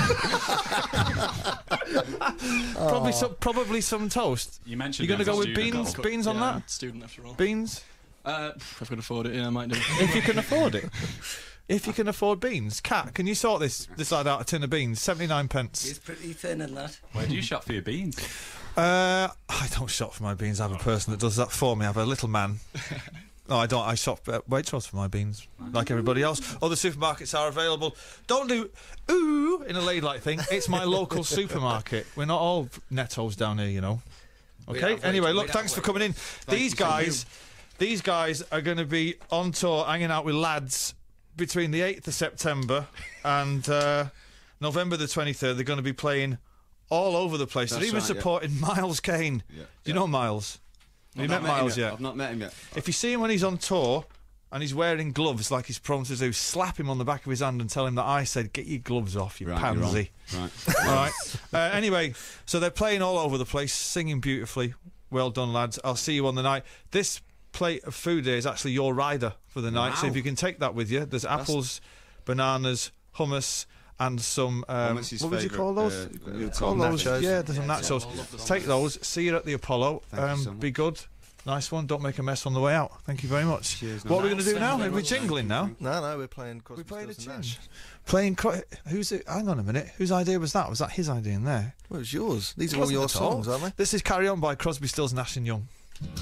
Probably some. Probably some toast. You mentioned You're gonna you go have a with student. beans. Beans on yeah, I'm that. a student after all. Beans. Uh, if I could afford it, yeah, I might do. If you can afford it. If you can afford beans. Kat, can you sort this this lad out a tin of beans? seventy-nine pence. It's pretty thin in that. Where do you shop for your beans? Uh, I don't shop for my beans. I have a person that does that for me. I have a little man. No, I don't. I shop at Waitrose for my beans, like everybody else. Other supermarkets are available. Don't do ooh in a ladylike thing. It's my local supermarket. We're not all nettos down here, you know. Okay. Anyway, look, thanks for coming in. These guys, these guys are going to be on tour, hanging out with lads between the eighth of September and uh, November the twenty-third. They're going to be playing all over the place. That's They're even right, yeah. supporting Miles Kane. Yeah. Do you know Miles? Have you met Miles yet? I've not met him yet. If you see him when he's on tour and he's wearing gloves like he's prone to do, slap him on the back of his hand and tell him that I said, get your gloves off, you Right, pansy. you're wrong. Right. All right. Uh, anyway, so they're playing all over the place, singing beautifully. Well done, lads. I'll see you on the night. This plate of food here is actually your rider for the night, so Wow. if you can take that with you. There's That's- apples, bananas, hummus, and some um, Hummus is what would you favourite, call those? uh, What would you uh, call those? nachos. Yeah, there's some Yeah, nachos. Take those. See you at the Apollo. Thank you Um, so much. be good. Nice one. Don't make a mess on the way out. Thank you very much. Cheers, What are we man. going to do now? Thank Are you we very much. jingling now? No, no, we're playing Crosby, We played a Stills and tune. Nash. Playing. Cro- who's it? Hang on a minute. Whose idea was that? Was that his idea in there? Well, it was yours. These It are all wasn't your at all. songs, aren't they? This is Carry On by Crosby, Stills, Nash and Young.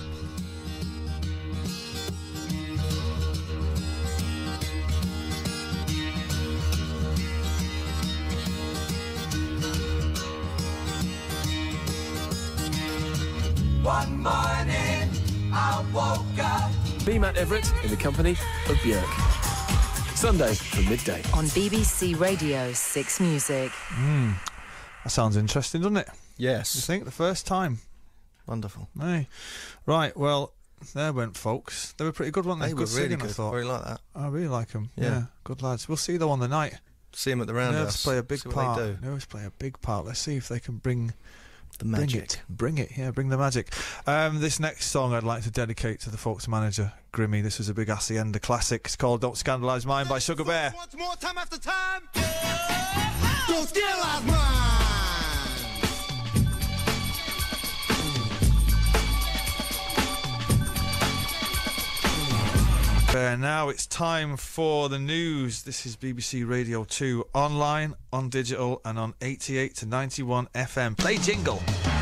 One morning I woke up. Be Matt Everett in the company of Björk. Sunday from midday. On B B C Radio six Music. Mm. That sounds interesting, doesn't it? Yes. You think? The first time. Wonderful. Hey. Right, well, there went folks. They were pretty good, weren't they? They were good really singing, I good. thought. I really like that. I really like them. Yeah. Yeah. Good lads. We'll see them on the night. See them at the They always Roundhouse. play a big See what part. they do. They always play a big part. Let's see if they can bring The Bring magic. it. Bring it. Yeah, bring the magic. Um, this next song I'd like to dedicate to the Folks manager, Grimmy. This was a big Hacienda classic. It's called Don't Scandalise Mine by Sugar Bear. Once more, time after time. Don't scandalize mine. Uh, now it's time for the news. This is B B C Radio two, online, on digital, and on eighty-eight to ninety-one F M. Play jingle.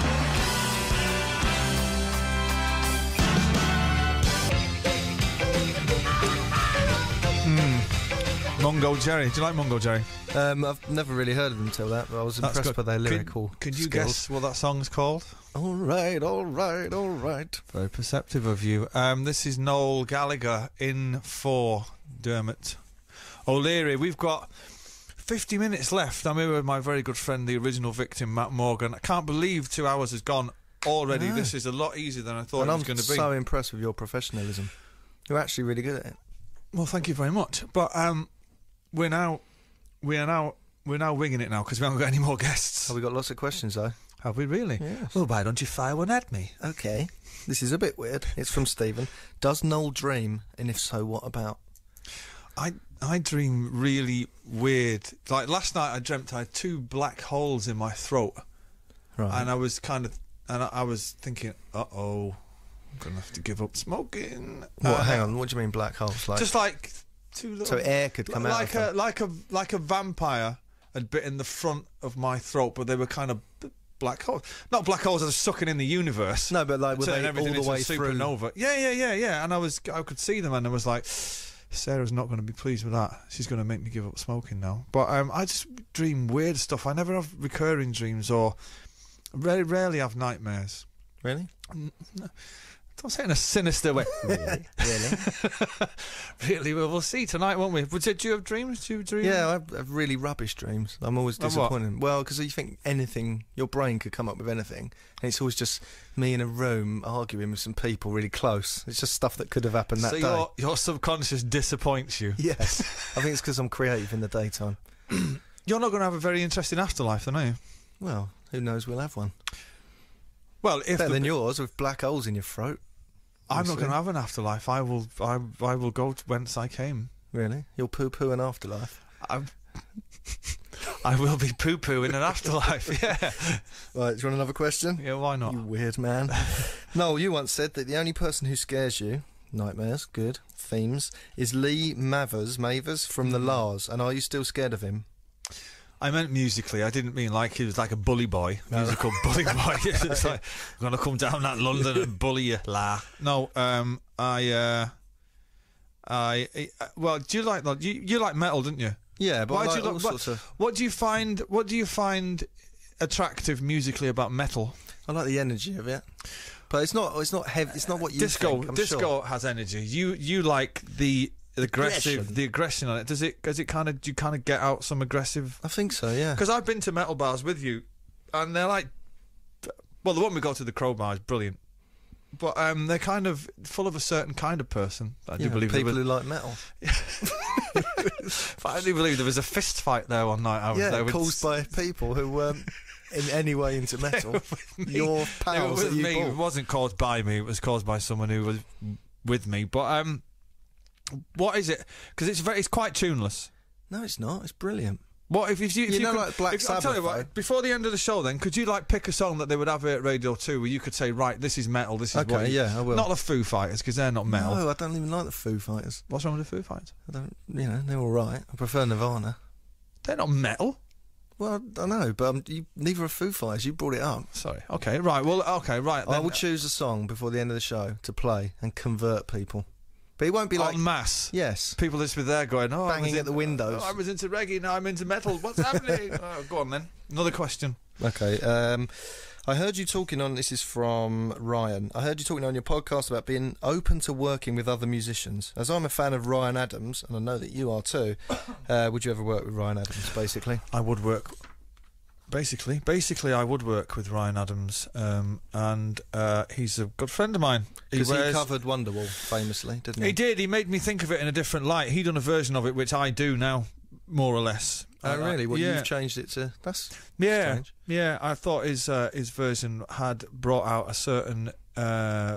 Mm. Mungo Jerry. Do you like Mungo Jerry? Um, I've never really heard of them till that, but I was That's impressed good. by their Could- lyrical Could you skills. guess what that song's called? All right, all right, all right. Very perceptive of you. Um, this is Noel Gallagher in for Dermot O'Leary. We've got fifty minutes left. I'm here with my very good friend, the original victim, Matt Morgan. I can't believe two hours has gone already. I know. This is a lot easier than I thought And it I'm was going to be. so impressed with your professionalism. You're actually really good at it. Well, thank you very much. But um, we're now, we are now, we're now winging it now because we haven't got any more guests. Have we got lots of questions though? Have we really? Yes. Well, why don't you fire one at me? Okay. This is a bit weird. It's from Stephen. Does Noel dream? And if so, what about? I I dream really weird. Like last night, I dreamt I had two black holes in my throat, Right. and I was kind of, and I, I was thinking, uh oh, I'm gonna have to give up smoking. What? Uh, hang on. What do you mean black holes? Like just like two little. so air could come out like of a them. like a like a vampire had bitten the front of my throat, but they were kind of b- black holes. Not black holes that are sucking in the universe. No, but like were turning they everything all the into a way through? supernova. Yeah, yeah, yeah, yeah. And I was, I could see them, and I was like, Sarah's not going to be pleased with that. She's going to make me give up smoking now. But um, I just dream weird stuff. I never have recurring dreams, or very rarely have nightmares. Really? N- n- Don't say it in a sinister way. Really? Really? Really? Well, we'll see tonight, won't we? But did you have dreams? Do you dream? Yeah, I have, have really rubbish dreams. I'm always Like what? disappointed. Well, because you think anything, your brain could come up with anything, and it's always just me in a room arguing with some people really close. It's just stuff that could have happened that so day. your, your subconscious disappoints you. Yes. I think it's because I'm creative in the daytime. You're not going to have a very interesting afterlife, then, are you? Well, who knows? We'll have one. Well, if Better the, than yours with black holes in your throat. I'm not obviously. going to have an afterlife. I will. I. I will go to whence I came. Really? You'll poo-poo an afterlife? I'm, I will be poo-poo in an afterlife. Yeah. Right. Do you want another question? Yeah. Why not? You weird man. Noel, you once said that the only person who scares you, nightmares, good themes, is Lee Mavers, Mavers from the Lars. And are you still scared of him? I meant musically. I didn't mean like he was like a bully boy, musical bully boy. It's like, I'm going to come down that London and bully you, la. No, um, I, uh, I, I, well, do you like that? You, you like metal, didn't you? Yeah, but Why I like do you all like, sorts what, of... what do you find? What do you find attractive musically about metal? I like the energy of it, but it's not. It's not heavy. It's not what you disco. think, I'm disco sure. has energy. You, you like the. The aggressive, Aggression. the aggression on it. Does it? Does it kind of? Do you kind of get out some aggressive? I think so. Yeah. Because I've been to metal bars with you, and they're like, well, the one we got to the Crowbar is brilliant, but um, they're kind of full of a certain kind of person. I do Yeah, believe there people was, who like metal. but I do believe there was a fist fight there one night. I was Yeah, there with caused by people who weren't in any way into metal. Your They were pals that with you me. It bought. wasn't caused by me. It was caused by someone who was with me. But um, what is it? Because it's very, it's quite tuneless. No, it's not. It's brilliant. What if, if you if You you know, could, like Black if, I'll tell you Sabbath, what, though? before the end of the show, then could you like pick a song that they would have here at Radio Two, where you could say, right, this is metal, this is Okay, what you, yeah, I will. Not the Foo Fighters, because they're not metal. No, I don't even like the Foo Fighters. What's wrong with the Foo Fighters? I don't. You know, they're all right. I prefer Nirvana. They're not metal. Well, I know, but um, you, neither are Foo Fighters. You brought it up. Sorry. Okay. Right. Well. Okay. Right. I then, will choose a song before the end of the show to play and convert people. But it won't be like en masse. Yes. People just be there going, oh, I Banging was in- at the windows. Oh, I was into reggae, now I'm into metal. What's happening? Oh, go on then. Another question. Okay. Um, I heard you talking on. This is from Ryan. I heard you talking on your podcast about being open to working with other musicians. As I'm a fan of Ryan Adams, and I know that you are too. Uh, would you ever work with Ryan Adams? Basically, I would work. Basically, basically, I would work with Ryan Adams, um, and uh, he's a good friend of mine. because he, wears- covered Wonderwall famously, didn't he? He did. He made me think of it in a different light. He done a version of it, which I do now, more or less. Oh, Uh, really? Well, yeah. you've changed it to. That's Yeah, strange. yeah. I thought his uh, his version had brought out a certain uh,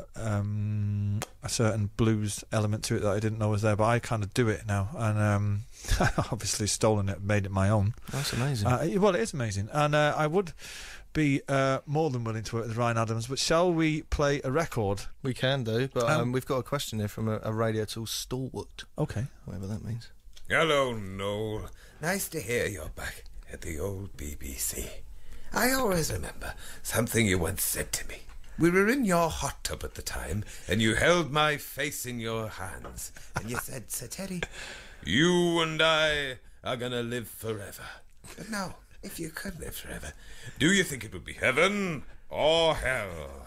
um, a certain blues element to it that I didn't know was there. But I kind of do it now, and um, obviously stolen it, made it my own. That's amazing. Uh, well, it is amazing, and uh, I would be uh, more than willing to work with Ryan Adams. But shall we play a record? We can do, but um, Um, we've got a question here from a, a Radio Tool stalwart, Okay. whatever that means. Hello, Noel. Nice to hear you're back at the old B B C. I always remember something you once said to me. We were in your hot tub at the time, and you held my face in your hands, and you said, Sir Terry, you and I are gonna live forever. But now, if you could live forever, do you think it would be heaven or hell?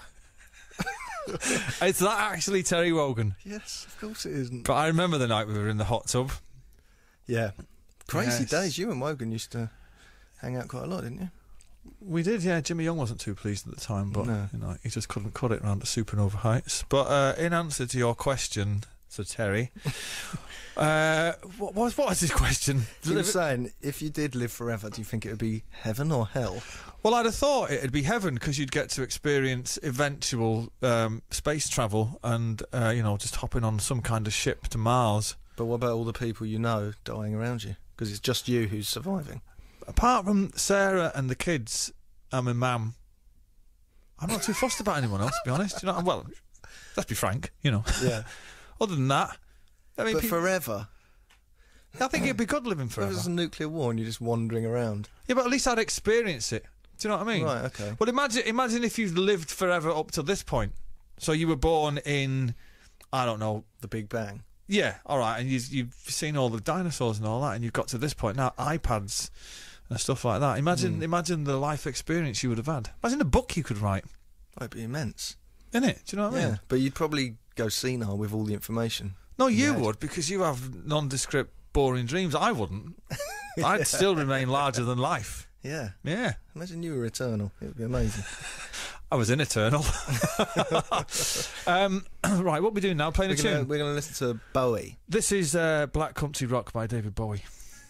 Is that actually Terry Wogan? Yes, of course it isn't. But I remember the night we were in the hot tub. Yeah. Crazy Yes. days. You and Wogan used to hang out quite a lot, didn't you? We did, yeah. Jimmy Young wasn't too pleased at the time, but No. you know, he just couldn't cut it around the Supernova Heights. But uh, in answer to your question, Sir Terry, uh, what was what was his question? He was saying, if you did live forever, do you think it would be heaven or hell? Well, I'd have thought it'd be heaven because you'd get to experience eventual um, space travel and uh, you know, just hopping on some kind of ship to Mars. But what about all the people you know dying around you? Because it's just you who's surviving. Apart from Sarah and the kids and my mum, I'm not too fussed about anyone else, to be honest. You know, well, let's be frank, you know. Yeah. Other than that, I mean, But peop- forever. I think it'd be good living If forever. there's a nuclear war and you're just wandering around. Yeah, but at least I'd experience it. Do you know what I mean? Right, okay. Well, imagine imagine if you've lived forever up to this point. So you were born in, I don't know, The Big Bang. yeah, all right, and you, you've seen all the dinosaurs and all that, and you've got to this point now, iPads and stuff like that. Imagine, Mm. imagine the life experience you would have had. Imagine the book you could write. That'd be immense. innit? Do you know what I Yeah, mean? but you'd probably go senile with all the information. No, you Yeah. would, because you have nondescript, boring dreams. I wouldn't. I'd still remain larger than life. Yeah. Yeah. Imagine you were eternal. It would be amazing. I was in Eternal. um, right, what are we doing now? Playing we're a gonna, tune? We're going to listen to Bowie. This is uh, Black Country Rock by David Bowie.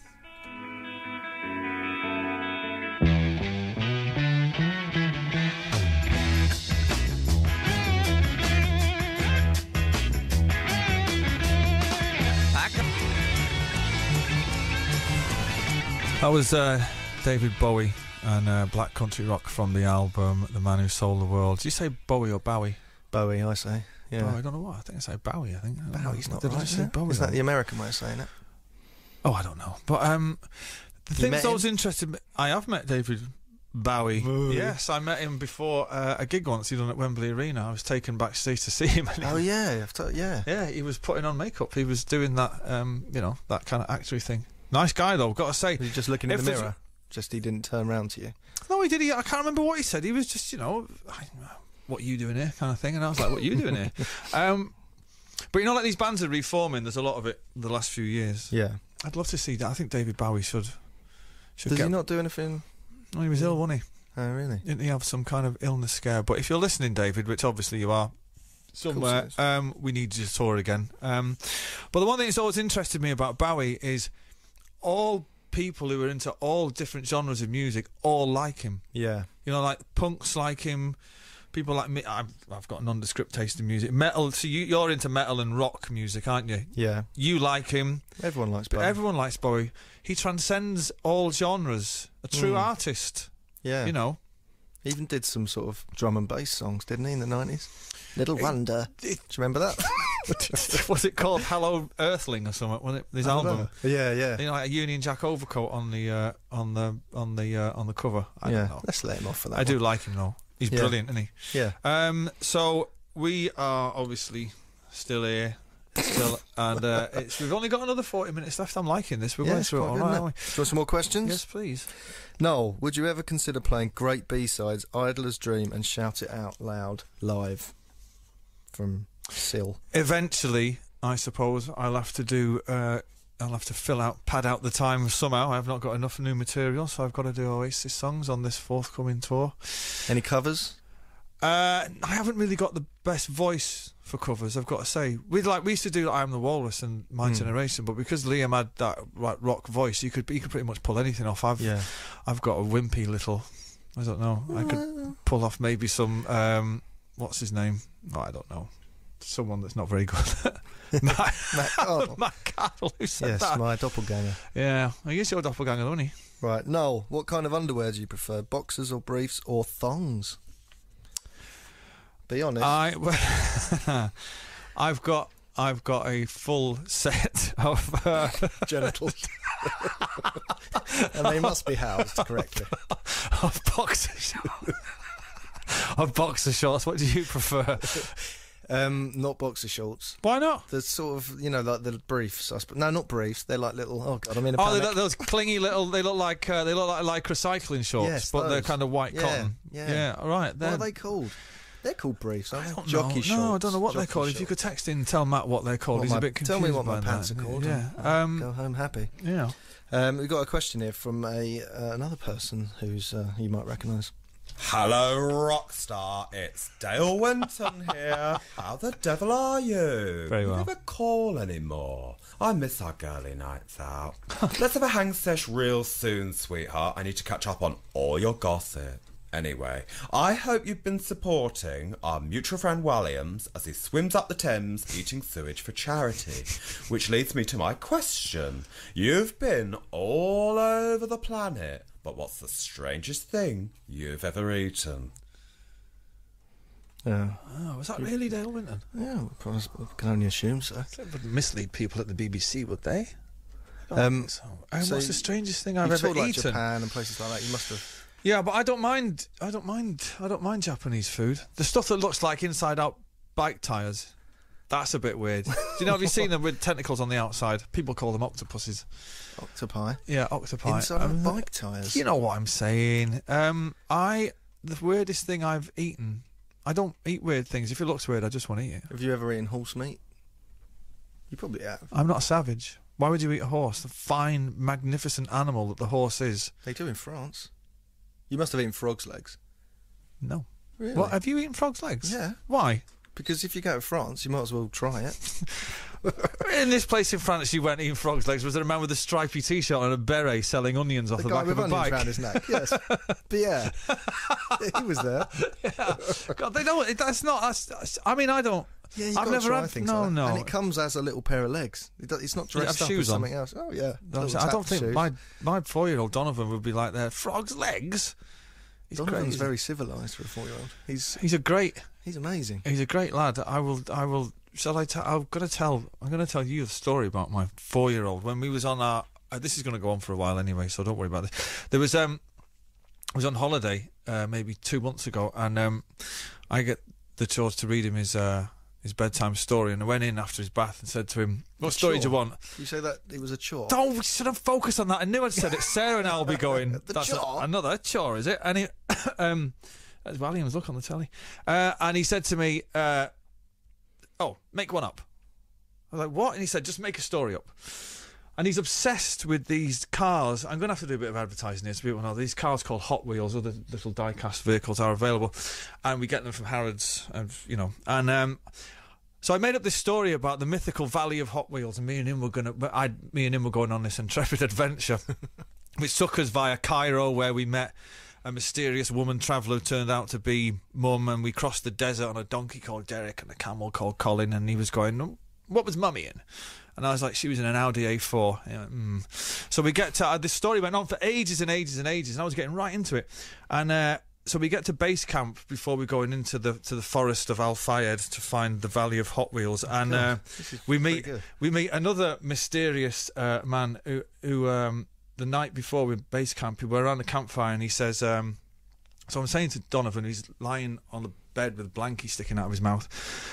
That was uh, David Bowie and uh, Black Country Rock from the album The Man Who Sold the World. Do you say Bowie or Bowie? Bowie, I say. Yeah. Bowie, I don't know what. I think I say Bowie, I think. Bowie's not Did right, I is say it? Bowie? Is that the American way of saying it? Oh, I don't know. But um, the You thing met that I was him? interested in, I have met David Bowie. Bowie. Yes, I met him before uh, a gig once he done at Wembley Arena. I was taken backstage to see him. And he Oh, yeah. I've t- yeah. Yeah, he was putting on makeup. He was doing that, um, you know, that kind of actory thing. Nice guy, though, got to say. Was he just looking in If the there's- mirror? Just he didn't turn round to you? No, he did. He, I can't remember what he said. He was just, you know, what are you doing here kind of thing. And I was like, what are you doing here? Um, but, you know, like these bands are reforming. There's a lot of it the last few years. Yeah. I'd love to see that. I think David Bowie should... should Does get... he not do anything? No, he was ill, wasn't he? Oh, really? Didn't he have some kind of illness scare? But if you're listening, David, which obviously you are somewhere, um, we need you to tour again. Um, but the one thing that's always interested me about Bowie is all people who are into all different genres of music all like him. Yeah. You know, like punks like him. People like me. I've, I've got a nondescript taste in music. Metal. So you, you're into metal and rock music, aren't you? Yeah. You like him. Everyone likes But Bowie. everyone likes Bowie. He transcends all genres. A true Mm. artist. Yeah. You know. He even did some sort of drum and bass songs, didn't he, in the nineties? Little It- Wonder. it- Do you remember that? Was it called Hello Earthling or something? Was it his I don't album? know. Yeah, yeah. You know, like a Union Jack overcoat on the uh, on the on the uh, on the cover. I yeah. don't know. Let's let him off for that I do one. like him though. He's Yeah. brilliant, isn't he? Yeah. Um. So we are obviously still here, still, and uh, it's we've only got another forty minutes left. I'm liking this. We're Yeah, going it's through it quite all good, right, isn't aren't it? Do you want some more questions? Yes, please. Noel, would you ever consider playing great B-sides, Idler's Dream, and Shout It Out Loud live? From Sill. we? Eventually, I suppose I'll have to do. Uh, I'll have to fill out, pad out the time somehow. I've not got enough new material, so I've got to do Oasis songs on this forthcoming tour. Any covers? Uh, I haven't really got the best voice for covers, I've got to say. We like we used to do like, I Am the Walrus and My Mm. Generation, but because Liam had that like, rock voice, you could he could pretty much pull anything off. I've Yeah. I've got a wimpy little. I don't know. I could pull off maybe some. Um, what's his name? Oh, I don't know. Someone that's not very good. Matt, Matt Cardle. Matt Cardle, who said Yes, that? my doppelganger. Yeah, I guess your doppelganger, wasn't he? Right, Noel, what kind of underwear do you prefer? Boxers or briefs or thongs? Be honest. I, I've got, I've got a full set of uh, genitals, and they must be housed correctly. of boxer shorts. Of boxer shorts. What do you prefer? Um, not boxer shorts. Why not? The sort of, you know, like the briefs. I sp- no, not briefs. They're like little. Oh God, I'm in a Oh, panic. they look, those clingy little. They look like uh, they look like lycra cycling shorts, Yes, but they're those. kind of white Yeah, cotton. yeah. yeah. All right. What Then. are they called? They're called briefs, aren't they? don't Jockey know. shorts. No, I don't know what they're Jockey called. If you could text in and tell Matt what they're called, What he's my- a bit tell confused. me what my by pants that. are called. Yeah. I'll Um, go home happy. yeah. Um, we've got a question here from a uh, another person who's uh, you might recognise. Hello, Rockstar. It's Dale Winton here. How the devil are you? Very You well. never call anymore. I miss our girly nights out. Let's have a hang sesh real soon, sweetheart. I need to catch up on all your gossip. Anyway, I hope you've been supporting our mutual friend Williams as he swims up the Thames eating sewage for charity. Which leads me to my question. You've been all over the planet, but what's the strangest thing you've ever eaten? Yeah. Oh, was that really Dale Winton? Yeah, we probably can only assume so. They wouldn't mislead people at the B B C, would they? I don't Um, think so. Um, so what's the strangest thing I've you ever toured, like, eaten? Japan and places like that. You must have. Yeah, but I don't mind. I don't mind. I don't mind Japanese food. The stuff that looks like inside-out bike tires. That's a bit weird. Do you know? Have you seen them with tentacles on the outside? People call them octopuses. Octopi. Yeah, octopi. Inside Um, of bike tyres. You know what I'm saying? Um, I the weirdest thing I've eaten. I don't eat weird things. If it looks weird, I just want to eat it. Have you ever eaten horse meat? You probably have. I'm not a savage. Why would you eat a horse? The fine, magnificent animal that the horse is. They do in France. You must have eaten frog's legs. No. Really? What, have you eaten frog's legs? Yeah. Why? Because if you go to France, you might as well try it. In this place in France, you went eating frog's legs. Was there a man with a stripy T-shirt and a beret selling onions off the the, guy back with of a onions bike? around his neck, yes. Pierre. He was there. Yeah. God, they don't. That's not. That's, that's, I mean, I don't. Yeah, you've I've got never to try had. things No, like that. no. And it comes as a little pair of legs. It do, it's not Does it dressed have up shoes as on? something else. Oh yeah. No, Little I don't tap think shoes. my my four-year-old Donovan would be like that. Frog's legs. He's Donovan's crazy. very civilised for a four-year-old. He's He's a great. he's amazing. He's a great lad. I will. I will. Shall I tell? I'm gonna tell. I'm gonna tell you the story about my four-year-old when we was on our. Uh, this is going to go on for a while anyway, so don't worry about this. There was um, I was on holiday uh, maybe two months ago, and um, I get the chores to read him his uh, his bedtime story, and I went in after his bath and said to him, "What A story chore? do you want?" You say that it was a chore. Don't we should have focused on that. I knew I'd said it. Sarah and I'll be going. The That's chore? A, another chore, is it? And he, um, that's William's look on the telly, uh, and he said to me, uh, "Oh, make one up." I was like, "What?" And he said, "Just make a story up." And he's obsessed with these cars. I'm going to have to do a bit of advertising here so people know. These cars called Hot Wheels, other little die-cast vehicles are available, and we get them from Harrods, and you know. And um, so I made up this story about the mythical Valley of Hot Wheels, and me and him were going to, I, me and him were going on this intrepid adventure, which took us via Cairo, where we met a mysterious woman traveller who turned out to be Mum, and we crossed the desert on a donkey called Derek and a camel called Colin, and he was going, "What was Mummy in?" And I was like, "She was in an Audi A four. He went, mm. So we get to, uh, this story went on for ages and ages and ages, and I was getting right into it. And uh, so we get to base camp before we're going into the to the forest of Al Fayed to find the Valley of Hot Wheels. And uh, we meet good. we meet another mysterious uh, man who, who um, the night before we base camp, we were around the campfire, and he says, um, so I'm saying to Donovan, he's lying on the bed with a blankie sticking out of his mouth.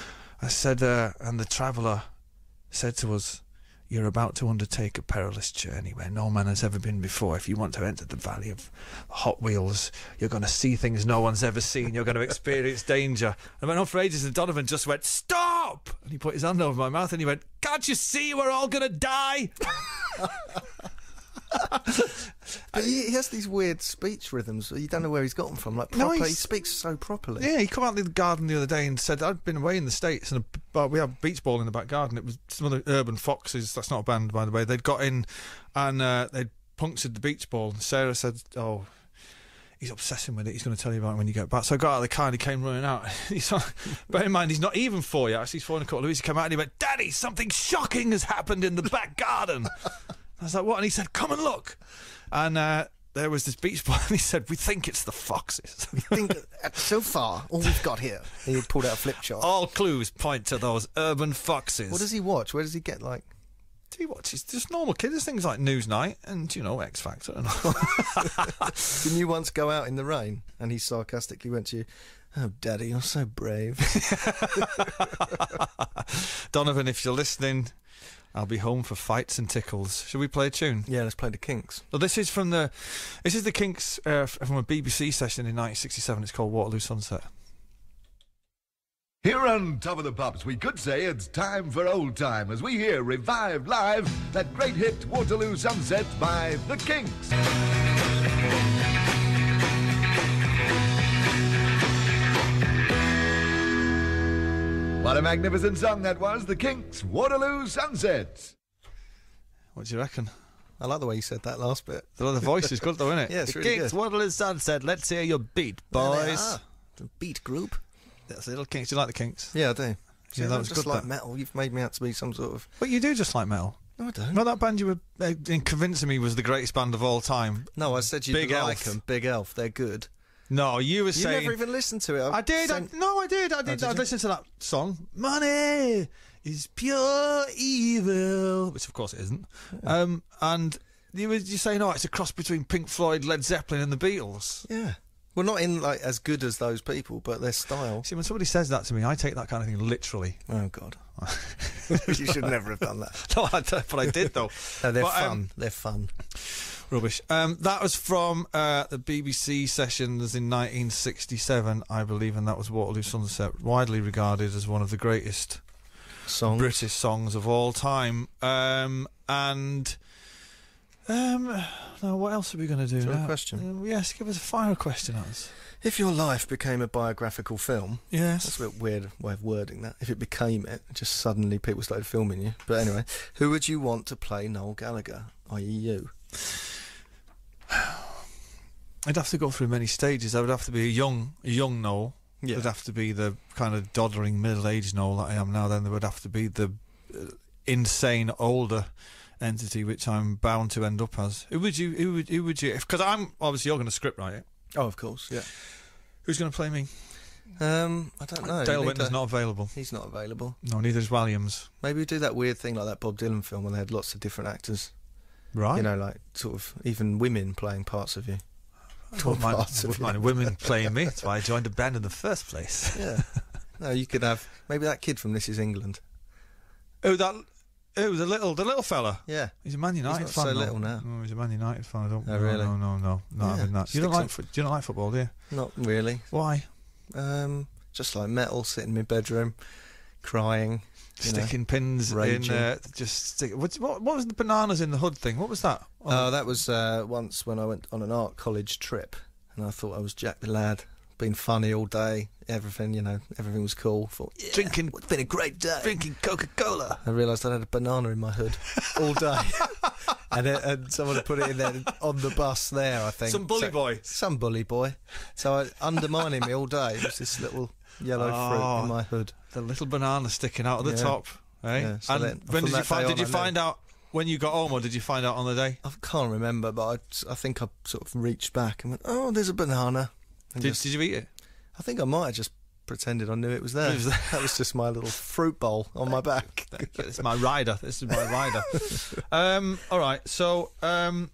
I said, uh, and the traveller said to us, "You're about to undertake a perilous journey where no man has ever been before. If you want to enter the Valley of Hot Wheels, you're going to see things no one's ever seen. You're going to experience danger." I went on for ages, and Donovan just went, "Stop!" And he put his hand over my mouth, and he went, "Can't you see we're all going to die?" But he, he has these weird speech rhythms. You don't know where he's got them from. Like proper, No, he he's- speaks so properly. Yeah, he come out of the garden the other day and said, "I'd been away in the States, and a, uh, we have beach ball in the back garden. It was some of the Urban Foxes, that's not a band, by the way. They'd got in and uh, they'd punctured the beach ball. And Sarah said, "Oh, he's obsessing with it. He's going to tell you about it when you get back." So I got out of the car and he came running out. He's like, bear in mind, he's not even four yet. Actually, he's four and a couple of weeks. He came out and he went, "Daddy, something shocking has happened in the back garden." I was like, "What?" And he said, "Come and look." And uh, there was this beach ball, and he said, "We think it's the Foxes." We think that so far, all we've got here. He pulled out a flip chart. All clues point to those Urban Foxes. What does he watch? Where does he get, like... Do he watch? He's just normal kid. There's things like Newsnight and, you know, X Factor and all. Didn't you once go out in the rain and he sarcastically went to you, "Oh, Daddy, you're so brave." Donovan, if you're listening, I'll be home for fights and tickles. Should we play a tune? Yeah, let's play the Kinks. Well, this is from the, this is the Kinks uh, f- from a B B C session in nineteen sixty-seven. It's called Waterloo Sunset. Here on Top of the Pops, we could say it's time for old time as we hear revived live that great hit Waterloo Sunset by the Kinks. What a magnificent song that was, the Kinks, Waterloo Sunset. What do you reckon? I like the way you said that last bit. The, the voice is good though, isn't it? Yeah, it's the really Kinks, good. Waterloo Sunset. Let's hear your beat, There they boys. are. The beat group. That's the little Kinks. Do you like the Kinks? Yeah, I do. Yeah, See, that I don't was just good, like that. metal. You've made me out to be some sort of... But you do just like metal. No, I don't. Well, that band you were uh, in convincing me was the greatest band of all time. No, I said you Big like Elf. them. Big Elf. They're good. No, you were You saying... never even listened to it. I've I did. I, sent- no, I did. I Oh, did. did I you? listened to that song. Money is pure evil, which of course it isn't. Um, and you were you saying, "Oh, it's a cross between Pink Floyd, Led Zeppelin, and the Beatles." Yeah. Well, not in like as good as those people, but their style. See, when somebody says that to me, I take that kind of thing literally. Oh God. You should never have done that. No, I don't, but I did though. No, they're But, fun. um, They're fun. Rubbish. Um, that was from uh, the B B C sessions in nineteen sixty-seven, I believe, and that was Waterloo Sunset, widely regarded as one of the greatest songs. British songs of all time. Um, and um, now, what else are we going to do? Do you want a now? question? Uh, yes, give us a final question, Alice. If your life became a biographical film, yes, that's a bit weird way of wording that. If it became it, just suddenly people started filming you. But anyway, who would you want to play Noel Gallagher, that is you? I'd have to go through many stages. I would have to be a young, a young Noel. Yeah. There'd have to be the kind of doddering middle-aged Noel that I am now. Then there would have to be the uh, insane older entity, which I'm bound to end up as. Who would you? Who would? Who would you? Because I'm obviously you're going to script write it. Oh, of course, yeah. Who's going to play me? Um, I don't know. Dale We need Whitner's to- not available. He's not available. No, neither is Williams. Maybe we do that weird thing like that Bob Dylan film where they had lots of different actors. Right. You know, like sort of even women playing parts of you. I wouldn't mind, I wouldn't mind women playing me. That's why I joined the band in the first place. Yeah. No, you could have maybe that kid from This Is England. Oh, that. Oh, the little, the little fella. Yeah, he's a Man United He's fan. not so though. little now. Oh, he's a Man United fan. I don't. Oh, no, really? No, no, no, not Yeah, having that. You don't sticks like? on- Fo- do you not like football? Do you? Not really. Why? Um, just like metal, sitting in my bedroom, crying, you know, Sticking pins raging. in. Uh, just stick. What, what? What was the bananas in the hood thing? What was that? Oh, that was uh, once when I went on an art college trip, and I thought I was Jack the Lad, being funny all day, everything, you know, everything was cool. Thought, yeah, drinking. It's been a great day. Drinking Coca-Cola. I realised I had a banana in my hood all day, and, it, and someone had put it in there on the bus there. I think Some bully So- boy. some bully boy. So I, undermining me all day was this little yellow fruit Oh, in my hood. The little banana sticking out of the Yeah. top. Eh? Yeah, so and then- when from did you that find? day Did on, you I find out when you got home, or did you find out on the day? I can't remember, but I, I think I sort of reached back and went, "Oh, there's a banana." And Did, just- did you eat it? I think I might have just pretended I knew it was there. It was there. That was just my little fruit bowl on my back. It's my rider. This is my rider. um, all right. So um,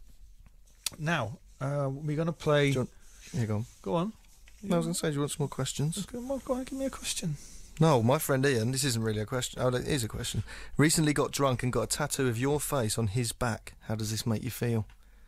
now uh, we're going to play. Do you want- Here, go on. Go on. No, I was going to say, do you want some more questions? Go on, go on, give me a question. No, my friend Ian, this isn't really a question. Oh, it is a question. Recently got drunk and got a tattoo of your face on his back. How does this make you feel?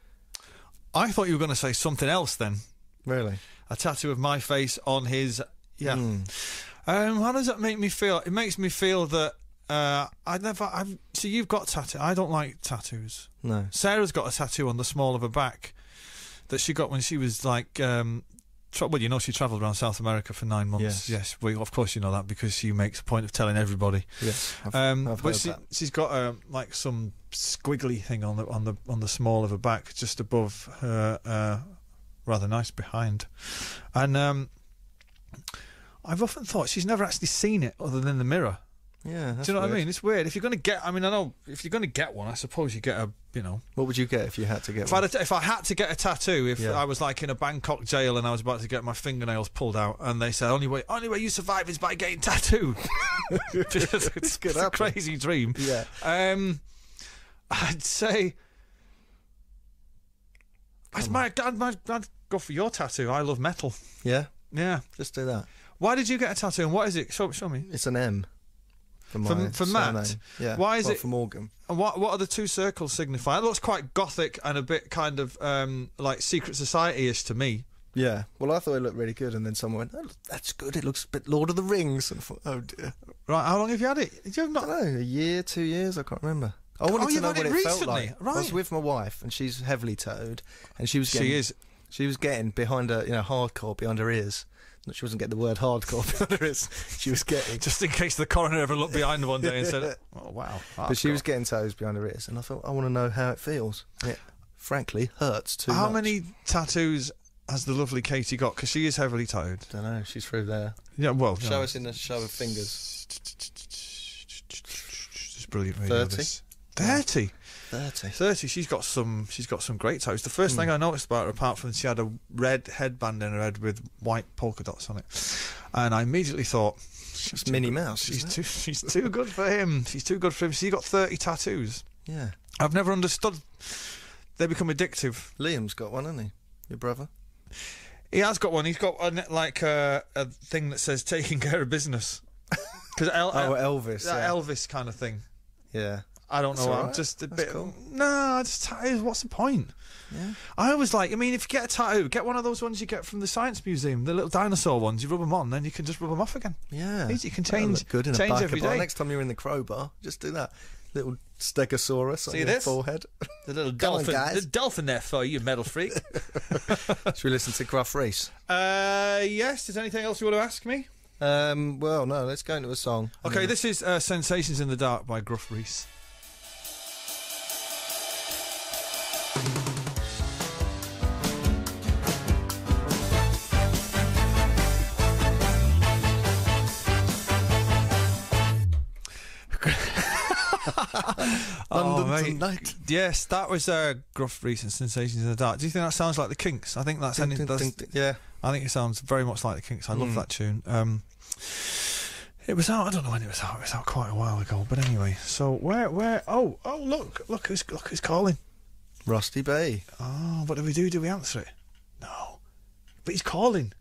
I thought you were going to say something else then. Really? A tattoo of my face on his. Yeah. Mm. Um, how does that make me feel? It makes me feel that uh, I never. I've, so you've got tattoo. I don't like tattoos. No. Sarah's got a tattoo on the small of her back that she got when she was like. Um, tra- well, you know, she travelled around South America for nine months. Yes. Yes. Well, of course, you know that because she makes a point of telling everybody. Yes, I've, Um, I've but heard she, that. she's got um, like some squiggly thing on the on the on the small of her back, just above her, uh, rather nice behind, and um, I've often thought she's never actually seen it other than the mirror. Yeah, that's Do you know what I weird. mean? It's weird. If you're going to get, I mean, I know if you're going to get one, I suppose you get a, you know. What would you get if you had to get If, one? I'd, if I had to get a tattoo, if Yeah. I was like in a Bangkok jail and I was about to get my fingernails pulled out, and they said only way only way you survive is by getting tattooed. it's it's could a happen. crazy dream. Yeah. Um, I'd say. I'd, my, I'd, my, I'd go for your tattoo. I love metal. Yeah? Yeah. Just do that. Why did you get a tattoo and what is it? Show, show me. It's an M. For, my For, for Matt? surname. Yeah. Why is well, it? for Morgan? And what what are the two circles signify? It looks quite gothic and a bit kind of um, like secret society-ish to me. Yeah. Well, I thought it looked really good, and then someone went, "Oh, that's good. It looks a bit Lord of the Rings." And I thought, "Oh dear." Right. How long have you had it? Did you have not? I don't know. A year, two years. I can't remember. I wanted Oh, to you've know had what it it, felt recently? like. Right. I was with my wife, and she's heavily tattooed, and she was She getting, is. She was getting behind her, you know, hardcore behind her ears. Not she wasn't getting the word hardcore behind her ears. She was getting. Just in case the coroner ever looked behind her one day and said, "Oh wow." But she hardcore." was getting tattoos behind her ears, and I thought, I want to know how it feels. It, frankly, hurts too How much. many tattoos has the lovely Katie got? Because she is heavily tattooed. Don't know. She's through there. Yeah. Well. Show no. us in the show of fingers. It's brilliant. Radio, Thirty. this. Thirty. Thirty. Thirty. She's got some. She's got some great tattoos. The first thing I noticed about her, apart from she had a red headband in her head with white polka dots on it, and I immediately thought, It's Minnie Mouse. she's isn't it? too. She's too good for him. She's too good for him. She got thirty tattoos. Yeah. I've never understood. They become addictive. Liam's got one, hasn't he? Your brother. He has got one. He's got a, like a, a thing that says "taking care of business." Because El- Oh, Elvis. that Yeah. Elvis kind of thing. yeah. I don't That's know. all I'm right. just a That's bit. cool. No, I just tattoos. What's the point? Yeah. I always like. I mean, if you get a tattoo, get one of those ones you get from the Science Museum, the little dinosaur ones. You rub them on, then you can just rub them off again. Yeah. Easy. You can That'll change. look good in change a every biker bar. day. Next time you're in the crowbar, just do that. Little stegosaurus on See your this? forehead. The little Come on, dolphin. guys. The dolphin there for you, metal freak. Should we listen to Gruff Reese? uh, yes. Is there anything else you want to ask me? Um, well, no. Let's go into a song. Okay, this is uh, "Sensations in the Dark" by Gruff Reese. London mate. Tonight. Yes, that was uh, Gruff Reese and "Sensations in the Dark." Do you think that sounds like the Kinks? I think that's, Ding, any, ding, that's ding, ding. Yeah. I think it sounds very much like the Kinks. I love Mm. that tune. Um, it was out. I don't know when it was out. It was out quite a while ago. But anyway, so where, where? Oh, oh, look, look who's look who's calling. Rusty B. Oh, what do we do? Do we answer it? No, but he's calling.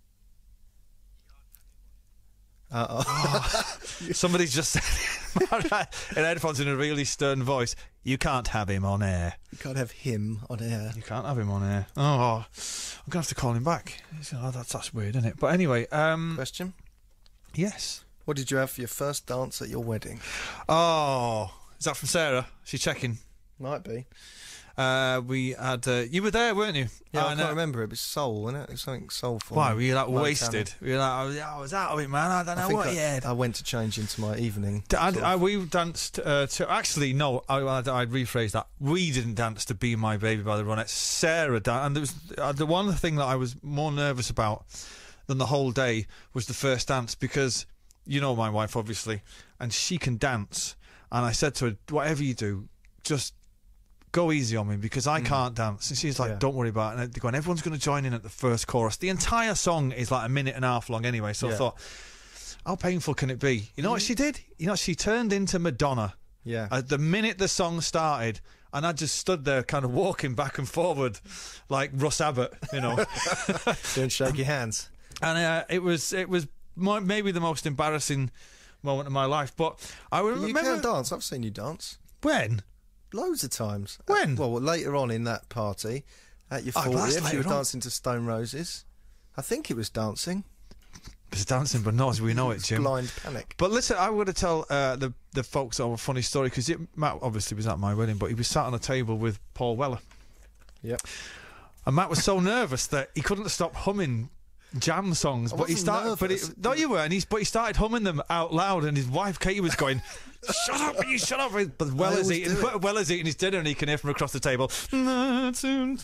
Uh-oh. Oh, somebody's just said in headphones in a really stern voice, "You can't have him on air. You can't have him on air. You can't have him on air." Oh, I'm gonna have to call him back. Oh, that's that's weird, isn't it? But anyway, um, question. Yes. What did you have for your first dance at your wedding? Oh, is that from Sarah? She's checking. Might be. Uh, we had uh, you were there, weren't you? Yeah, I And, can't uh, remember. It was soul, wasn't it? It was something soulful. Why were you like Low wasted? talent. Were you like, I was, I was out of it, man. I don't know I think what I, you had. I went to change into my evening. D- I, sort I, of- we danced uh, to. Actually, no. I, I, I'd rephrase that. We didn't dance to "Be My Baby" by the Ronettes. Sarah danced, and there was uh, the one thing that I was more nervous about than the whole day was the first dance, because you know my wife obviously, and she can dance. And I said to her, "Whatever you do, just go easy on me, because I Mm. can't dance." And she's like, Yeah. "Don't worry about it." And they're going, "Everyone's going to join in at the first chorus." The entire song is like a minute and a half long anyway. So I Yeah. thought, how painful can it be? You know what she did? You know, she turned into Madonna. Yeah. At the minute the song started, and I just stood there kind of walking back and forward like Russ Abbott, you know. Doing shaky hands. And uh, it was it was my, maybe the most embarrassing moment of my life. But I But remember... you can dance. I've seen you dance. When? Loads of times. When? Uh, well, later on in that party, at your Oh, but that's fortieth, you later were on. dancing to Stone Roses. I think it was dancing. It was dancing, but not as we know it, Jim. Blind Panic. But listen, I want to tell uh, the the folks a funny story, because Matt obviously was at my wedding, but he was sat on a table with Paul Weller. Yep. And Matt was so nervous that he couldn't stop humming Jam songs. I but he wasn't started, but nervous. he, no, you were, and he's but he started humming them out loud, and his wife Katie was going, "Shut up, you shut up!" But Weller's always eating, do it. Weller's eating his dinner, and he can hear from across the table. No,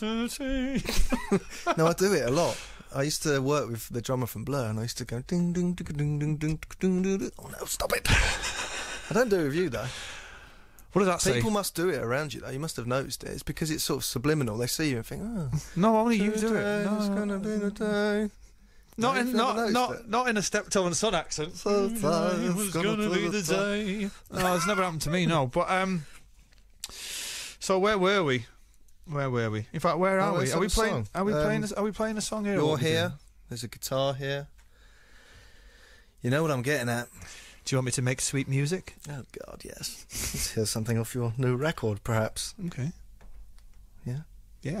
I do it a lot. I used to work with the drummer from Blur, and I used to go ding ding ding ding ding ding ding ding ding. Oh no, stop it! I don't do it with you though. What does that say? People must do it around you though. You must have noticed it. It's because it's sort of subliminal. They see you and think, "Oh, No, only you do it. today's No. gonna be the day." Not No, in you've not never not noticed it. not in a Steptoe and Son accent. So far, It was it's gonna, gonna be be the the day. No, it's never happened to me. No, but um. So where were we? Where were we? In fact, where are Oh, we? let's Are have we a playing? song. Are we playing? Um, A, are we playing a song here? or You're what are we here. doing? There's a guitar here. You know what I'm getting at. Do you want me to make sweet music? Oh God, yes. Let's hear something off your new record, perhaps. Okay. Yeah. Yeah.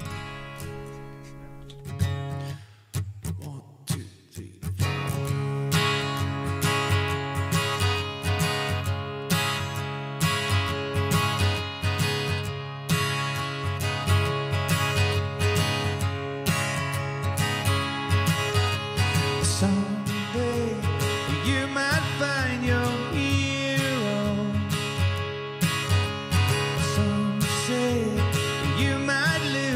Someday you might find your hero. Some say you might live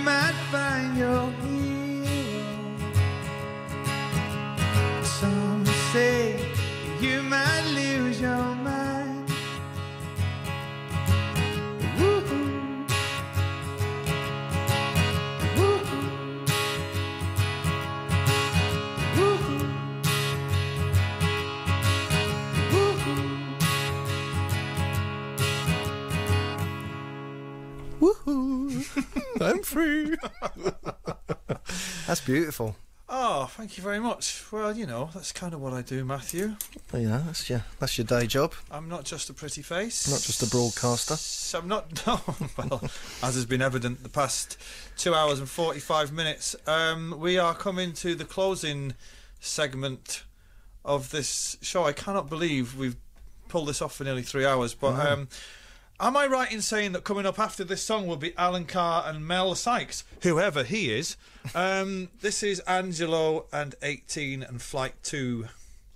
might find your hero. Some say you might lose your mind. Woo-hoo. Woo-hoo. Woo-hoo. Woohoo! I'm free. That's beautiful. Oh, thank you very much. Well, you know, that's kind of what I do, Matthew. Well, you know, that's your that's your day job. I'm not just a pretty face. Not just a broadcaster. So I'm not. No, well, as has been evident the past two hours and forty-five minutes, um, we are coming to the closing segment of this show. I cannot believe we've pulled this off for nearly three hours, but. Mm. Um, Am I right in saying that coming up after this song will be Alan Carr and Mel Sykes, whoever he is? Um, this is Angelo and eighteen and Flight two.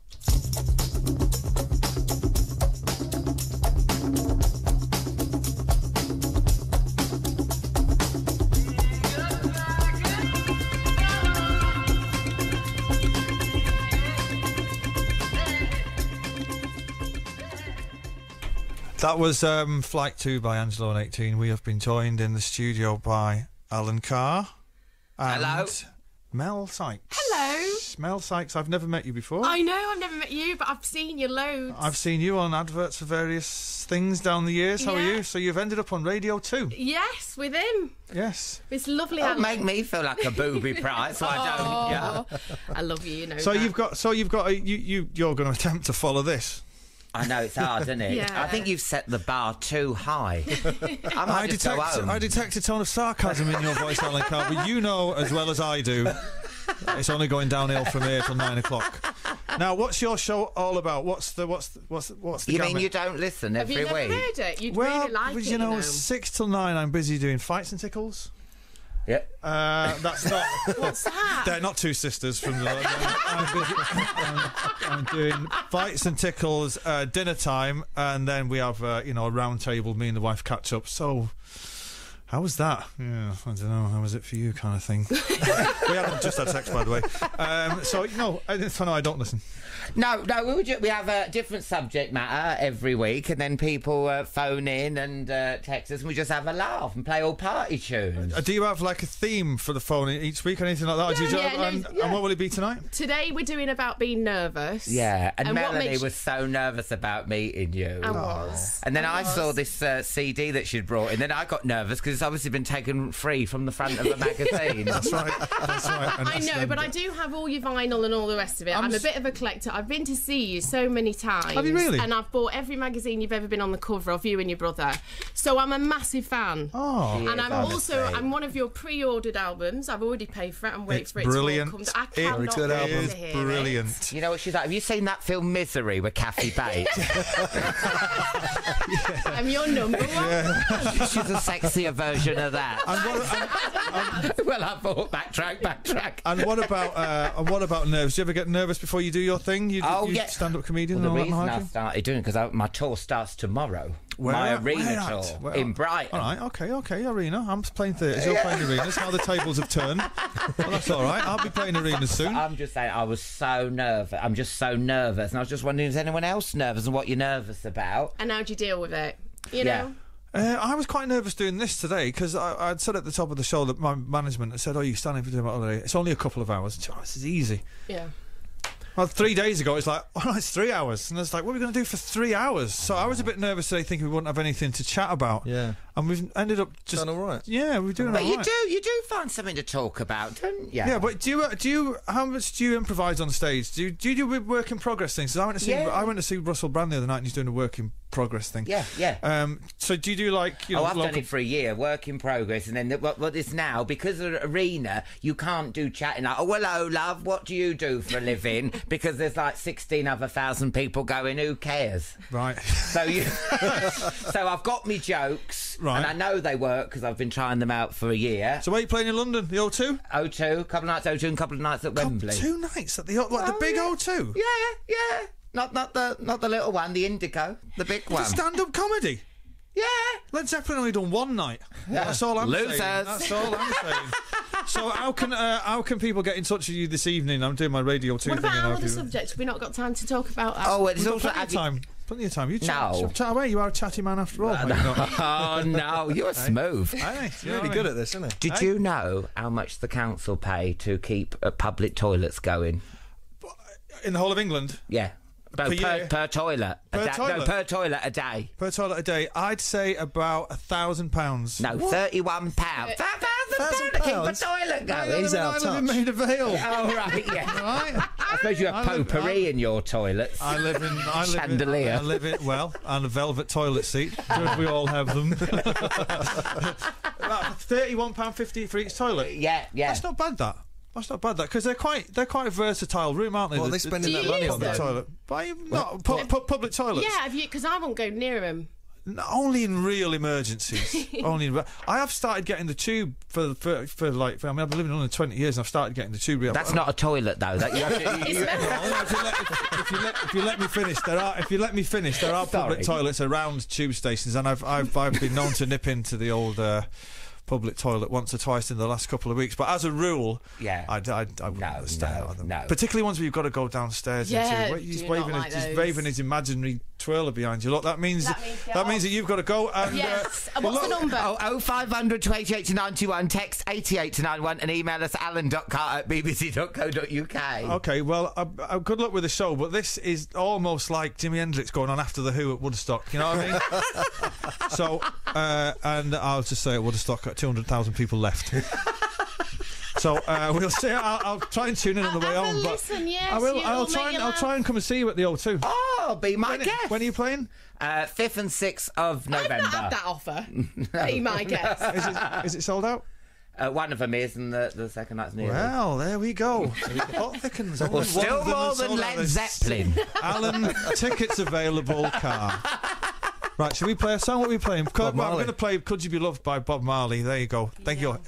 That was um, Flight two by Angelo and eighteen. We have been joined in the studio by Alan Carr and Hello. Mel Sykes. Hello. Mel Sykes, I've never met you before. I know, I've never met you, but I've seen you loads. I've seen you on adverts for various things down the years. How Yeah. are you? So you've ended up on Radio two. Yes, with him. Yes. It's lovely. Don't Alan. make me feel like a booby prize. So I don't. Yeah. Oh, I love you, you know. So that. you've got. So you've got. A, you you you're going to attempt to follow this. I know it's hard, isn't it? Yeah. I think you've set the bar too high. I might I just go detect. home. I detect a tone of sarcasm in your voice, Alan Carr. But you know as well as I do, it's only going downhill from here till nine o'clock. Now, what's your show all about? What's the what's the, what's the, what's the You gamut? mean you don't listen Have every you never week? heard it? You'd Well, really like but it, you know, you know. six till nine, I'm busy doing fights and tickles. Yeah. Uh, that's not. What's that? They're not two sisters from the. I'm, busy, I'm, I'm doing fights and tickles, uh, dinner time, and then we have uh, you know a round table. Me and the wife catch up. So, how was that? Yeah, I don't know. How was it for you, kind of thing. We haven't just had sex, by the way. Um, so no, I, no, I don't listen. No, no, we, would ju- we have a different subject matter every week, and then people uh, phone in and uh, text us, and we just have a laugh and play all party tunes. Uh, do you have like a theme for the phone each week or anything like that? Do you, Yeah, yeah, no, and, yeah. and what will it be tonight? Today we're doing about being nervous. Yeah, and, And what Melanie makes you- was so nervous about meeting you. I was. And then I, I was. saw this uh, C D that she'd brought in. Then I got nervous because it's obviously been taken free from the front of a magazine. That's right. That's right. And I it's, know, um, but I do have all your vinyl and all the rest of it. I'm I'm, a s- bit of a collector. I've been to see you so many times. Have you really? And I've bought every magazine you've ever been on the cover of, you and your brother. So I'm a massive fan. Oh. She And is, I'm honestly. also I'm one of your pre-ordered albums. I've already paid for it. I'm waiting It's for it brilliant. to all come. I It cannot good wait album. to hear brilliant. You know what she's like? Have you seen that film Misery with Kathy Bates? It. I'm your number one. She's a sexier version of that. And what, and, Well, I thought backtrack, backtrack. and what about uh, and what about nerves? Do you ever get nervous before you do your thing? You, Oh, you yeah. stand-up comedian Well, the and all that reason I malarkey? started doing it because my tour starts tomorrow. Where my at? arena Where at? tour Where in at? Brighton. All right, okay, okay, arena. I'm playing theatres, you're playing arenas. Now the tables have turned. Well, that's all right. I'll be playing arenas soon. I'm just saying, I was so nervous. I'm just so nervous, and I was just wondering, is anyone else nervous, and what you're nervous about? And how do you deal with it? You Yeah. know? Uh, I was quite nervous doing this today because I'd said at the top of the show that my management had said, "Oh, you're standing for doing it holiday. It's only a couple of hours." Oh, this is easy. Yeah. Well, three days ago, it's like, oh, no, it's three hours. And it's like, what are we going to do for three hours? So I was a bit nervous today thinking we wouldn't have anything to chat about. Yeah. And we've ended up just... Done all right. Yeah, we're doing But all you right. do, you do find something to talk about, don't you? Yeah, but do you, uh, do you, how much do you improvise on stage? Do you do, you do work in progress things? 'Cause I went to see, Yeah. I went to see Russell Brand the other night and he's doing a work in progress thing. Yeah, yeah. Um, so do you do like, you know, Oh, I've local... done it for a year, work in progress, and then the, what, what is now, because of the arena, you can't do chatting like, oh, hello, love, what do you do for a living? Because there's like sixteen other thousand people going, who cares? Right. So you, so I've got me jokes, Right. and I know they work because I've been trying them out for a year. So where are you playing in London? The O two? O two, a couple of nights O two and a couple of nights at Wembley. Two nights at the, O- like, the Oh, big yeah. O two? Yeah, yeah. Not not the not the little one, the Indigo, the big one. Stand-up comedy? Yeah. Led Zeppelin only done one night. Yeah. That's all I'm Losers. saying. That's all I'm saying. So how can uh, how can people get in touch with you this evening? I'm doing my Radio two What thing. about you know, our if other you- subjects? Have we not got time to talk about that? Oh, it's We've got also plenty of time. Plenty of time. You chat, No. chat away. You are a chatty man after all. mate, you know. Oh, no, you're smooth. Aye, you know Really what I good mean? at this, isn't he? Did Hey. you know how much the council pay to keep uh, public toilets going? In the whole of England? Yeah. No, Per per, year? per toilet. A Per da- toilet? No, per toilet a day. Per toilet a day, I'd say about a thousand pounds. No, thirty-one pounds. That thousand pounds to keep a toilet going. He's out of touch. I live in Maida Vale. Oh, right, yeah. Right. I suppose you have I live- potpourri in your toilets. I live in. I live Chandelier. In, I live in. Well, and a velvet toilet seat. Good, we all have them. About thirty-one pound fifty for each toilet. Yeah, yeah. That's not bad. That. That's not bad. That because they're quite. They're quite a versatile room, aren't they? What are The- they the- spending the that money on, public though? toilet. Why not pu- pu- public toilets? Yeah, have you? Because I won't go near them. No, only in real emergencies. Only in. Re- I have started getting the tube for for, for like. For, I mean, I've been living in London twenty years, and I've started getting the tube. That's not a toilet, though. That you have to, you, if, you let, if, if, you let, if you let me finish, there are. If you let me finish, there are public Sorry. toilets around tube stations, and I've I've I've been known to nip into the old. Uh, public toilet once or twice in the last couple of weeks, but as a rule, yeah, I, I, I wouldn't no, stay no, out of them. no. Particularly ones where you've got to go downstairs. Yeah, into, he's do waving, not his, like he's those. waving his imaginary twirler behind you. Look, that means That means get that means that you've got to go. And, Yes. uh, And what's the look- number? Oh, oh five hundred to eighty-eight to ninety-one, text eighty-eight to ninety-one, and email us alan dot carr at b b c dot co dot u k. Okay, well, uh, uh, good luck with the show, but this is almost like Jimi Hendrix going on after the Who at Woodstock. You know what I mean? So, uh, and I'll just say at Woodstock, two hundred thousand people left. So uh, we'll see. I'll, I'll try and tune in on the way Have a home. But listen, yes, I will. you'll I'll make try and you I'll laugh. try and come and see you at the O two. Oh, be my when, guest. when are you playing? Uh, fifth and sixth of November. I've not had that offer. Be my guest. Is it, is it sold out? Uh, one of them is, and the, the second night's near. Well, there we go. Plot thickens. Only Well, one still of them more has than sold out. Led There's Zeppelin. Alan, tickets available. Car. Right, shall we play a song? What are we playing? Could, Bob well, I'm Marley. going to play "Could You Be Loved" by Bob Marley. There you go. Thank you.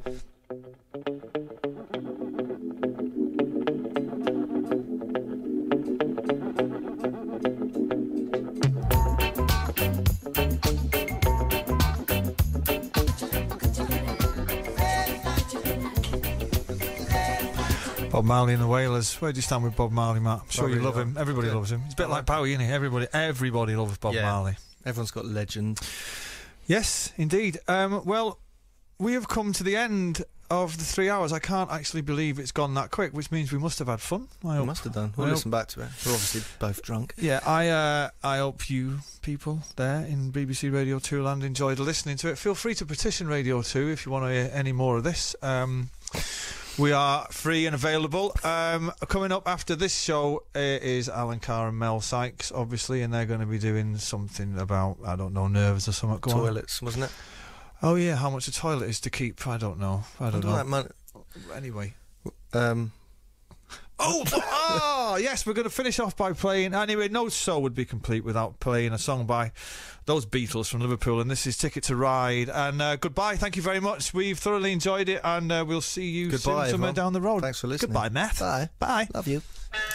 Bob Marley and the Wailers. Where do you stand with Bob Marley, Matt? I'm sure I you really love like him. Everybody yeah. loves him. He's a bit like Bowie, isn't he? Everybody, everybody loves Bob Yeah. Marley. Everyone's got legend. Yes, indeed. Um, well, we have come to the end of the three hours. I can't actually believe it's gone that quick, which means we must have had fun. I We hope. must have done. We'll I listen back to it. We're obviously both drunk. Yeah, I uh, I hope you people there in B B C Radio two land enjoyed listening to it. Feel free to petition Radio two if you want to hear any more of this. Um, we are free and available. Um, coming up after this show uh, is Alan Carr and Mel Sykes, obviously, and they're going to be doing something about, I don't know, nerves or something. Go on. Toilets, wasn't it? Oh, yeah, how much a toilet is to keep, I don't know. I don't know. Like man- Anyway. Um, Oh, oh, yes, we're going to finish off by playing. Anyway, no show would be complete without playing a song by those Beatles from Liverpool, and this is Ticket to Ride. And uh, goodbye, thank you very much. We've thoroughly enjoyed it, and uh, we'll see you Goodbye, soon somewhere everyone. down the road. Thanks for listening. Goodbye, Matt. Bye. Bye. Love you.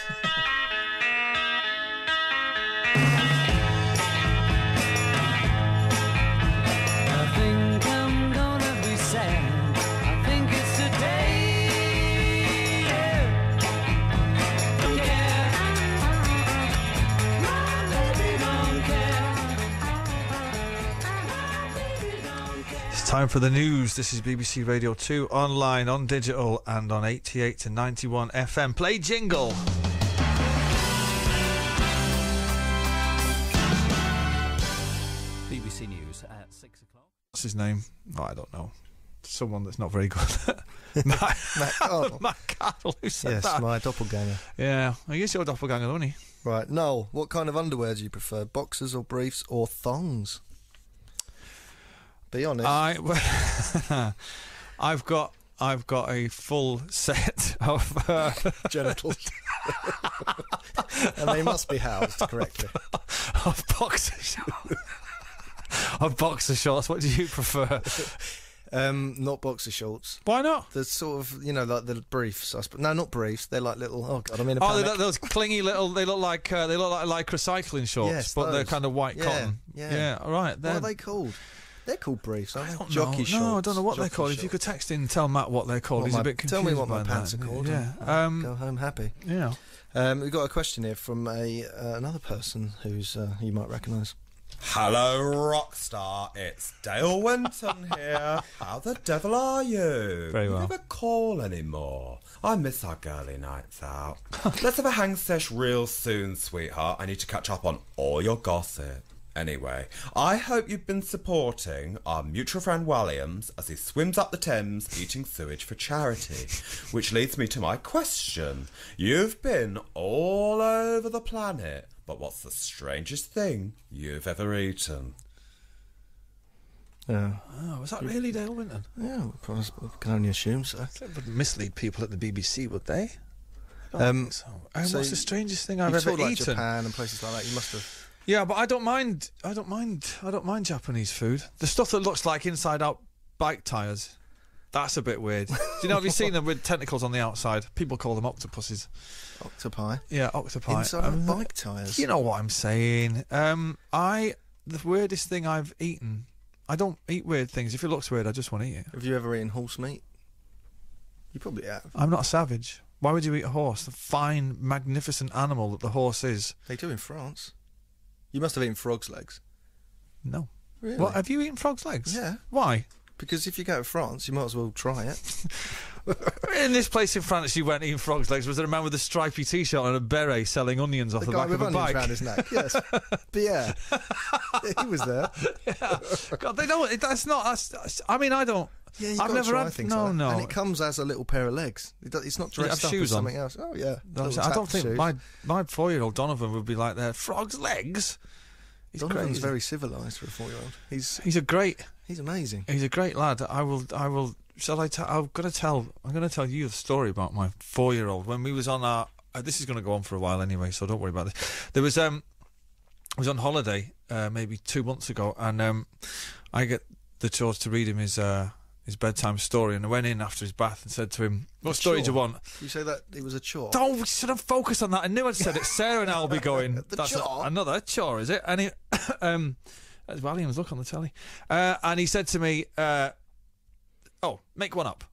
I think I'm gonna be sad. I think it's today. Don't care. My baby don't care. It's time for the news. This is B B C Radio two, online, on digital, and on eighty-eight to ninety-one F M. Play jingle. B B C News at six o'clock. What's his name? Oh, I don't know. Someone that's not very good. Matt, Matt Cardle. Matt Cardle, who said Yes, that? my doppelganger. Yeah, I guess your doppelganger, don't he? Right, Noel, what kind of underwear do you prefer? Boxers or briefs or thongs? Be honest. I, I've got, I've got a full set of uh, genitals, and they must be housed correctly. of boxer shorts. Of boxer shorts. What do you prefer? Um, not boxer shorts. Why not? The sort of, you know, like the briefs. I sp- no, not briefs. They're like little. Oh God, I'm in a Oh, panic. they look, those clingy little. They look like uh, they look like lycra cycling shorts, Yes, but they're those. kind of white Yeah, cotton. yeah. yeah, all right. What they're- are they called? They're called briefs, aren't they? I don't Jockey know. shorts. No, I don't know what they're Jockey called. If you shorts. could text in and tell Matt what they're called, What he's my- a bit confused. Tell me what my by pants that. are called. Yeah. I'll Um, go home happy. Yeah. Um, we've got a question here from a uh, another person who's uh, you might recognise. Hello, Rockstar. It's Dale Winton here. How the devil are you? Very well. You never call anymore. I miss our girly nights out. Let's have a hang sesh real soon, sweetheart. I need to catch up on all your gossip. Anyway, I hope you've been supporting our mutual friend Williams as he swims up the Thames eating sewage for charity. Which leads me to my question. You've been all over the planet, but what's the strangest thing you've ever eaten? Yeah. Oh, was that really Dale Winton? Yeah, we can only assume so. They wouldn't mislead people at the B B C, would they? I don't Um, think so. Um, so what's the strangest thing I've you ever talked like eaten? Japan and places like that. You must have. Yeah, but I don't mind. I don't mind. I don't mind Japanese food. The stuff that looks like inside-out bike tires. That's a bit weird. Do you know? Have you seen them with tentacles on the outside? People call them octopuses. Octopi. Yeah, octopi. Inside Um, out bike tyres. You know what I'm saying? Um, I the weirdest thing I've eaten. I don't eat weird things. If it looks weird, I just want to eat it. Have you ever eaten horse meat? You probably have. I'm not a savage. Why would you eat a horse? The fine, magnificent animal that the horse is. They do in France. You must have eaten frog's legs. No. Really? What, have you eaten frog's legs? Yeah. Why? Because if you go to France, you might as well try it. In this place in France, you went eating frog's legs. Was there a man with a stripy T-shirt and a beret selling onions off The the, guy back with of a onions bike? round his neck, yes. Pierre. He was there. Yeah. God, they don't. That's not. That's, that's, I mean, I don't. Yeah, you've I've got never to try had. things No, like that. no. And it comes as a little pair of legs. It do, it's not Does it dressed have up as shoes on? something else. Oh, yeah. No, Little I don't tap think shoes. my my four-year-old Donovan would be like that. Frog's legs. He's Donovan's crazy. very civilised for a four-year-old. He's He's a great. he's amazing. He's a great lad. I will. I will. Shall I tell? I'm gonna tell. I'm gonna tell you the story about my four-year-old when we was on our. Uh, this is gonna go on for a while anyway, so don't worry about this. There was um, I was on holiday uh, maybe two months ago, and um, I get the chores to read him his uh his bedtime story, and I went in after his bath and said to him, "What story do you want?" You say that it was a chore? Don't sort of focus on that. I knew I'd said it. Sarah and I'll be going. The That's a- chore? another chore, is it? And he, um, as Williams look on the telly, uh, and he said to me, uh, "Oh, make one up."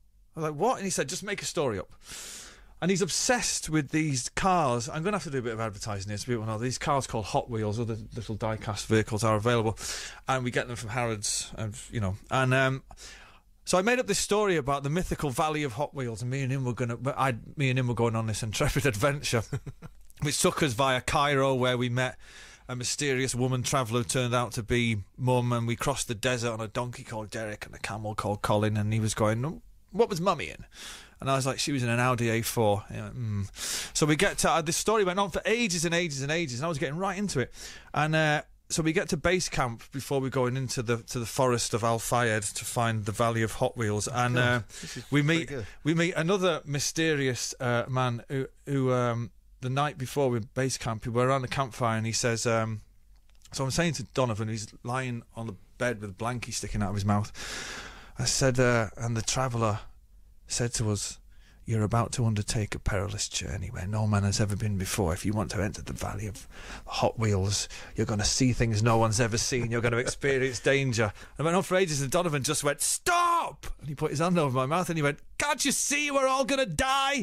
I was like, "What?" And he said, "Just make a story up." And he's obsessed with these cars. I'm going to have to do a bit of advertising here so people know. These cars called Hot Wheels, other little die-cast vehicles are available, and we get them from Harrods, and you know, and um. So I made up this story about the mythical Valley of Hot Wheels, and me and him were gonna, but I, me and him were going on this intrepid adventure, which took us via Cairo, where we met a mysterious woman traveller who turned out to be Mum, and we crossed the desert on a donkey called Derek and a camel called Colin, and he was going, "What was Mummy in?" And I was like, "She was in an Audi A four." He went, mm. So we get to uh, this story went on for ages and ages and ages, and I was getting right into it, and. Uh, So we get to base camp before we're going into the to the forest of Al Fayed to find the Valley of Hot Wheels, and uh, we meet good. we meet another mysterious uh, man who who um, the night before we base camp we were around the campfire, and he says, um, so I'm saying to Donovan, he's lying on the bed with a blankie sticking out of his mouth. I said, uh, and the traveller said to us, "You're about to undertake a perilous journey where no man has ever been before. If you want to enter the Valley of Hot Wheels, you're going to see things no one's ever seen. You're going to experience danger." I went on for ages, and Donovan just went, "Stop!" And he put his hand over my mouth, and he went, "Can't you see we're all going to die?"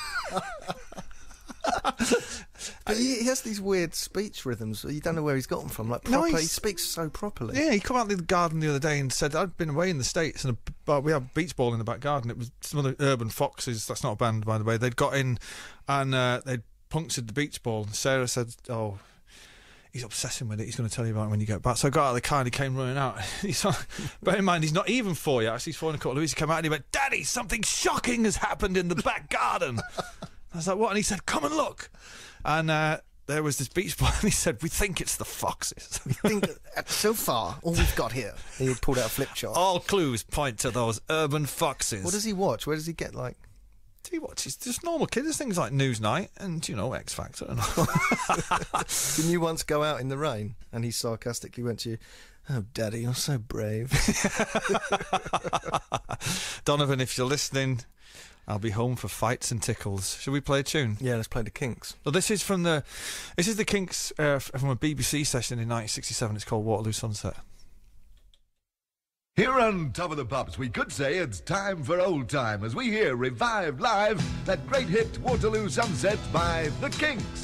But he, he has these weird speech rhythms. You don't know where he's got them from. Like No, proper, he's- he speaks so properly. Yeah, he come out of the garden the other day and said, "I'd been away in the States, and a, uh, we have beach ball in the back garden. It was some of the Urban Foxes, that's not a band, by the way. They'd got in and uh, they'd punctured the beach ball. And Sarah said, "Oh, he's obsessing with it. He's going to tell you about it when you get back." So I got out of the car and he came running out. He's not, bear in mind, he's not even four yet. Actually, he's four and a quarter. Louise came out and he went, "Daddy, something shocking has happened in the back garden." I was like, "What?" And he said, "Come and look." And uh, there was this beach ball, and he said, "We think it's the Foxes." We think that so far, all we've got here. He pulled out a flip chart. All clues point to those Urban Foxes. What does he watch? Where does he get, like... He watches just normal kids. There's things like Newsnight and, you know, X Factor and all. Didn't you once go out in the rain and he sarcastically went to you, "Oh, Daddy, you're so brave." Donovan, if you're listening, I'll be home for fights and tickles. Should we play a tune? Yeah, let's play the Kinks. Well, this is from the this is the Kinks uh, from a B B C session in nineteen sixty-seven. It's called Waterloo Sunset. Here on Top of the Pops, we could say it's time for old time as we hear revived live that great hit Waterloo Sunset by the Kinks.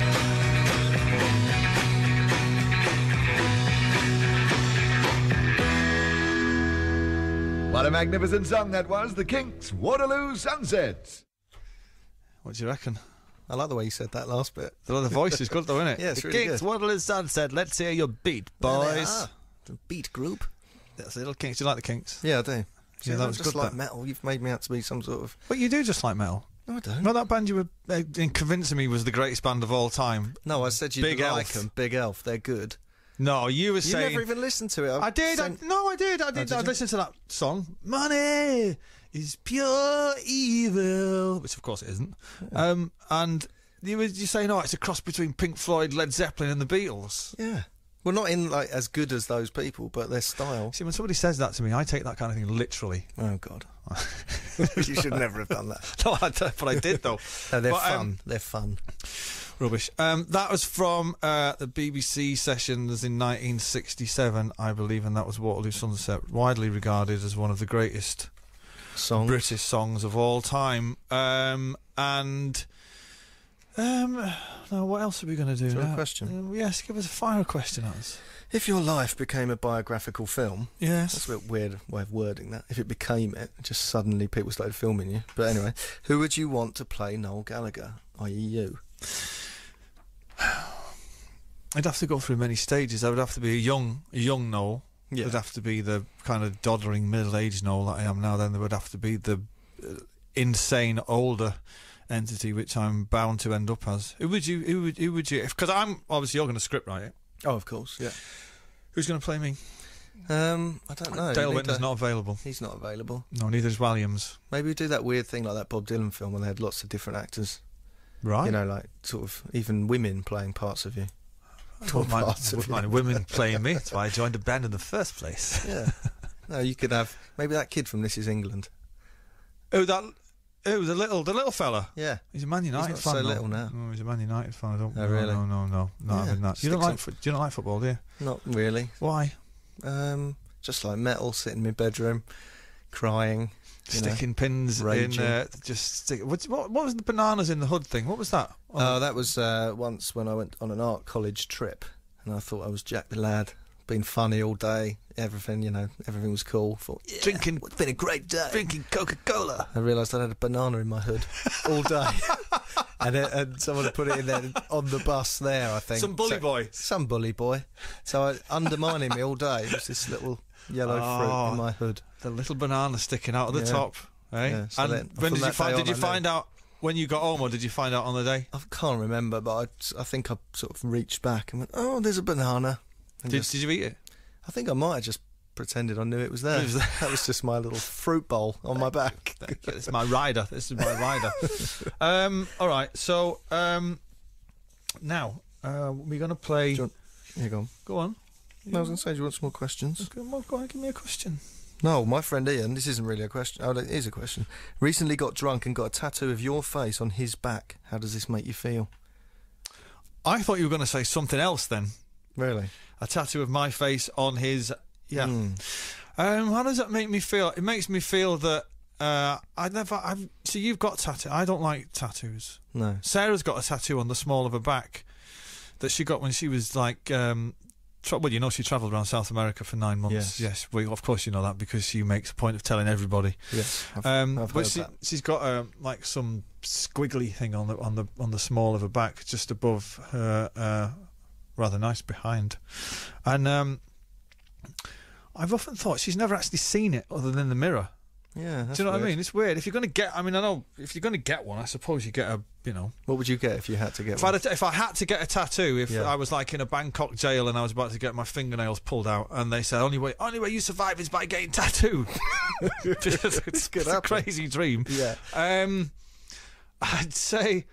What a magnificent song that was, the Kinks, Waterloo Sunset. What do you reckon? I like the way you said that last bit. The voice is good though, isn't it? Yeah, it's the really Kinks, good. Waterloo Sunset. Let's hear your beat, There they boys. are. The beat group. That's the little Kinks. Do you like the Kinks? Yeah, I do. See, Yeah, I that don't was just good, like that. metal. You've made me out to be some sort of... But you do just like metal. No, I don't. Not that band you were uh, convincing me was the greatest band of all time. No, I said you Big like Elf. them. Big Elf. They're good. No, you were You saying... never even listened to it. I've I did. I, sent- no, I did. I did. did I you? listened to that song. Money is pure evil, which of course it isn't. Um, and you were you saying, oh, it's a cross between Pink Floyd, Led Zeppelin, and the Beatles. Yeah. Well, not in like as good as those people, but their style. See, when somebody says that to me, I take that kind of thing literally. Oh God. You should never have done that. No, I don't, but I did though. No, they're But, fun. um, they're fun. Rubbish. Um, that was from uh, the B B C sessions in nineteen sixty-seven, I believe, and that was Waterloo Sunset, widely regarded as one of the greatest Songs. British songs of all time. Um, and um, now what else are we going to do Do you now? have a question? Um, yes, give us a fire question at us. If your life became a biographical film, Yes. that's a bit weird way of wording that. If it became it, just suddenly people started filming you. But anyway, who would you want to play Noel Gallagher, that is you? I'd have to go through many stages. I would have to be a young, a young Noel. Yeah. It would have to be the kind of doddering middle-aged Noel that I am now. Then there would have to be the uh, insane older entity, which I'm bound to end up as. Who would you? Who would? Who would you? Because I'm obviously you're going to script write it. Oh, of course, yeah. Who's going to play me? Um, I don't know. Dale You need Whitner's to- not available. He's not available. No, neither is Williams. Maybe we do that weird thing like that Bob Dylan film where they had lots of different actors. Right. You know, like sort of even women playing parts of you. I wouldn't mind, Parts I of wouldn't you. mind women playing me. That's why I joined the band in the first place. Yeah. No, you could have maybe that kid from This Is England. Oh, that. Oh, the little, the little fella. Yeah. He's a Man United He's fan. not so though. little now. No, he's a Man United fan. I don't. Oh, no, really? No, no, no, not Yeah, having that. You don't sticks like? on- Fo- do you not like football? Do you? Not really. Why? Um, just like metal, sitting in my bedroom, crying, you know, Sticking pins raging. in. Uh, just stick. What, what? What was the bananas in the hood thing? What was that? Oh, that was uh, once when I went on an art college trip, and I thought I was Jack the Lad, being funny all day, everything, you know, everything was cool. Thought, yeah, Drinking- it's been a great day. Drinking Coca-Cola. I realised I had a banana in my hood all day, and, it, and someone had put it in there on the bus there. I think Some bully So- boy. some bully boy. So I, undermining me all day was this little yellow fruit Oh. in my hood. The little banana sticking out of the Yeah. top. Eh? Yeah, so and then- when from did you that find? day Did on, you I find out when you got home, or did you find out on the day? I can't remember, but I, I think I sort of reached back and went, "Oh, there's a banana." And Did, just- did you eat it? I think I might have just pretended I knew it was there. It was there. That was just my little fruit bowl on my back. It's my rider. This is my rider. um, all right. So um, now uh, we're going to play. Do you want- Here you go. Go on. I was going to say, do you want some more questions? Go on, go on, give me a question. No, my friend Ian, this isn't really a question. Oh, it is a question. Recently got drunk and got a tattoo of your face on his back. How does this make you feel? I thought you were going to say something else then. Really? A tattoo of my face on his. Yeah. Mm. Um, how does that make me feel? It makes me feel that uh, I never. I've, so you've got tattoo. I don't like tattoos. No. Sarah's got a tattoo on the small of her back that she got when she was like. Um, tra- well, you know, she travelled around South America for nine months. Yes. Yes. Well, of course you know that because she makes a point of telling everybody. Yes. I've, Um, I've but heard she, that. she's got uh, like some squiggly thing on the on the on the small of her back, just above her, uh, rather nice behind. And um, I've often thought she's never actually seen it other than the mirror. Yeah, that's Do you know what I weird. mean? It's weird. If you're going to get, I mean, I know if you're going to get one, I suppose you get a, you know. What would you get if you had to get If, one? I had a, if I had to get a tattoo, if Yeah. I was like in a Bangkok jail and I was about to get my fingernails pulled out, and they said only way only way you survive is by getting tattooed. it's Could a happen. crazy dream. Yeah. Um, I'd say.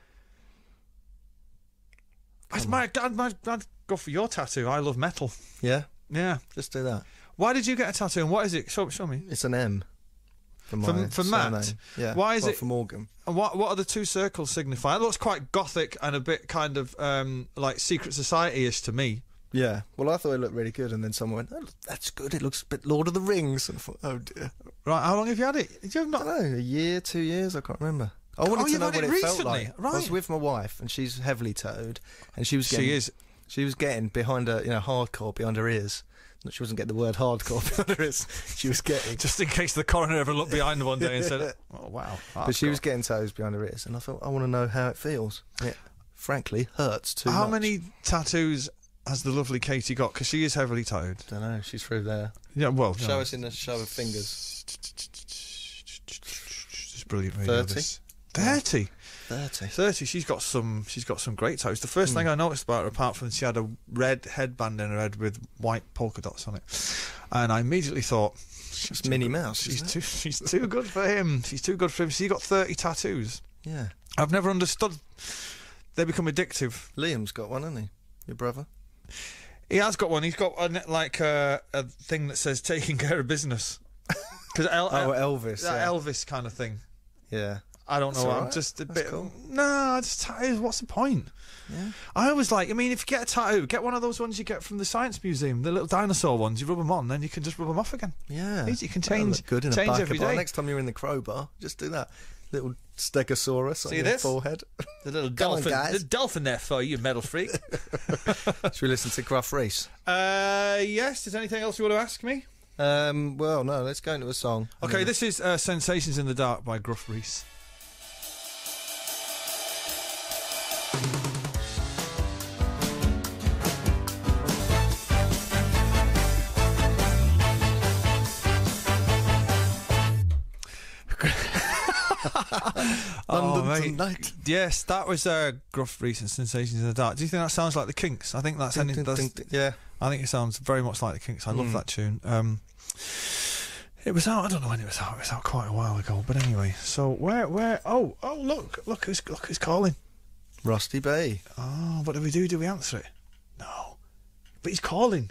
I might, I'd, I'd, I'd go for your tattoo. I love metal. Yeah? Yeah. Just do that. Why did you get a tattoo and what is it? Show, show me. It's an M. For, my for, for Matt? surname. Yeah. Why is well, it? for Morgan. And what what are the two circles signify? It looks quite gothic and a bit kind of um, like Secret Society-ish to me. Yeah. Well, I thought it looked really good, and then someone went, oh, that's good. It looks a bit Lord of the Rings. And I thought, oh dear. Right, how long have you had it? Did you have not... I don't know, a year, two years, I can't remember. I wanted Oh, to you've know had what it it felt recently? like. Right. I was with my wife, and she's heavily tattooed, and she was She getting... is. She was getting behind her, you know, hardcore behind her ears. She wasn't getting the word hardcore behind her ears. She was getting... Just in case the coroner ever looked behind her one day and said, oh, wow. But she hardcore. was getting tattoos behind her ears, and I thought, I want to know how it feels. It, frankly, hurts too How much. many tattoos has the lovely Katie got? Because she is heavily tattooed. Don't know, she's through there. Yeah, well... Show no. us in the show of fingers. It's brilliant radio. thirty? This. thirty? thirty. thirty. She's got some She's got some great tattoos. The first Mm. thing I noticed about her, apart from she had a red headband in her head with white polka dots on it, and I immediately thought... It's Minnie Mouse, She's isn't too, it? she's too good for him. She's too good for him. She got thirty tattoos. Yeah. I've never understood. They become addictive. Liam's got one, hasn't he? Your brother? He has got one. He's got a, like a, a thing that says "taking care of business." Because El- Oh, El- Elvis, that yeah. Elvis kind of thing. Yeah. I don't That's know. all I'm right. just a That's bit. cool. No, I just tattoos. What's the point? Yeah. I always like. I mean, if you get a tattoo, get one of those ones you get from the Science Museum, the little dinosaur ones. You rub them on, then you can just rub them off again. Yeah. Easy. You can That'll change. look good in change a every bar. day. Next time you're in the crowbar, just do that. Little stegosaurus on See your this? forehead. The little Come on, dolphin. guys. The dolphin there for you, metal freak. Should we listen to Gruff Reese? uh, yes. Is there anything else you want to ask me? Um, well, no, let's go into a song. Okay, this is uh, Sensations in the Dark by Gruff Reese. London mate. Tonight. Yes, that was uh, Gruff Reese and Sensations in the Dark. Do you think that sounds like the Kinks? I think that's, Ding, any, ding, that's ding, ding. Yeah. I think it sounds very much like the Kinks. I love Mm. that tune. Um, it was out. I don't know when it was out. It was out quite a while ago. But anyway, so where, where? Oh, oh, look, look who's, look who's calling. Rusty B. Oh, what do we do? Do we answer it? No, but he's calling.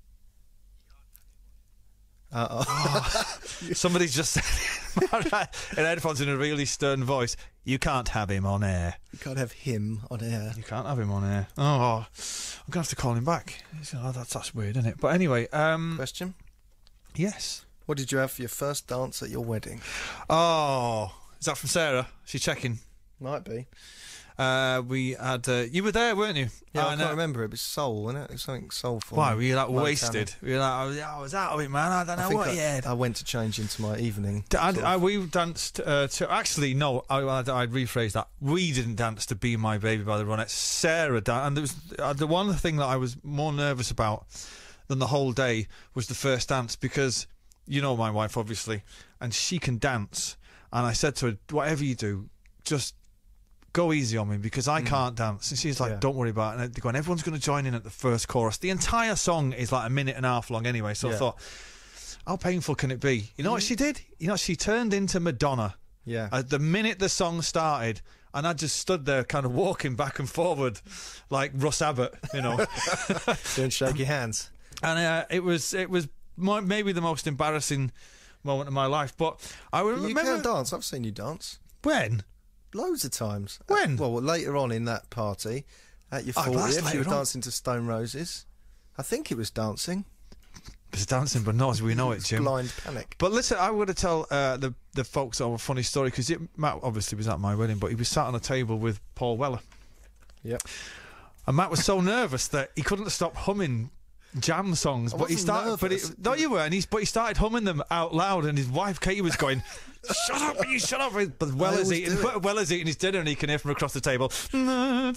Uh-oh. Oh, somebody just said in headphones in a really stern voice, you can't have him on air. You can't have him on air. You can't have him on air. Oh, I'm going to have to call him back. Oh, that's, that's weird, isn't it? But anyway. Um, Question? Yes. What did you have for your first dance at your wedding? Oh, is that from Sarah? She's checking. Might be. Uh, we had... Uh, you were there, weren't you? Yeah, I And, can't uh, remember. It was soul, wasn't it? It was something soulful. Why, were you like Low wasted? talent. Were you like, I was, I was out of it, man. I don't know I think what I, you had. I went to change into my evening. D- I, sort I, of- we danced uh, to... Actually, no, I, I, I'd rephrase that. We didn't dance to Be My Baby by the Ronettes. Sarah danced. And there was, uh, the one thing that I was more nervous about than the whole day was the first dance, because you know my wife, obviously, and she can dance. And I said to her, whatever you do, just go easy on me, because I Mm. can't dance. And she's like, Yeah. don't worry about it. And they're going, everyone's going to join in at the first chorus. The entire song is like a minute and a half long anyway, so I Yeah. thought, how painful can it be? You know what she did? You know, she turned into Madonna. Yeah. At the minute the song started, and I just stood there kind of walking back and forward like Russ Abbott, you know. Doing shaky hands. And uh, it was it was my, maybe the most embarrassing moment of my life. But I You remember... can dance. I've seen you dance. When? Loads of times. When? Uh, well, later on in that party, at your Oh, that's fortieth, you later were on. dancing to Stone Roses. I think it was dancing. It was dancing, but not as we know it, Jim. Blind Panic. But listen, I want to tell uh, the the folks a funny story, because Matt obviously was at my wedding, but he was sat on a table with Paul Weller. Yep. And Matt was so nervous that he couldn't stop humming Jam songs. I but he wasn't started. But he, nervous. no, you were, and he's. But he started humming them out loud, and his wife Katie was going, "Shut up, you shut up!" But Weller's always eating, do it. Weller's eating his dinner, and he can hear from across the table. No,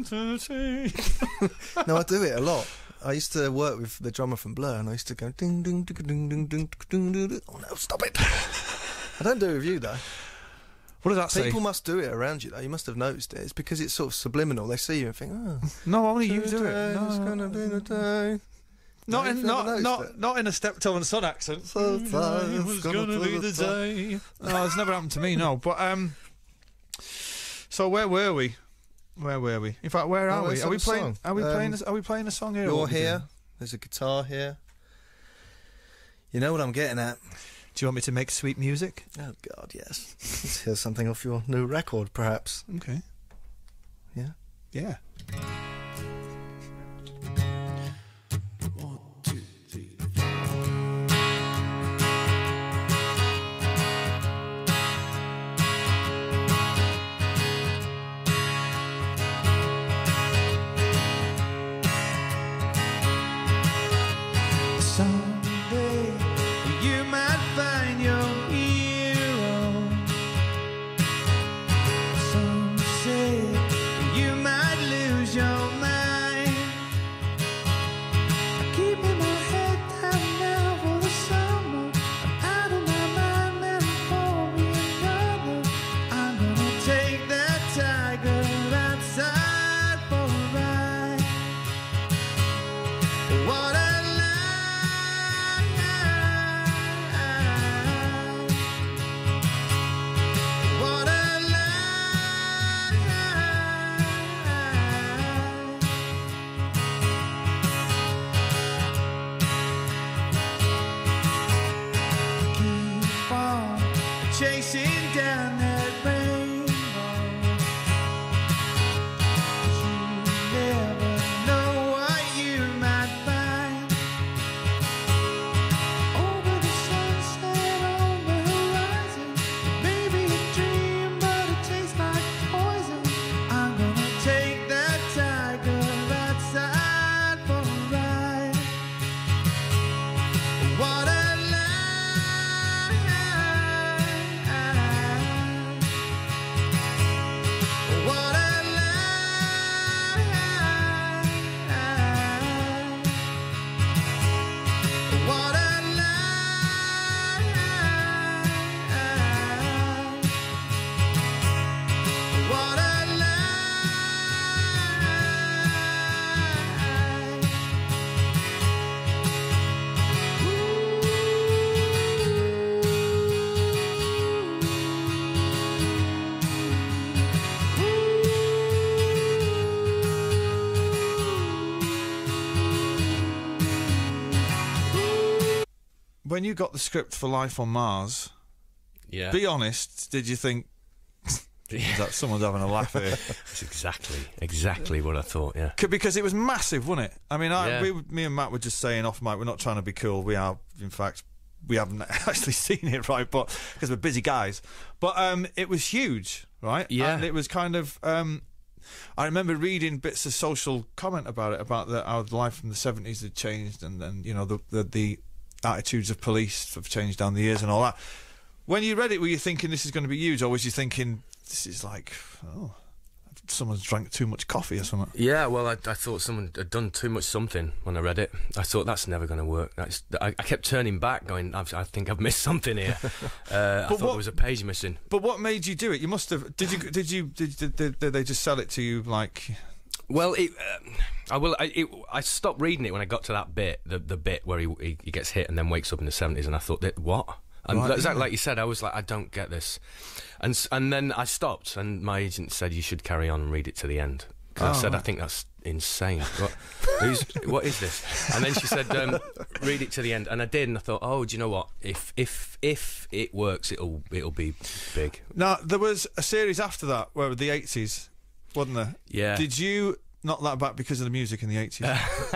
I do it a lot. I used to work with the drummer from Blur, and I used to go ding ding ding ding ding ding ding ding ding. Oh no, stop it! I don't do it with you though. What does that say? People must do it around you though. You must have noticed it. It's because it's sort of subliminal. They see you and think, oh, No, only you do it. today's No. gonna be the day. Not No, in you've never not noticed not it? not in a Steptoe and Son accent. So far, It was it's gonna gonna be be the the day. No, it's never happened to me. No, but um. So where were we? Where were we? In fact, where are Oh, we? let's Are we have a playing? song. Are we Um, playing? A, are we playing a song here? or You're what we here. doing? There's a guitar here. You know what I'm getting at. Do you want me to make sweet music? Oh, God, yes. Let's hear something off your new record, perhaps. Okay. Yeah? Yeah. Someday you might find your hero. Some say you might lose your mind. Keeping my head down now for the summer. I'm out of my mind, man, for me another. I'm gonna take that tiger outside for a ride. What a What a Keep on chasing down that rainbow. You never know what you might find. Over the sunset on the horizon, maybe a dream, but it tastes like poison. I'm gonna take that tiger outside for a ride. What a What a What a What a When you got the script for Life on Mars, Yeah. be honest, did you think is that someone's having a laugh here? That's exactly, exactly what I thought. Yeah. C- Because it was massive, wasn't it? I mean, I, Yeah. we, me and Matt were just saying off mic, we're not trying to be cool. We are, in fact, we haven't actually seen it, right? But because we're busy guys. But um, it was huge, right? Yeah. And it was kind of. Um, I remember reading bits of social comment about it, about the, how life from the seventies had changed, and then you know the, the the attitudes of police have changed down the years and all that. When you read it, were you thinking this is going to be huge, or was you thinking this is like, oh, someone's drank too much coffee or something? Yeah, well, I, I thought someone had done too much something when I read it. I thought that's never going to work. That's, I, I kept turning back, going, I've, I think I've missed something here. Uh, I thought what- there was a page missing. But what made you do it? You must have. Did you? Did you? Did, did, did, did they just sell it to you like? Well, it, uh, I will. I, it, I stopped reading it when I got to that bit, the the bit where he, he he gets hit and then wakes up in the seventies, and I thought, that what? And Right, exactly yeah. like you said, I was like, I don't get this, and s- and then I stopped, and my agent said you should carry on and read it to the end. Because Oh, I said, I right. think that's insane. What, who's, what is this? And then she said, um, read it to the end, and I did, and I thought, oh, do you know what? If if if it works, it'll it'll be big. Now there was a series after that where the eighties, wasn't there? Yeah. Did you knock that back because of the music in the eighties?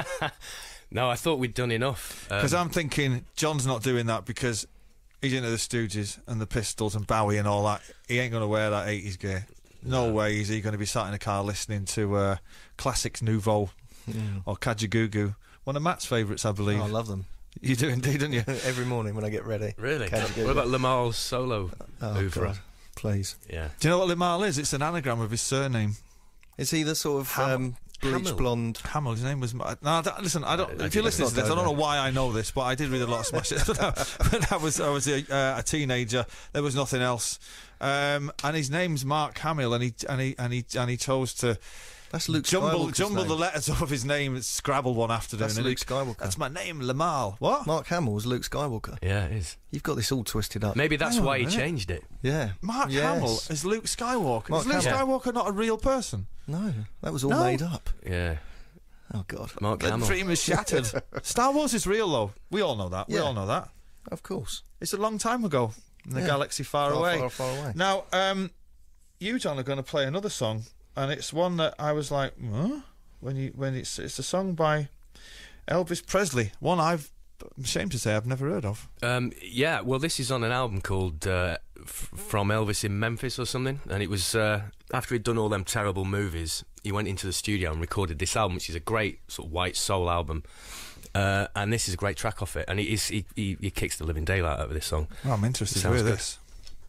No, I thought we'd done enough. Because Um, I'm thinking John's not doing that because he's into the Stooges and the Pistols and Bowie and all that. He ain't going to wear that eighties gear. No, way is he going to be sat in a car listening to uh, classics Nouveau Mm. or Kajagoogoo. One of Matt's favourites, I believe. Oh, I love them. You do indeed, don't you? Every morning when I get ready. Really? Kajagoogoo. What about Lamar's solo Oh, oeuvre? God. Please. Yeah. Do you know what Limahl is? It's an anagram of his surname. Is he the sort of um, bleach Hamill. blonde? Hamill. His name was. No, I don't- listen. I don't. I if you're didn't- listening to it's this, not I don't know over. why I know this, but I did read a lot of Smash Hits. When I was, I was a, uh, a teenager. There was nothing else, um, and his name's Mark Hamill, and he and he and he and he chose to That's Luke jumble, Skywalker's jumble name. the letters of his name and scrabble one afternoon. That's and Luke it- Skywalker. That's my name, Lamal. What? Mark Hamill's Luke Skywalker. Yeah, it is. You've got this all twisted up. Maybe that's Hang on why a he minute. changed it. Yeah. Mark Yes. Hamill is Luke Skywalker. Mark is Luke Hamill. Skywalker not a real person? No, that was all No. made up. Yeah. Oh, God. Mark The Hamill. dream is shattered. Star Wars is real, though. We all know that. We Yeah. all know that. Of course. It's a long time ago in the Yeah. galaxy far, Far, away. far, far away. Now, um, you, John, are going to play another song, and it's one that I was like, huh? When you when it's it's a song by Elvis Presley, one I've I'm ashamed to say I've never heard of. Um, yeah, well, this is on an album called uh, F- From Elvis in Memphis or something, and it was uh, after he'd done all them terrible movies, he went into the studio and recorded this album, which is a great sort of white soul album, uh, and this is a great track off it, and he, is, he, he, he kicks the living daylight out of this song. Oh, I'm interested to Sounds hear good. this.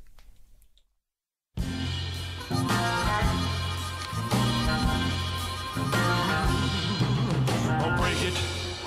I'll break it,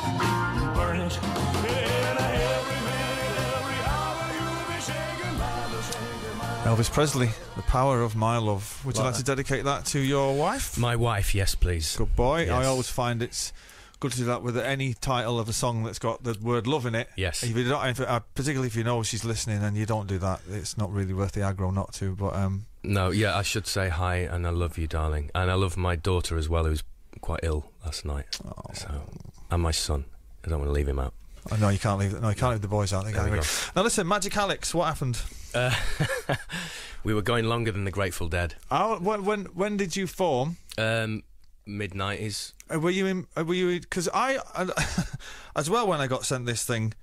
burn it, and every minute, every hour you'll be shaken by the shaken by Elvis Presley, The Power of My Love. Would you Like like to dedicate that to your wife? My wife, yes, please. Good boy. I Yes. always find it's good to do that with any title of a song that's got the word love in it. Yes. If you don't, if, uh, particularly if you know she's listening and you don't do that, it's not really worth the aggro not to. But um, No, yeah, I should say hi and I love you, darling. And I love my daughter as well, who's quite ill last night. Oh. So, and my son. I don't want to leave him out. oh, no, you can't leave. No, you can't leave the boys out. They There gotta we go. go. Now listen, Magic Alex, what happened? Uh, we were going longer than the Grateful Dead. Oh, when when when did you form? Um, mid nineties. Uh, were you in? Uh, were you? Because I, I as well, when I got sent this thing,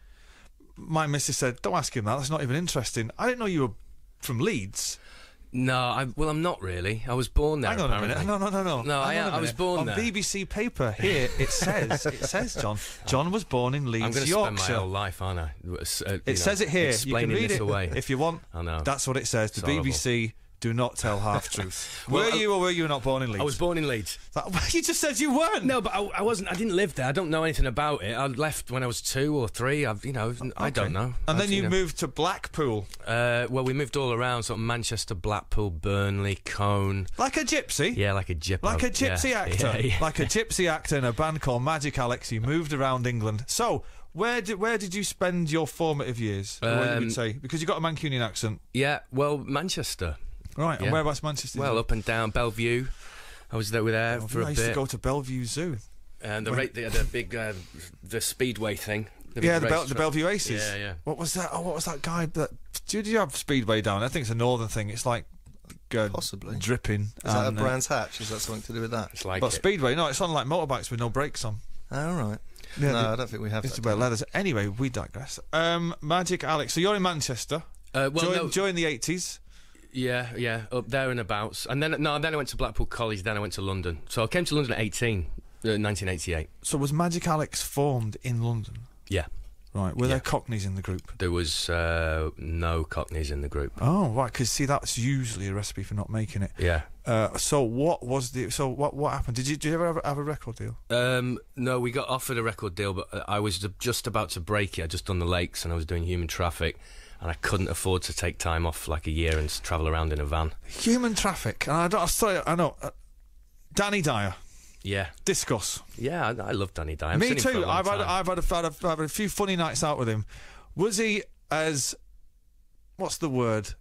my missus said, "Don't ask him that. That's not even interesting." I didn't know you were from Leeds. No, I, well, I'm not really. I was born there. Hang on a apparently. minute. No, no, no, no. No, I, Hang on a I was minute. born on there. B B C paper here. It says it says John. John was born in Leeds, I'm going to spend Yorkshire. my whole life, aren't I? Uh, you It know, says it here. You can Explaining read this it away. if you want. I know. That's what it says. The It's horrible. B B C do not tell half truth. Well, were I- you or were you not born in Leeds? I was born in Leeds. That, you just said you weren't. No, but I, I wasn't. I didn't live there. I don't know anything about it. I left when I was two or three. I've, you know, I don't know. And then I've, you know. moved to Blackpool. Uh, well, we moved all around, sort of Manchester, Blackpool, Burnley, Cone. Like a gypsy? Yeah, like a gypsy. Like a gypsy yeah. actor. Yeah, yeah. Like a gypsy actor in a band called Magic Alex. You moved around England. So, where did where did you spend your formative years? Or what you Um, would say? Because you got a Mancunian accent. Yeah, well, Manchester. Right, and Yeah. whereabouts Manchester? Well, up and down Bellevue. I was there with there for I a used bit. to go to Bellevue Zoo. And the When- rate, the, the big, uh, the speedway thing. The Yeah, big the, Bel- race the track. Bellevue Aces. Yeah, yeah. What was that? Oh, what was that guy? That did you have Speedway down? I think it's a northern thing. It's like uh, Possibly. dripping. Is that a and, uh, Brands Hatch? Is that something to do with that? It's like but it. Speedway, no, it's on like motorbikes with no brakes on. Oh, right. Yeah, no, the- I don't think we have It's that. about leathers. Anyway, we digress. Um, Magic Alex. So you're in Manchester. Uh, well, during, no, during the eighties. yeah, yeah, up there and abouts. And then, no, then I went to Blackpool College. Then I went to London. So I came to London at eighteen, uh, nineteen eighty-eight. So was Magic Alex formed in London? Yeah. Right. Were Yeah. there Cockneys in the group? There was uh, no Cockneys in the group. Oh, right. Because see, that's usually a recipe for not making it. Yeah. Uh, so what was the? So what? What happened? Did you? Did you ever have, a- have a record deal? Um, no, we got offered a record deal, but uh, I was just about to break it. I'd just done the Lakes and I was doing Human Traffic, and I couldn't afford to take time off like a year and s- travel around in a van. Human Traffic. And I don't. Sorry, I know. Uh, Danny Dyer. Yeah. Discuss. Yeah, I, I love Danny Dyer. I've Me seen him for a too. long I've had, time. I've had, a, had, a, I've had a few funny nights out with him. Was he as? What's the word?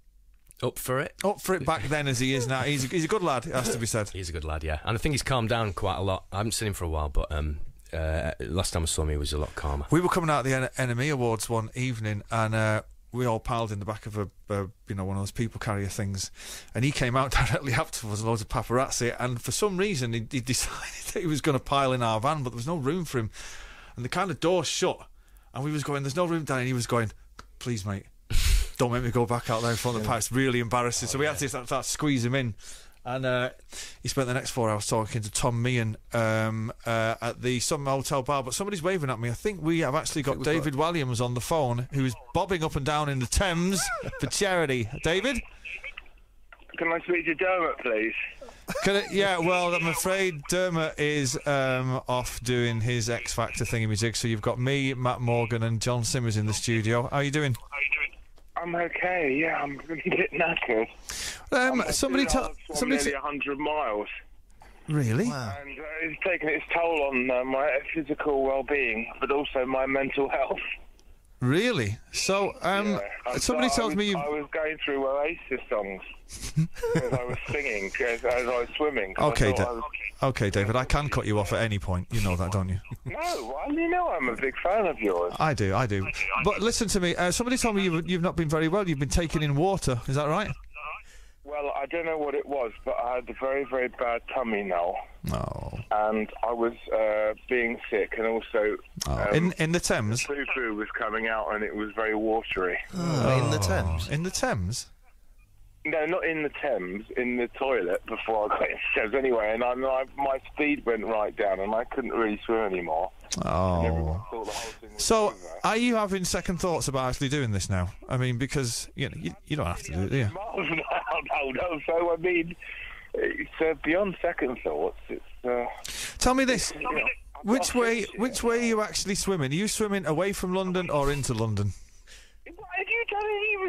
Up for it? Up for it back then as he is now. He's a, he's a good lad. It has to be said. He's a good lad, yeah. And I think he's calmed down quite a lot. I haven't seen him for a while, but um, uh, last time I saw him, he was a lot calmer. We were coming out of the N- N M E Awards one evening, and uh, we all piled in the back of a, a, you know, one of those people carrier things, and he came out directly afterwards, loads of paparazzi, and for some reason he, he decided that he was going to pile in our van, but there was no room for him, and the kind of door shut, and we was going, "There's no room down," and he was going, "Please, mate, don't make me go back out there in front of the pipes." Really embarrassing. So we had to start, start squeeze him in. And uh, he spent the next four hours talking to Tom Meehan um, uh, at the Sun Hotel bar. But somebody's waving at me. I think we have actually got David Williams on the phone, who's bobbing up and down in the Thames for charity. David? Can I speak to Dermot, please? Can it, yeah, well, I'm afraid Dermot is um, off doing his X Factor thingy-majig. So you've got me, Matt Morgan, and John Simmers in the studio. How are you doing? I'm okay, yeah, I'm a bit knackered. Um, I'm somebody two tell hours from somebody nearly t- one hundred miles. Really? And uh, it's taken its toll on uh, my physical well-being, but also my mental health. Really? So, um, Yeah. somebody So I tells was, me you. I was going through Oasis songs as I was singing, as, as I was swimming. 'cause I Okay, thought da- I was- okay, David. I can cut you off at any point. You know that, don't you? No, well, you know I'm a big fan of yours. I do, I do. But listen to me. Uh, somebody told me you've, you've not been very well. You've been taking in water. Is that right? Well, I don't know what it was, but I had a very, very bad tummy now. Oh. And I was uh, being sick, and also Oh. um, in in the Thames. the poo-poo was coming out, and it was very watery. Oh, in the Thames. In the Thames. No, not in the Thames, in the toilet before I got in the Thames. Anyway, and I, I, my speed went right down, and I couldn't really swim anymore. Oh. Thought the whole thing was So, over. are you having second thoughts about actually doing this now? I mean, because you know you, you don't have to do it, do you? Miles an hour, no, no. So I mean, it's uh, beyond second thoughts. It's. Uh, Tell me this: you know, which way, which way are you actually swimming? Are you swimming away from London or into London? have you done any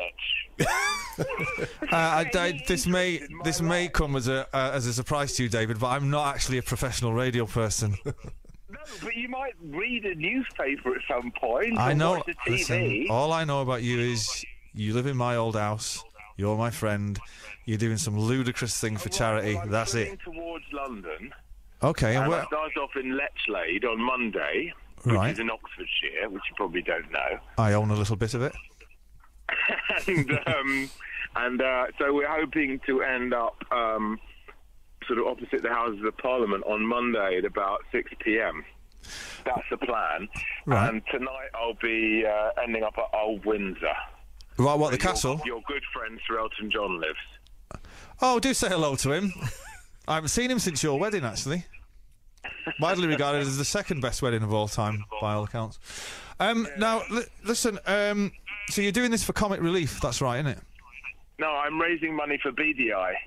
research? Uh, I, I, this may this may come as a uh, as a surprise to you, David, but I'm not actually a professional radio person. No, but you might read a newspaper at some point. I or know. Watch the T V. Listen, all I know about you is you live in my old house. You're my friend. You're doing some ludicrous thing for charity. Well, I'm That's going it. towards London. Okay, and And where? I start off in Lechlade on Monday, which Right. is in Oxfordshire, which you probably don't know. I own a little bit of it. and um, and uh, so we're hoping to end up um, sort of opposite the Houses of Parliament on Monday at about six p m. That's the plan. Right. And tonight I'll be uh, ending up at Old Windsor. Right, what, the where your- castle? Your good friend Sir Elton John lives. Oh, do say hello to him. I haven't seen him since your wedding, actually. Widely regarded as the second best wedding of all time, by all accounts. Um, now, li- listen, um, so you're doing this for comic relief, that's right, isn't it? No, I'm raising money for B D I.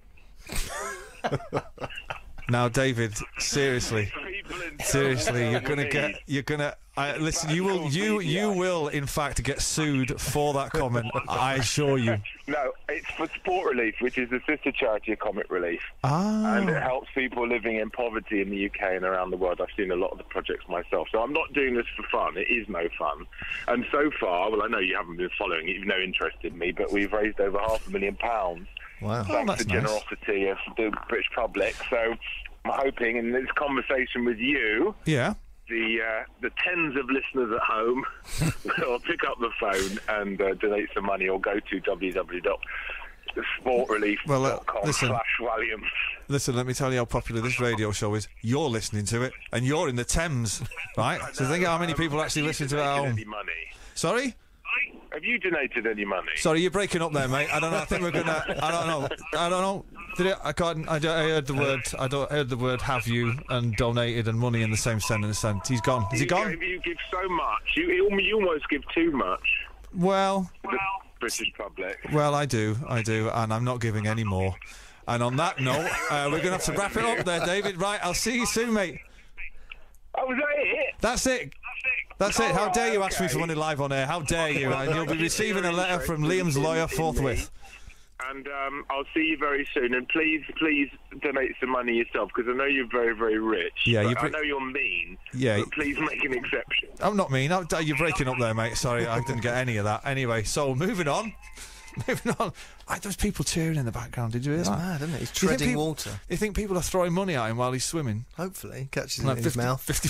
Now, David, seriously, seriously, you're gonna get, you're gonna, I, listen, you will, you, you will, in fact, get sued for that comment. I assure you. No, it's for Sport Relief, which is the sister charity of Comic Relief. Ah. And it helps people living in poverty in the U K and around the world. I've seen a lot of the projects myself. So I'm not doing this for fun. It is no fun. And so far, well, I know you haven't been following it. You've no interest in me, but we've raised over half a million pounds. Wow. Thanks that's to the nice. generosity of the British public. So I'm hoping in this conversation with you, Yeah. the uh, the tens of listeners at home will pick up the phone and uh, donate some money, or go to w w w dot sport relief dot com Well, uh, listen. slash Williams. Listen, let me tell you how popular this radio show is. You're listening to it, and you're in the Thames, right? So think how many people actually listen to it at home. Any money? Sorry? Have you donated any money? Sorry, you're breaking up there, mate. I don't know. I think we're gonna. I don't know. I don't know. Did it? I can't. I, don't- I heard the word. I, don't, I heard the word "have you" and "donated" and "money" in the same sentence. And he's gone. Is he You gone? give- You give so much. You, you almost give too much Well, to the British public. well, I do. I do, and I'm not giving any more. And on that note, uh, we're gonna have to wrap it up there, David. Right. I'll see you soon, mate. Oh, was that it? That's it. That's it. How dare you ask me for money live on air? How dare you? And you'll be receiving a letter from Liam's lawyer forthwith. And um, I'll see you very soon. And please, please donate some money yourself, because I know you're very, very rich. Yeah, but you I bring- know you're mean. Yeah. But please make an exception. I'm not mean. I'm, you're breaking up there, mate. Sorry, I didn't get any of that. Anyway, so moving on. Moving on. I, there's people cheering in the background. Did you hear It's that? mad, isn't it? He's Do you think treading people- water. You think people are throwing money at him while he's swimming? Hopefully, catches it Like in his fifty mouth. fifty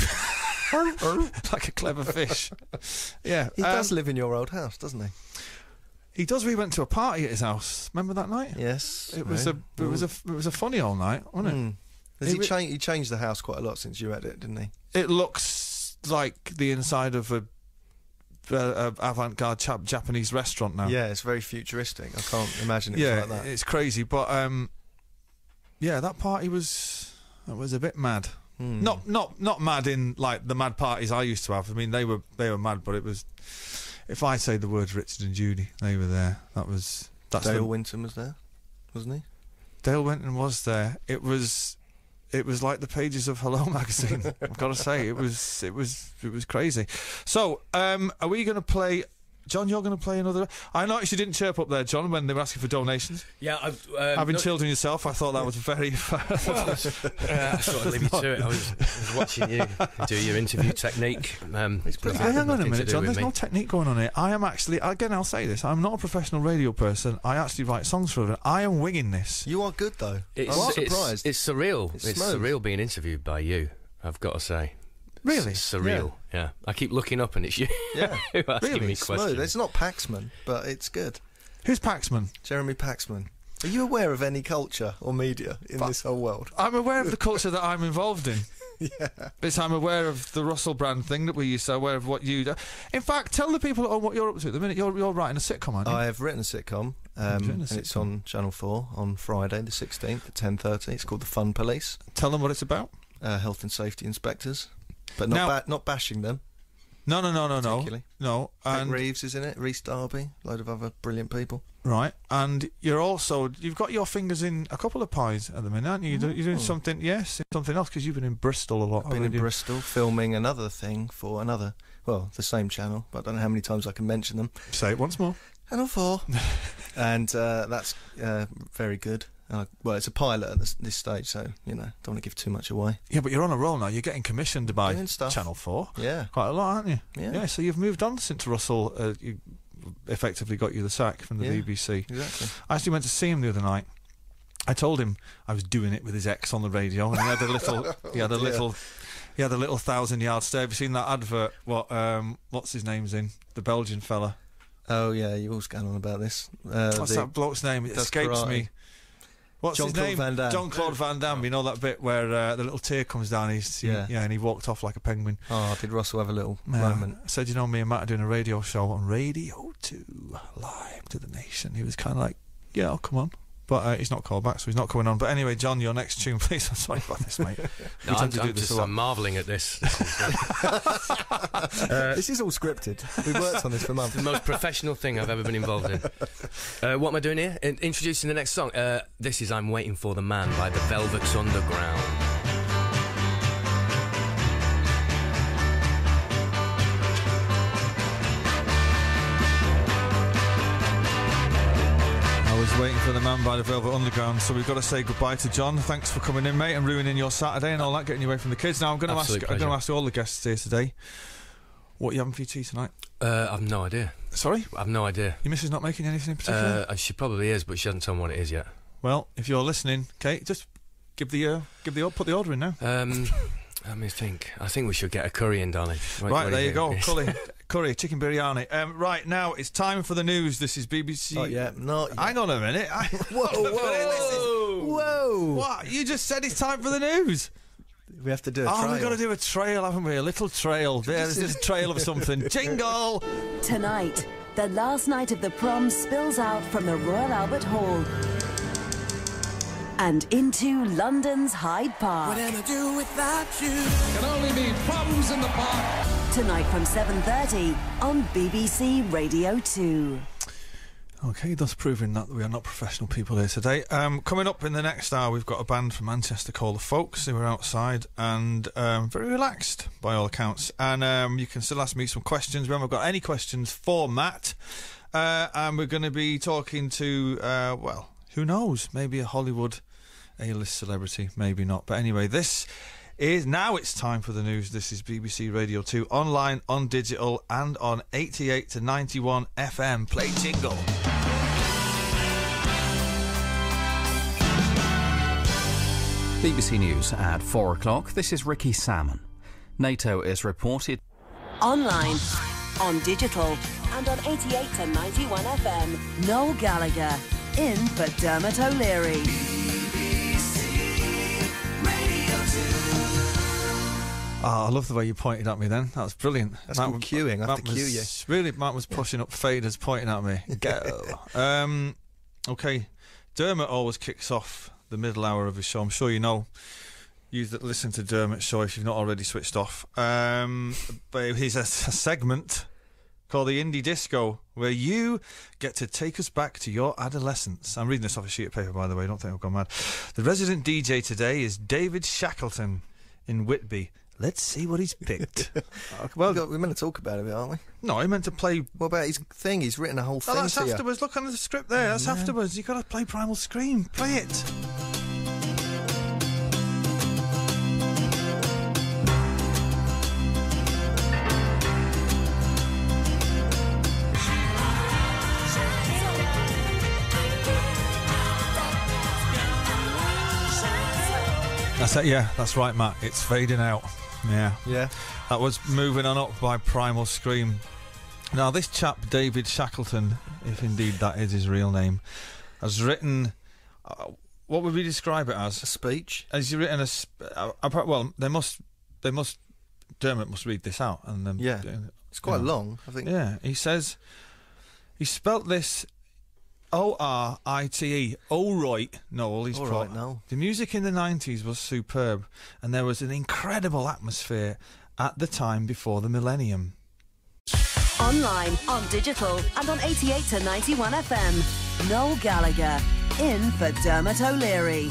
like a clever fish. Yeah. He um, does live in your old house, doesn't he? He does. We went to a party at his house. Remember that night? Yes. It was yeah. a. It was a. It was a funny old night, wasn't it? Mm. Has It he, wa- cha- he changed the house quite a lot since you had it, didn't he? It looks like the inside of a, a, a avant-garde Jap- Japanese restaurant now. Yeah, it's very futuristic. I can't imagine it yeah, was like that. it's crazy. But um, yeah, that party was it was a bit mad. Hmm. Not not not mad in like the mad parties I used to have. I mean, they were they were mad, but it was. If I say the words Richard and Judy, they were there. That was that's Dale the, Winton was there, wasn't he? Dale Winton was there. It was. It was like the pages of Hello magazine. I've got to say, it was, it was, it was crazy. So, um, are we going to play John, you're going to play another... I noticed you didn't chirp up there, John, when they were asking for donations. Yeah, I've... Um, Having not- children yourself, I thought that was very... Well, uh, I thought I'd leave you to it. I was, I was watching you do your interview technique. Um, Hey, hang on a nothing to minute, do John. with There's me. no technique going on here. I am actually... Again, I'll say this. I'm not a professional radio person. I actually write songs for them. I am winging this. You are good, though. It's, I'm it's, surprised. it's surreal. It's It's, smooth. surreal being interviewed by you, I've got to say. Really? It's surreal, yeah. I keep looking up and it's you Yeah. who asking Really me smooth. questions. It's not Paxman, but it's good. Who's Paxman? Jeremy Paxman. Are you aware of any culture or media in Fa- this whole world? I'm aware of the culture that I'm involved in. Yeah. But I'm aware of the Russell Brand thing that we used to, aware of what you do. In fact, tell the people at home what you're up to at the minute. You're, you're writing a sitcom, aren't you? I have written a sitcom, You've um, written a and it's sitcom. on Channel four on Friday the sixteenth at ten thirty. It's called The Fun Police. Tell them what it's about. Uh, health and safety inspectors. But not Now- ba- not bashing them. No, no, no, no, no. particularly. No. Hank And, Reeves is in it, Rhys Darby, a load of other brilliant people. right. And you're also... You've got your fingers in a couple of pies at the minute, aren't you? You're, do- you're doing Oh. something... Yes, something else, because you've been in Bristol a lot. I've been in haven't you? Bristol filming another thing for another, well, the same channel, but I don't know how many times I can mention them. Say it once more. Channel four. And uh, that's uh, very good. Uh, well, it's a pilot at this, this stage, so, you know, don't want to give too much away. Yeah, but you're on a roll now. You're getting commissioned by Doing stuff. Channel four. Yeah. Quite a lot, aren't you? Yeah. Yeah, so you've moved on since Russell uh, you effectively got you the sack from the Yeah, B B C. exactly. I actually went to see him the other night. I told him I was doing it with his ex on the radio, and he had a little, he had a Yeah. little, he had a little thousand yard stare. Have you seen that advert? What, um, what's his name's in? The Belgian fella. Oh, yeah, you always going on about this. Uh, What's the- that bloke's name? It does escapes karate. me. What's his Jean-Claude name? Van Damme. Jean-Claude Van Damme. You know that bit where uh, the little tear comes down. He's Yeah. yeah, and he walked off like a penguin. Oh, did Russell have a little Yeah. moment? I said, you know, me and Matt are doing a radio show on Radio two, live to the nation. He was kind of like, yeah, I'll come on. But uh, he's not called back, so he's not coming on. But anyway, John, your next tune, please. I'm sorry about this, mate. No, We I'm, tend to do I'm this just a lot. I'm marvelling at this. This is, uh, This is all scripted. We've worked on this for months. the most professional thing I've ever been involved in. Uh, what am I doing here? In- introducing the next song. Uh, this is I'm Waiting for the Man by the Velvets Underground. I was waiting for the Man by the Velvet Underground, so we've got to say goodbye to John. Thanks for coming in, mate, and ruining your Saturday and all that, getting you away from the kids. Now I'm going to ask, Absolute I'm going to pleasure. ask all the guests here today, what are you having for your tea tonight? Uh, I've no idea. Sorry, I've no idea. your missus not making anything in particular? Uh, she probably is, but she hasn't told me what it is yet. Well, if you're listening, Kate, just give the uh, give the put the order in now. Um, let me think. I think we should get a curry in, darling. What- Right, what do there you think? go. Curry, curry, chicken biryani. Um, right, now it's time for the news. This is B B C. Not yet, not yet. Hang on a minute. I- Whoa, whoa, whoa. What? You just said it's time for the news. We have to do a Oh, trial. we've got to do a trail, haven't we? A little trail. There's this trail of something. Jingle! Tonight, the last night of the prom spills out from the Royal Albert Hall and into London's Hyde Park. What am I do without you? Can only be problems in the park. Tonight from seven thirty on B B C Radio two. Okay, thus proving that we are not professional people here today. Um, coming up in the next hour, we've got a band from Manchester called The Folks. They were outside and um, very relaxed, by all accounts. And um, you can still ask me some questions. We haven't got any questions for Matt. Uh, and we're going to be talking to, uh, well, who knows? Maybe a Hollywood A-list celebrity, maybe not. But anyway, this is now it's time for the news. This is B B C Radio two, online, on digital, and on eighty-eight to ninety-one F M. Play jingle. B B C News at four o'clock. This is Ricky Salmon. NATO is reported. Online, on digital, and on eighty-eight to ninety-one F M. Noel Gallagher, in for Dermot O'Leary. Oh, I love the way you pointed at me then. That was brilliant. That's called was- queuing. I have Matt to cue was, Really, Matt was pushing up faders, pointing at me. Go. um, okay, Dermot always kicks off the middle hour of his show. I'm sure you know. You that listen to Dermot's show if you've not already switched off. Um, but he's a, a segment called the Indie Disco, where you get to take us back to your adolescence. I'm reading this off a sheet of paper, by the way. Don't think I've gone mad. The resident D J today is David Shackleton in Whitby. Let's see what he's picked. well, we're meant to talk about it, aren't we? No, he meant to play. What about his thing? He's written a whole thing. Oh, that's to you. afterwards. Look on the script there. That's Yeah. afterwards. You've got to play Primal Scream. Play it. That's it, yeah, that's right, Matt. It's fading out. Yeah. Yeah. That was Moving On Up by Primal Scream. Now, this chap, David Shackleton, if indeed that is his real name, has written. Uh, what would we describe it as? A speech. Has he written a. Sp- uh, uh, well, they must. They must. Dermot must read this out. And then, Yeah. uh, It's quite you know. long, I think. Yeah. He says. He spelt this. O R I T E. Oh, right, Noel. He's All pro- right, Noel. The music in the nineties was superb, and there was an incredible atmosphere at the time before the millennium. Online, on digital, and on eighty-eight to ninety-one F M. Noel Gallagher, in for Dermot O'Leary.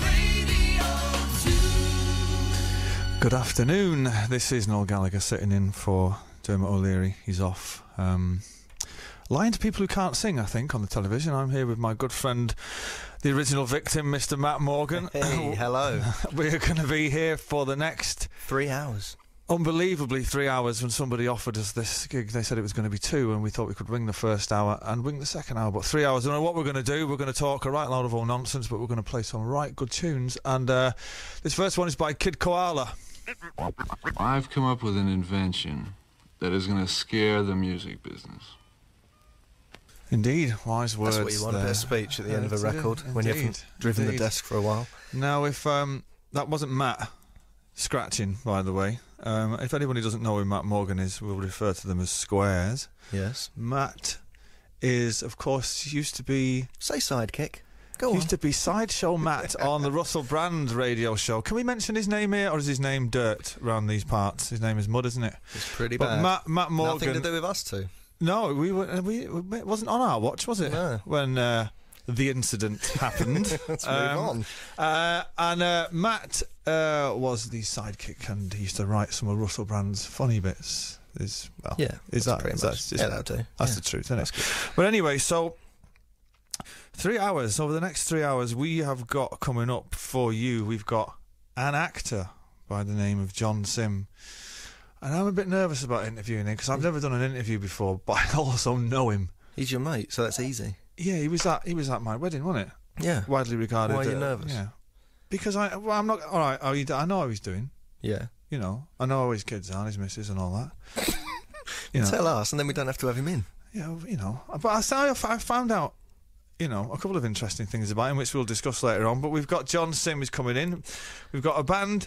Good afternoon. This is Noel Gallagher sitting in for Dermot O'Leary. He's off. Um, lying to people who can't sing, I think, on the television. I'm here with my good friend, the original victim, Mister Matt Morgan. Hey, hello. We're going to be here for the next... Three hours. Unbelievably, three hours. When somebody offered us this gig, they said it was going to be two, and we thought we could wing the first hour and wing the second hour. But three hours. I don't know what we're going to do. We're going to talk a right load of all nonsense, but we're going to play some right good tunes. And uh, this first one is by Kid Koala. I've come up with an invention that is going to scare the music business. Indeed, wise words. That's what you want, there. a bit of speech at the end of a That's it, record when you indeed, haven't driven indeed. the desk for a while. Now, if um, that wasn't Matt scratching, by the way, um, if anybody doesn't know who Matt Morgan is, we'll refer to them as squares. Yes. Matt is, of course, used to be... Say sidekick. Go used on. to be Sideshow Matt on the Russell Brand radio show. Can we mention his name here, or is his name dirt around these parts? His name is Mud, isn't it? It's pretty but bad. Matt, Matt Morgan... Nothing to do with us two. No, we were. We it wasn't on our watch, was it? No. When uh, the incident happened. Let's um, move on. Uh, and uh, Matt uh, was the sidekick, and he used to write some of Russell Brand's funny bits. Is well, Yeah, Is that's that? pretty Is much- that just, yeah, that'll do. That's Yeah. the truth, isn't That's it? good. But anyway, so three hours over the next three hours, we have got coming up for you. We've got an actor by the name of John Sim. And I'm a bit nervous about interviewing him because I've never done an interview before, but I also know him. He's your mate, so that's easy. Yeah, he was at he was at my wedding, wasn't it? Yeah. Widely regarded. Why are you uh, nervous? Yeah, because I well, I'm not all right. Oh, you, I know how he's doing. Yeah. You know, I know how his kids are, and his missus, and all that. You know, Tell us, and then we don't have to have him in. yeah, you know. But I found I found out, you know, a couple of interesting things about him, which we'll discuss later on. But we've got John Sim is coming in. We've got a band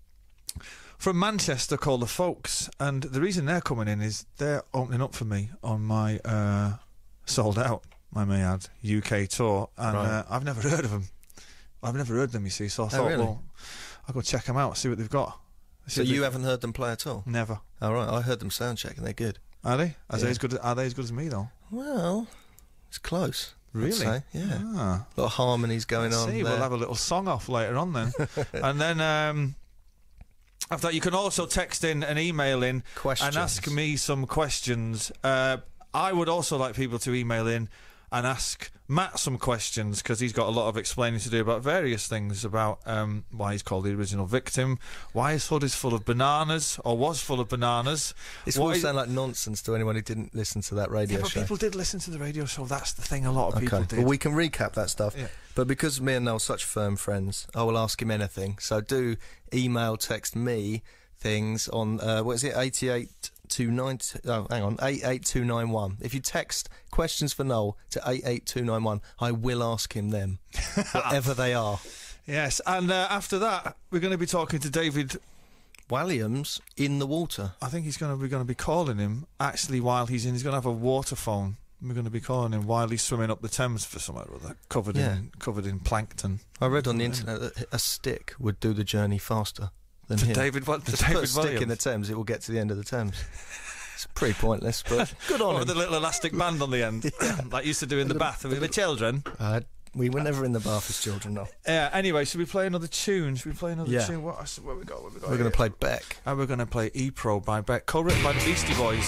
from Manchester called The Folks, and the reason they're coming in is they're opening up for me on my uh, sold out, I may add, U K tour, and Right. uh, I've never heard of them. I've never heard them, you see, so I thought, really? well, I'll go check them out, see what they've got. See So if you they- haven't heard them play at all? Never. All right, I heard them sound check, and they're good. Are they? Are they Yeah. as good? Are they as good as me though? Well, it's close. I'd Really? say, yeah. Ah. A lot of harmonies going Let's on. see, there. we'll have a little song off later on then, and then. Um, After that, you can also text in and email in Questions. and ask me some questions. Uh, I would also like people to email in and ask Matt some questions because he's got a lot of explaining to do about various things, about um, why he's called the original victim, why his hood is full of bananas, or was full of bananas. This What will he- sound like nonsense to anyone who didn't listen to that radio Yeah, but show. people did listen to the radio show. That's the thing. A lot of people Okay, did. well, we can recap that stuff. Yeah. But because me and Noel are such firm friends, I will ask him anything. So do email, text me things on, uh, what is it, eighty-eight two nine, oh, hang on, eight eight two nine one. If you text questions for Noel to eight eight two nine one, I will ask him them, whatever they are. Yes, and uh, after that, we're going to be talking to David Walliams in the water. I think he's going to be going to be calling him actually while he's in. He's going to have a water phone. We're going to be calling him while he's swimming up the Thames for somewhere or other, covered Yeah. in covered in plankton. I read on the internet that a stick would do the journey faster than To him. David Wa- to Just David put a stick in Williams. the Thames, it will get to the end of the Thames. It's pretty pointless, but good on Or him. with a little elastic band on the end, like you used to do in the bath with the children. Uh, We were never in the bath as children, no. Yeah. Anyway, should we play another tune? Should we play another Yeah. tune? What? What we got? What we got? We're going to play Beck. And we're going to play E-Pro by Beck, co-written by the Beastie Boys.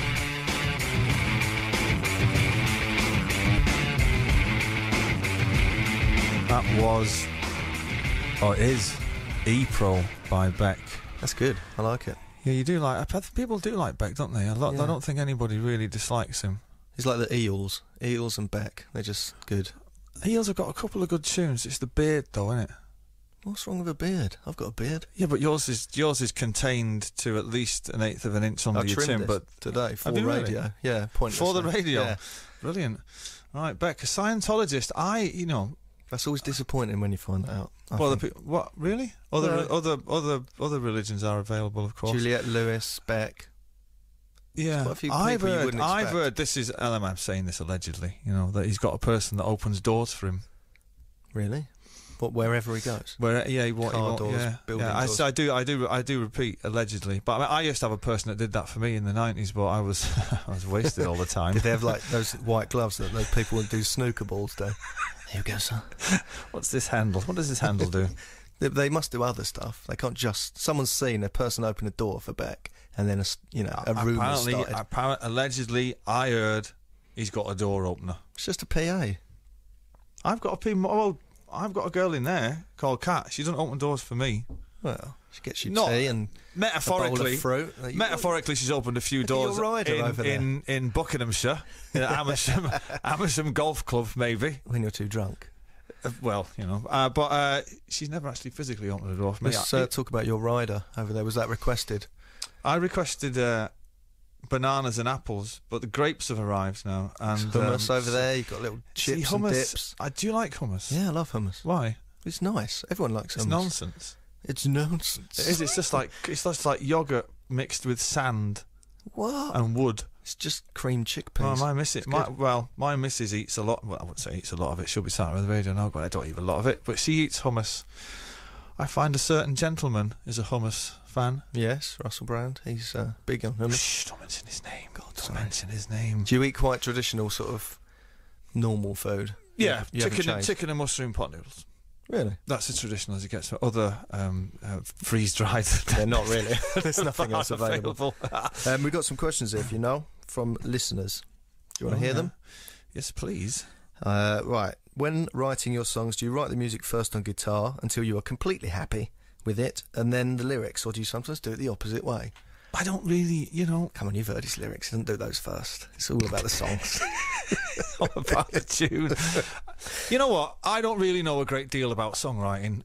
That was, or is, E-Pro by Beck. That's good. I like it. Yeah, you do like. I think people do like Beck, don't they? A lot. Yeah. I don't think anybody really dislikes him. He's like the Eels. Eels and Beck. They're just good. Eels have got a couple of good tunes. It's the beard, though, isn't it? What's wrong with a beard? I've got a beard. Yeah, but yours is yours is contained to at least an eighth of an inch under I your trimmed chin. this But today for Have you really? radio. Yeah, pointless. For the radio. Yeah. Brilliant. Right, Beck, a Scientologist. I, you know, That's always disappointing when you find that out. I well, the think. pe- what really? Other No. other other other religions are available, of course. Juliette Lewis, Beck. Yeah, quite a few I've people you heard. wouldn't I've expect. heard. This is. um, I'm saying this allegedly. You know that he's got a person that opens doors for him. Really? What? Wherever he goes. Where yeah, what he Car want, doors, yeah, building yeah. I, doors. so I do, I do, I do repeat allegedly. But I, mean, I used to have a person that did that for me in the nineties, but I was, I was wasted all the time. Did they have like those white gloves that those people would do snooker balls do? Here you go, sir. What's this handle? What does this handle do? They, they must do other stuff. They can't just. Someone's seen a person open a door for Beck, and then a s- you know a room apparently, started. apparent, allegedly, I heard he's got a door opener. It's just a P A. I've got a P. Well, I've got a girl in there called Kat. She doesn't open doors for me. Well, she gets you Not tea and metaphorically. a bowl of fruit. You- metaphorically, she's opened a few Look at your doors rider in, over there. in in Buckinghamshire, in Amersham, Amersham Golf Club, maybe. When you're too drunk. Uh, well, you know, uh, but uh, she's never actually physically opened a door for me. Let's I, uh, talk about your rider over there. Was that requested? I requested uh, bananas and apples, but the grapes have arrived now. And Hummus um, over there. You've got little see, chips hummus, and dips. I do like hummus. Yeah, I love hummus. Why? It's nice. Everyone likes It's hummus. nonsense. It's nonsense. It is. It's just like it's just like yogurt mixed with sand What? and wood. It's just cream chickpeas. Well, my missus, It's my, good. well, my missus eats a lot. Well, I wouldn't say eats a lot of it. She'll be sat with the radio now, but I don't eat a lot of it. But she eats hummus. I find a certain gentleman is a hummus fan. Yes, Russell Brand. He's uh, big on hummus. Shh, don't mention his name. God, don't mention his name. Do you eat quite traditional sort of normal food? Yeah, You haven't chicken, and, changed? chicken and mushroom pot noodles. Really? That's as traditional as it gets. Other um, uh, freeze dried. They're not really. There's nothing else available. available. um, we've got some questions here, if you know, from listeners. Do you want Oh, to hear yeah. them? Yes, please. Uh, right. When writing your songs, do you write the music first on guitar until you are completely happy with it, and then the lyrics, or do you sometimes do it the opposite way? I don't really, you know. Come on, you've heard his lyrics. He doesn't do those first. It's all about the songs. All about the tune. You know what? I don't really know a great deal about songwriting.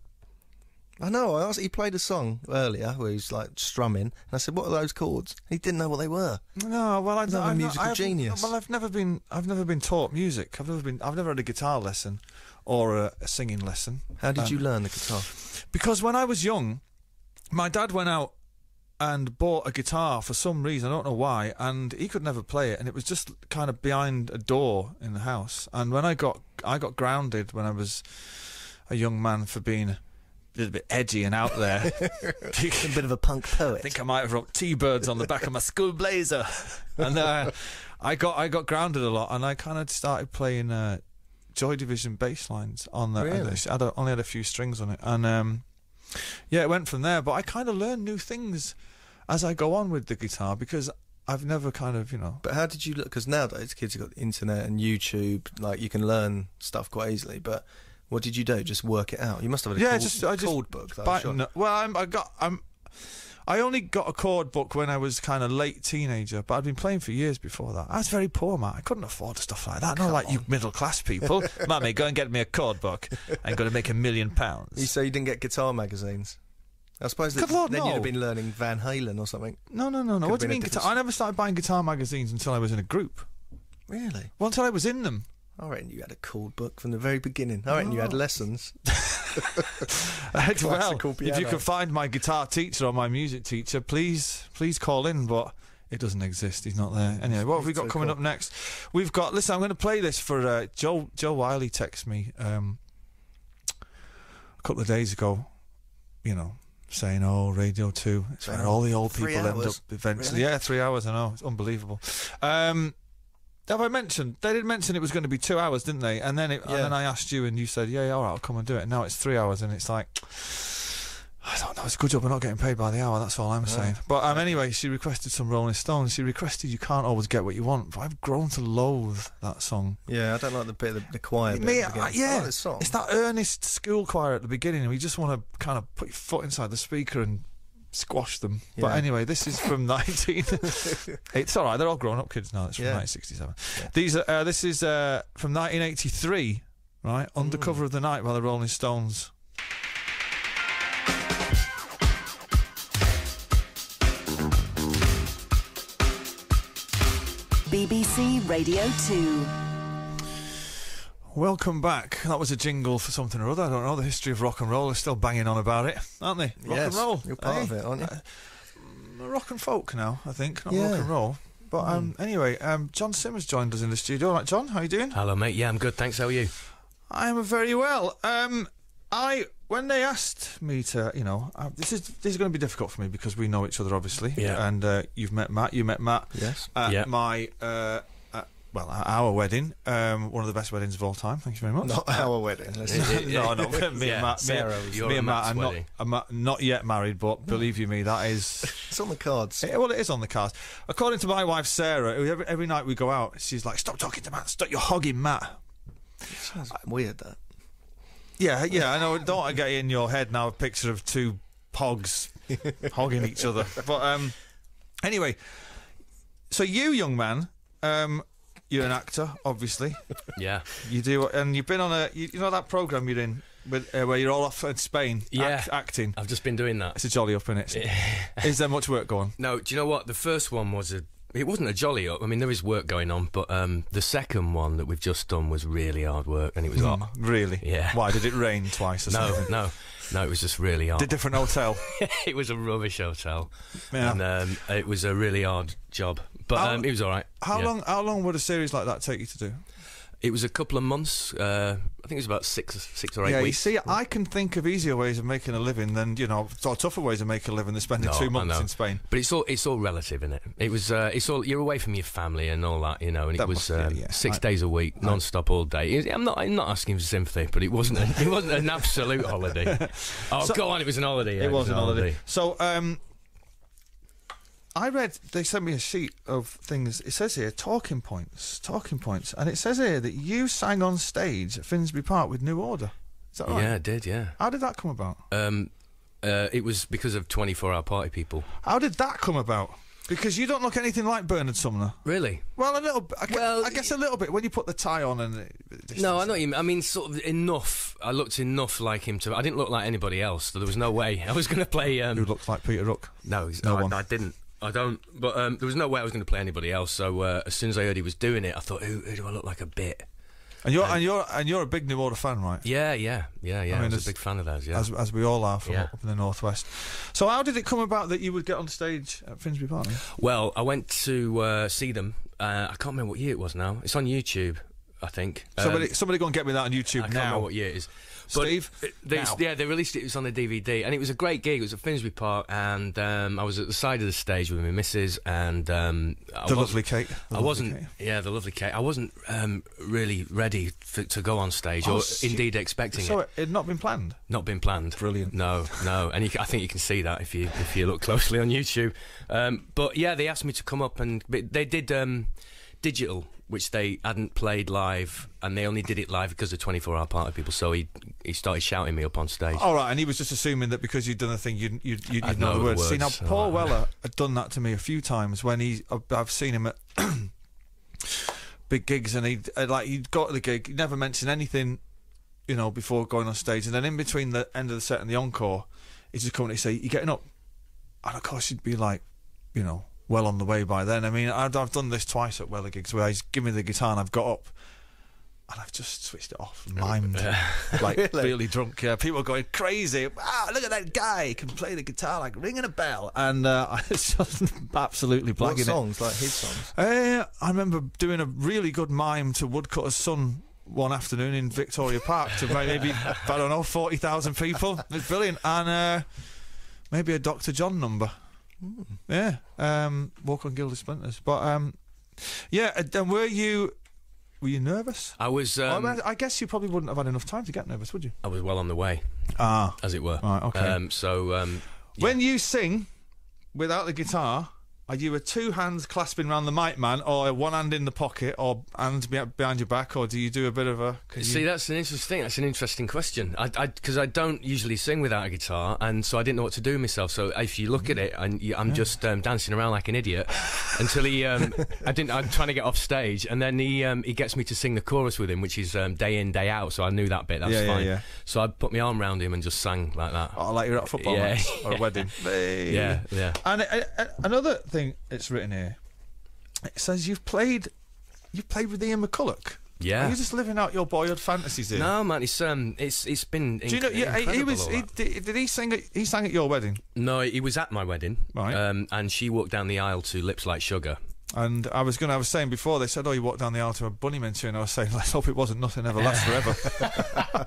I know. I asked, he played a song earlier where he's like strumming, and I said, "What are those chords?" He didn't know what they were. No, well, I He's not a I've musical I've- genius. Well, I've never been. I've never been taught music. I've never been. I've never had a guitar lesson or a, a singing lesson. How did Um, you learn the guitar? Because when I was young, my dad went out and bought a guitar for some reason. I don't know why, and he could never play it, and it was just kind of behind a door in the house. And when I got, I got grounded when I was a young man for being a little bit edgy and out there. A bit of a punk poet. I think I might have wrote T-birds on the back of my school blazer, and uh, I got I got grounded a lot, and I kind of started playing uh, Joy Division bass lines on the. Really? I had a, only had a few strings on it, and um, yeah, it went from there. But I kind of learned new things as I go on with the guitar because I've never kind of you know. But how did you look? Because nowadays kids have got the internet and YouTube. Like you can learn stuff quite easily. But what did you do? Just work it out. You must have had a Yeah, chord, just I just chord book. Though, But sure. no, well, I'm, I got I'm. I only got a chord book when I was kind of late teenager, but I'd been playing for years before that. I was very poor, Matt. I couldn't afford stuff like that. Not like you middle class people. Mummy, go and get me a chord book. I'm going to make a million You pounds. say you didn't get guitar magazines. I suppose that Good Lord, then no. you'd have been learning Van Halen or something. No, no, no, no. Could What do have you mean been a guitar? different- I never started buying guitar magazines until I was in a group. Really? Well, until I was in them. I reckon you had a chord book from the very beginning. I reckon you had Oh. lessons. well, Classical if you piano. can find my guitar teacher or my music teacher, please, please call in. But it doesn't exist. He's not there. Anyway, what have we got So coming cool. up next? We've got. Listen, I'm going to play this for uh, Joe. Joe Wiley texted me um, a couple of days ago. You know, saying, "Oh, Radio Two, it's where all the old Three people end hours? up eventually." Really? Yeah, three hours. I know, it's unbelievable. Um, Have I mentioned? They did mention it was going to be two hours, didn't they? And then, it, Yeah. and then I asked you, and you said, "Yeah, yeah, all right, I'll come and do it." Now it's three hours, and it's like, I don't know. It's a good job we're not getting paid by the hour. That's all I'm saying. But um, anyway, she requested some Rolling Stones. She requested "You Can't Always Get What You Want," but I've grown to loathe that song. Yeah, I don't like the bit, the, the choir bit. Me, at the I, beginning. I yeah, like this song. it's that earnest school choir at the beginning, and we just want to kind of put your foot inside the speaker and squash them. But Yeah. anyway, this is from nineteen. It's all right. They're all grown-up kids now. It's from Yeah. nineteen sixty-seven. These are. Uh, this is uh, from nineteen eighty-three. Right, "Under Cover of the Night" by the Rolling Stones. B B C Radio two. Welcome back. That was a jingle for something or other. I don't know. The history of rock and roll is still banging on about it, aren't they? Rock Yes, and roll. you're part eh? of it, aren't you? Uh, rock and folk now, I think, not Yeah. rock and roll. But um, anyway, um, John Simmers joined us in the studio. All right, John, how you doing? Hello, mate. Yeah, I'm good. Thanks. How are you? I am very well. Um, I when they asked me to, you know, uh, this is this is going to be difficult for me because we know each other, obviously. Yeah. And uh, you've met Matt. You met Matt. Yes. At Yeah. my. Uh, uh, well, at our wedding, um, one of the best weddings of all time. Thank you very much. Not our wedding. Let's no, no, me Yeah, and Matt, me, Sarah was me your and Matt Matt's are not, wedding. are ma- not yet married, but believe you me, that is. It's on the cards. Eh, well, it is on the cards. According to my wife Sarah, who every, every night we go out, she's like, "Stop talking to Matt. Stop, you're hogging Matt." Sounds weird, that. Yeah, yeah, I know. Don't want to get in your head now a picture of two hogs hogging each other. But um, anyway, so you, young man, um, you're an actor, obviously. Yeah. You do, and you've been on a, you, you know that program you're in with, uh, where you're all off in Spain, Yeah. act, acting. I've just been doing that. It's a jolly up, innit? Is there much work going? No, do you know what? The first one was a. It wasn't a jolly up. I mean, there is work going on, but um, the second one that we've just done was really hard work, and it was hard. Really? Yeah. Why did it rain twice or No, something? no, no. It was just really hard. The different hotel. It was a rubbish hotel, Yeah. and um, it was a really hard job. But How- um, it was all right. How yeah. long? How long would a series like that take you to do? It was a couple of months. Uh, I think it was about six, six or eight Yeah, weeks. you see, I can think of easier ways of making a living than, you know, or tougher ways of making a living than spending No, two I months know. in Spain. But it's all it's all relative, isn't it? It was uh, it's all you're away from your family and all that, you know. And That it was must- yeah, um, yeah. six I- days a week, non-stop all day. It- I'm not I'm not asking for sympathy, but it wasn't a, it wasn't an absolute holiday. Oh, So- go on, it was an holiday. Yeah, it was an holiday. So, um, I read, they sent me a sheet of things. It says here, talking points, talking points. And it says here that you sang on stage at Finsbury Park with New Order. Is that right? Yeah, I did. Yeah. How did that come about? Um, uh, it was because of twenty-four hour party people. How did that come about? Because you don't look anything like Bernard Sumner. Really? Well, a little bit. I, gu- Well, I guess a little bit when you put the tie on and. it- No, I know what you mean. I mean, sort of enough. I looked enough like him to. I didn't look like anybody else. So there was no way I was going to play. Um, Who looks like Peter Rook? No, he's, No no, one. I, I didn't. I don't. But um, there was no way I was going to play anybody else. So uh, as soon as I heard he was doing it, I thought, who, who do I look like a bit? And you're Um, and you're and you're a big New Order fan, right? Yeah, yeah, yeah, yeah. I, I mean, was as- a big fan of those. Yeah. As as we all are from Yeah. up in the northwest. So how did it come about that you would get on stage at Finsbury Park? then? Well, I went to uh, see them. Uh, I can't remember what year it was now. It's on YouTube, I think. Somebody Um, somebody go and get me that on YouTube I can't now. remember what year it is. Steve, But they, now. yeah, they released it. It was on the D V D, and it was a great gig. It was at Finsbury Park, and um, I was at the side of the stage with my missus, and um, I The wasn't- lovely Kate. The I lovely wasn't. Kate. Yeah, the lovely Kate. I wasn't um, really ready for, to go on stage, Oh, or s- indeed expecting So it. it had not been planned. Not been planned. Brilliant. No, no, and you, ca- I think you can see that if you if you look closely on YouTube. Um, but yeah, they asked me to come up, and but they did um, digital, which they hadn't played live, and they only did it live because of twenty-four hour party people. So he he started shouting me up on stage. All right, and he was just assuming that because you'd done the thing, you'd you'd, you'd, I'd you'd know know the the words. See, now words. Paul Oh. Weller had done that to me a few times when he. I've- I've seen him at big gigs, and he'd uh, like he'd got to the gig, he'd never mention anything, you know, before going on stage, and then in between the end of the set and the encore, he'd just come and he'd say, "You getting up?" And of course, you'd be like, you know, well on the way by then. I mean, I've, I've done this twice at Weller gigs where he's given me the guitar and I've got up and I've just switched it off and mimed, like Really? really drunk. Yeah, people are going crazy. Wow, look at that guy! He can play the guitar like ringing a bell, and uh, I was just absolutely blagging What it. songs? Like his songs? Uh, I remember doing a really good mime to Woodcutter's Son one afternoon in Victoria Park to maybe, I don't know, forty thousand people. It was brilliant. And uh, maybe a Doctor John number. Yeah, um, Walk on Gilded Splinters. But um, Yeah, and and were you were you nervous? I was. Um, Well, I guess you probably wouldn't have had enough time to get nervous, would you? I was well on the way. Ah, as it were. Right. Okay. Um, so um, when you sing without the guitar, are you a two hands clasping around the mic man, or one hand in the pocket, or hands be- behind your back, or do you do a bit of a? can See, you- that's an interesting. That's an interesting question. I, because I, I don't usually sing without a guitar, and so I didn't know what to do with myself. So if you look at it, and you, I'm Yeah. just um, dancing around like an idiot until he. Um, I didn't. I'm trying to get off stage, and then he um, he gets me to sing the chorus with him, which is um, day in, day out. So I knew that bit. That's Yeah, yeah, fine. yeah. So I put my arm around him and just sang like that. Oh, like you're at a football yeah. match or a wedding. Hey. Yeah, yeah. And uh, uh, another thing it's written here, it says you've played, you've played with Ian McCulloch. Yeah. Are you just living out your boyhood fantasies here? No, man, it's um, it's it's been. Do you know? inc- Yeah, he, he incredible, was. all He, that. did, did he sing? At, he sang at your wedding, No, he was at my wedding, Right. Um, and she walked down the aisle to Lips Like Sugar. and I was going. to I was saying before they said, "Oh, you walked down the aisle to a Bunnymen tune." I was saying, "Let's hope it wasn't Nothing Ever Lasts Forever."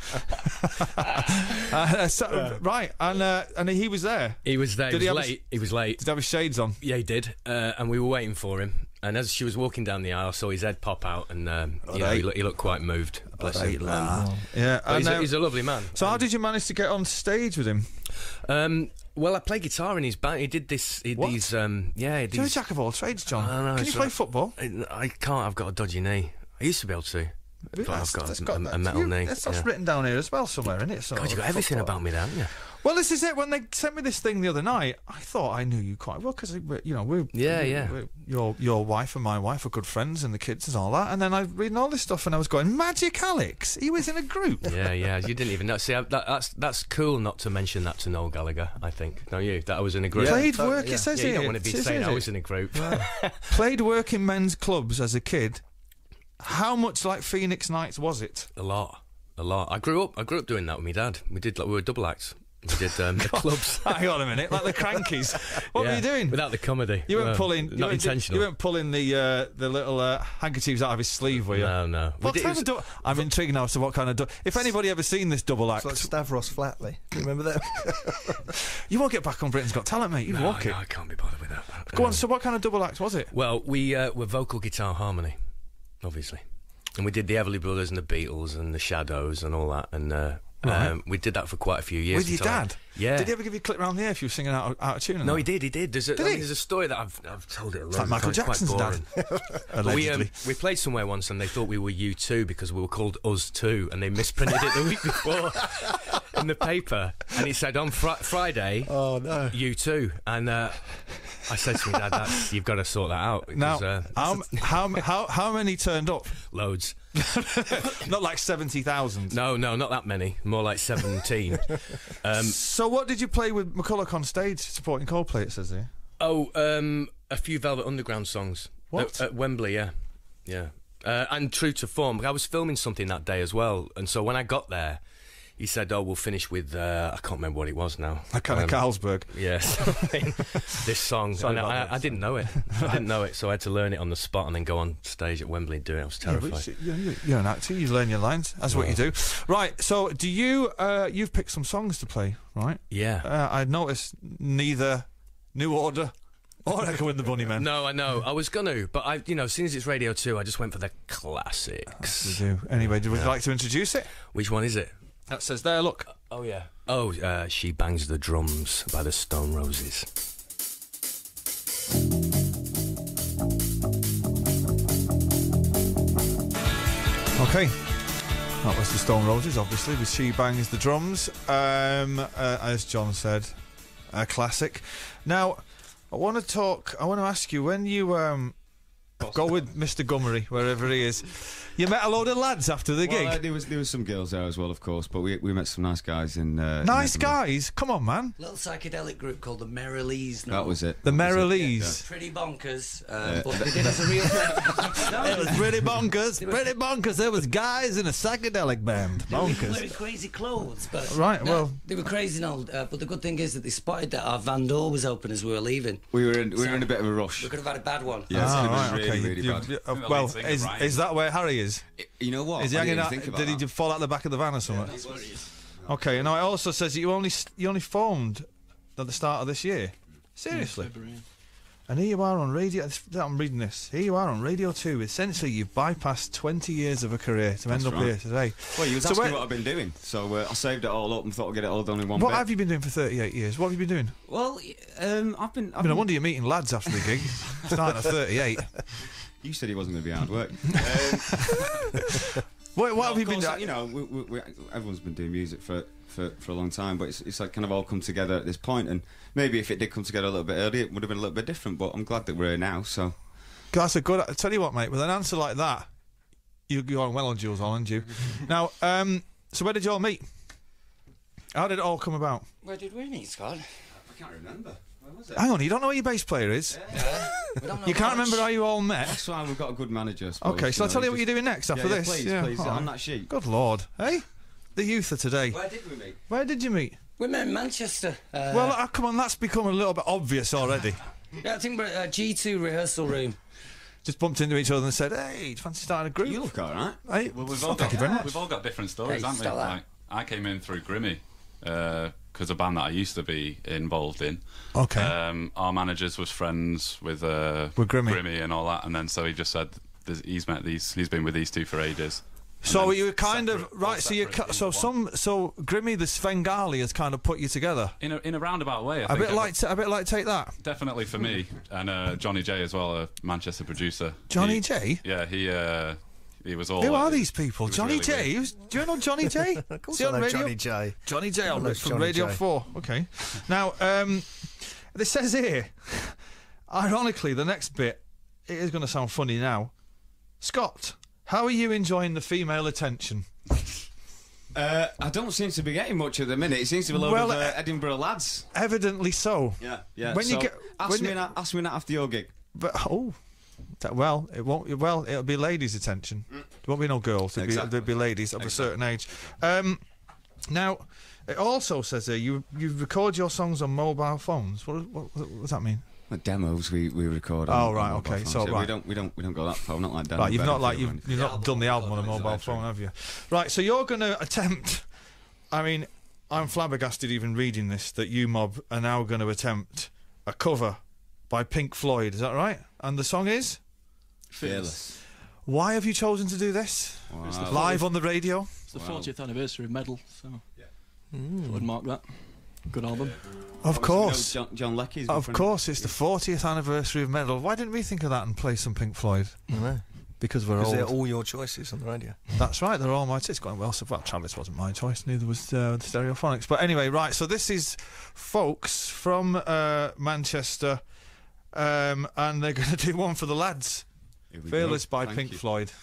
uh, so, Right, and uh, and he was there. He was there. Did he he was have his- late. He was late. Did he have his shades on? Yeah, he did. Uh, and we were waiting for him. And as she was walking down the aisle, I saw his head pop out, and um, you know, he, looked, he looked quite moved. Bless him. Ah. Yeah, But he's, and, a, uh, he's a lovely man. So, how did you manage to get on stage with him? Um, well, I play guitar in his band. He did this. He, What? these. Um, yeah, he You're a these, jack of all trades, John. I know, Can you it's play right. football? I, I can't. I've got a dodgy knee. I used to be able to, but That's- I've got, that's a, got a, that- a metal you- knee. That's, that's yeah. written down here as well somewhere, isn't it? God, you got everything about me, there, haven't you? Well, this is it. When they sent me this thing the other night, I thought I knew you quite well because you know we're Yeah, we yeah. we're- your your wife and my wife are good friends, and the kids and all that. And then I was reading all this stuff, and I was going, Magic Alex, he was in a group. Yeah, yeah. You didn't even know. See, I, that, that's that's cool not to mention that to Noel Gallagher. I think. Don't you? That I was in a group. Played work. Yeah. It says yeah, you here. don't want to be It saying says I it. was in a group. Played work in men's clubs as a kid. How much like Phoenix Nights was it? A lot, a lot. I grew up. I grew up doing that with my dad. We did like we were double acts. We did um, the clubs. Hang on a minute, like the Crankies. What Yeah, were you doing? without the comedy? You weren't Well, pulling. You Not weren't, intentional. You weren't pulling the uh, the little uh, handkerchiefs out of his sleeve, were you? No, no. We What did- it kind was- of dou- I'm intrigued now as to what kind of. Du- if anybody ever seen this double act, It's like Stavros Flatley. Do you remember that? you won't get back on Britain's Got Talent, mate. You No, walk no, it. I can't be bothered with that. Go on. Um, So, what kind of double act was it? Well, we uh, were vocal, guitar, harmony, obviously, and we did the Everly Brothers and the Beatles and the Shadows and all that, and uh, Right. um, we did that for quite a few years. With your until I- dad? Yeah. Did he ever give you a clip round the ear if you were singing out, out of tune? and No, that? he did. He did. There's a, Did I mean, he? there's a story that I've I've told it. A It's lot like Michael of times, Jackson's quite dad. boring. But we um, Allegedly. we played somewhere once and they thought we were U two because we were called Us Two, and they misprinted it the week before in the paper, and it said on fr- Friday. Oh no, U two, and uh, I said to my dad, That's, "You've got to sort that out." Now, Because, uh, how, how how how many turned up? loads. Not like seventy thousand. No, no, not that many. More like seventeen. um, So, what did you play with McCulloch on stage supporting Coldplay? It says here. oh, um, a few Velvet Underground songs. What? At, at Wembley, yeah, yeah. Uh, and true to form, I was filming something that day as well, and so when I got there, he said, "Oh, we'll finish with uh, I can't remember what it was now." Like kind of Carlsberg. Yes, this song. Sorry And about I, that. I didn't know it. I didn't know it, so I had to learn it on the spot and then go on stage at Wembley and do it. I was Yeah, but terrified. you- you're, you're an actor. You learn your lines. That's what you do. Right. So, do you? Uh, you've picked some songs to play, right? Yeah. Uh, I noticed neither New Order or Echo and the Bunnymen. No, I know. I was gonna, but I, you know, since it's Radio Two, I just went for the classics. You do. Anyway, would you like to introduce it? Which one is it? That says there. Look. Oh yeah. Oh, uh, She Bangs the Drums by the Stone Roses. Okay. That was the Stone Roses, obviously, with She Bangs the Drums. Um, uh, as John said, a classic. Now, I want to talk, I want to ask you, when you um, go with Mister Gummery, wherever he is, you met a load of lads after the gig. Well, uh, there was there was some girls there as well, of course, but we we met some nice guys in. Uh, Nice in Edinburgh. guys, come on, man. Little psychedelic group called the Merrilees. That was it. The That was it. Merrilees. Pretty bonkers, uh, Yeah. but they did us a real It was pretty bonkers, pretty bonkers. There was guys in a psychedelic band. They were wearing Bonkers. crazy clothes, but Right, no, well- they were crazy and old. Uh, but the good thing is that they spotted that our van door was open as we were leaving. We were in we So were in a bit of a rush. We could have had a bad one. Yeah, Ah, it was right, really, okay. really You- bad. you- uh, well, is, is that where Harry is? You know what? Is he I hanging didn't out? think about Did he that. just fall out the back of the van or something? Okay, now it also says that you only you only formed at the start of this year. Seriously, And here you are on radio. I'm reading this. Here you are on Radio Two. Essentially, you've bypassed twenty years of a career to That's end up right. here today. Well, you was So asking where- what I've been doing, so uh, I saved it all up and thought I'd get it all done in one What bit. have you been doing for thirty-eight years? What have you been doing? Well, um, I've been. I've I mean, I been- wonder you're meeting lads after the gig. Starting at thirty-eight. You said he wasn't going to be hard work. um, What, what no, have you of been course, doing? You know, we, we, we, everyone's been doing music for, for, for a long time, but it's, it's like kind of all come together at this point, and maybe if it did come together a little bit earlier, it would have been a little bit different, but I'm glad that we're here now, so... That's a good... I tell you what, mate, with an answer like that, you, you're on well on Jules, aren't you? Now, um, so where did you all meet? How did it all come about? Where did we meet, Scott? I can't remember. Where was it? Hang on, you don't know who your bass player is? Yeah. We don't know You can't much. remember how you all met? That's why we've got a good manager, I suppose. Okay, shall I know, tell you he what just- you're doing next after yeah, yeah, this? please, Yeah, please, all on right. that sheet. Good Lord. Hey? The youth of today. Where did we meet? Where did you meet? We met in Manchester. Uh, well, uh, come on, that's become a little bit obvious already. yeah, I think we're at a G two rehearsal room. Just bumped into each other and said, hey, do you fancy starting a group? You look all right. Hey, Well, we've oh, all, thank got, you very much. we've all got different stories, Hey, haven't we? stop that. Like, I came in through Grimmy, because a band that I used to be involved in. Okay. Um, our managers was friends with uh, With Grimmy. and all that, and then so he just said there's- he's met these, he's been with these two for ages. And So then you were kind of separate- right. So you separate cu- so into some so Grimmy the Svengali has kind of put you together. in a in a roundabout way. I A think bit I- like t- a bit like Take That. definitely for me and uh, Johnny J as well, a Manchester producer. Johnny He- J? Yeah, he uh, he was all. Who uh, are these people? he was Johnny really J. weird. Who's, do you know Johnny J? Of course Is he I on know radio? Johnny J. Johnny J. on know the- from Johnny Radio J. Four. Okay. Now, um, this says here. Ironically, the next bit it is going to sound funny now. Scott, how are you enjoying the female attention? Uh, I don't seem to be getting much at the minute. It seems to be a load Well, of uh, uh, Edinburgh lads. Evidently so. Yeah, yeah. When you so get- ask when me you- that. Ask me that after your gig. But oh, that, well, it won't. Well, it'll be ladies' attention. There won't be no girls. It'll, Exactly. be, there'll be ladies of Exactly. a certain age. Um, now, it also says here you you record your songs on mobile phones. What, what, what does that mean? The demos we, we record. Oh, on, right, on mobile okay, phones. so, Yeah, right. we don't we don't we don't go that far. Not like Dan. Right, you've not Bedford like or you've, anything. you've not done the album on a mobile phone, have you? Right, so you're going to attempt. I mean, I'm flabbergasted even reading this that you mob are now going to attempt a cover by Pink Floyd. Is that right? And the song is Fearless. Why have you chosen to do this? Wow. It's the Live on the radio? It's the Wow. fortieth anniversary of Medal, so Yeah. thought I'd mark that. Good album. Of Obviously, course. we know John, John Leckie's Of different. course, it's the fortieth anniversary of Medal. Why didn't we think of that and play some Pink Floyd? I know. Because we're Because old. they're all your choices on the radio. That's right, they're all my. It's going well. So, well, Travis wasn't my choice. Neither was uh, the Stereophonics. But anyway, right. So this is folks from uh, Manchester, um, and they're going to do one for the lads. Here we Fearless go. by Thank Pink you. Floyd.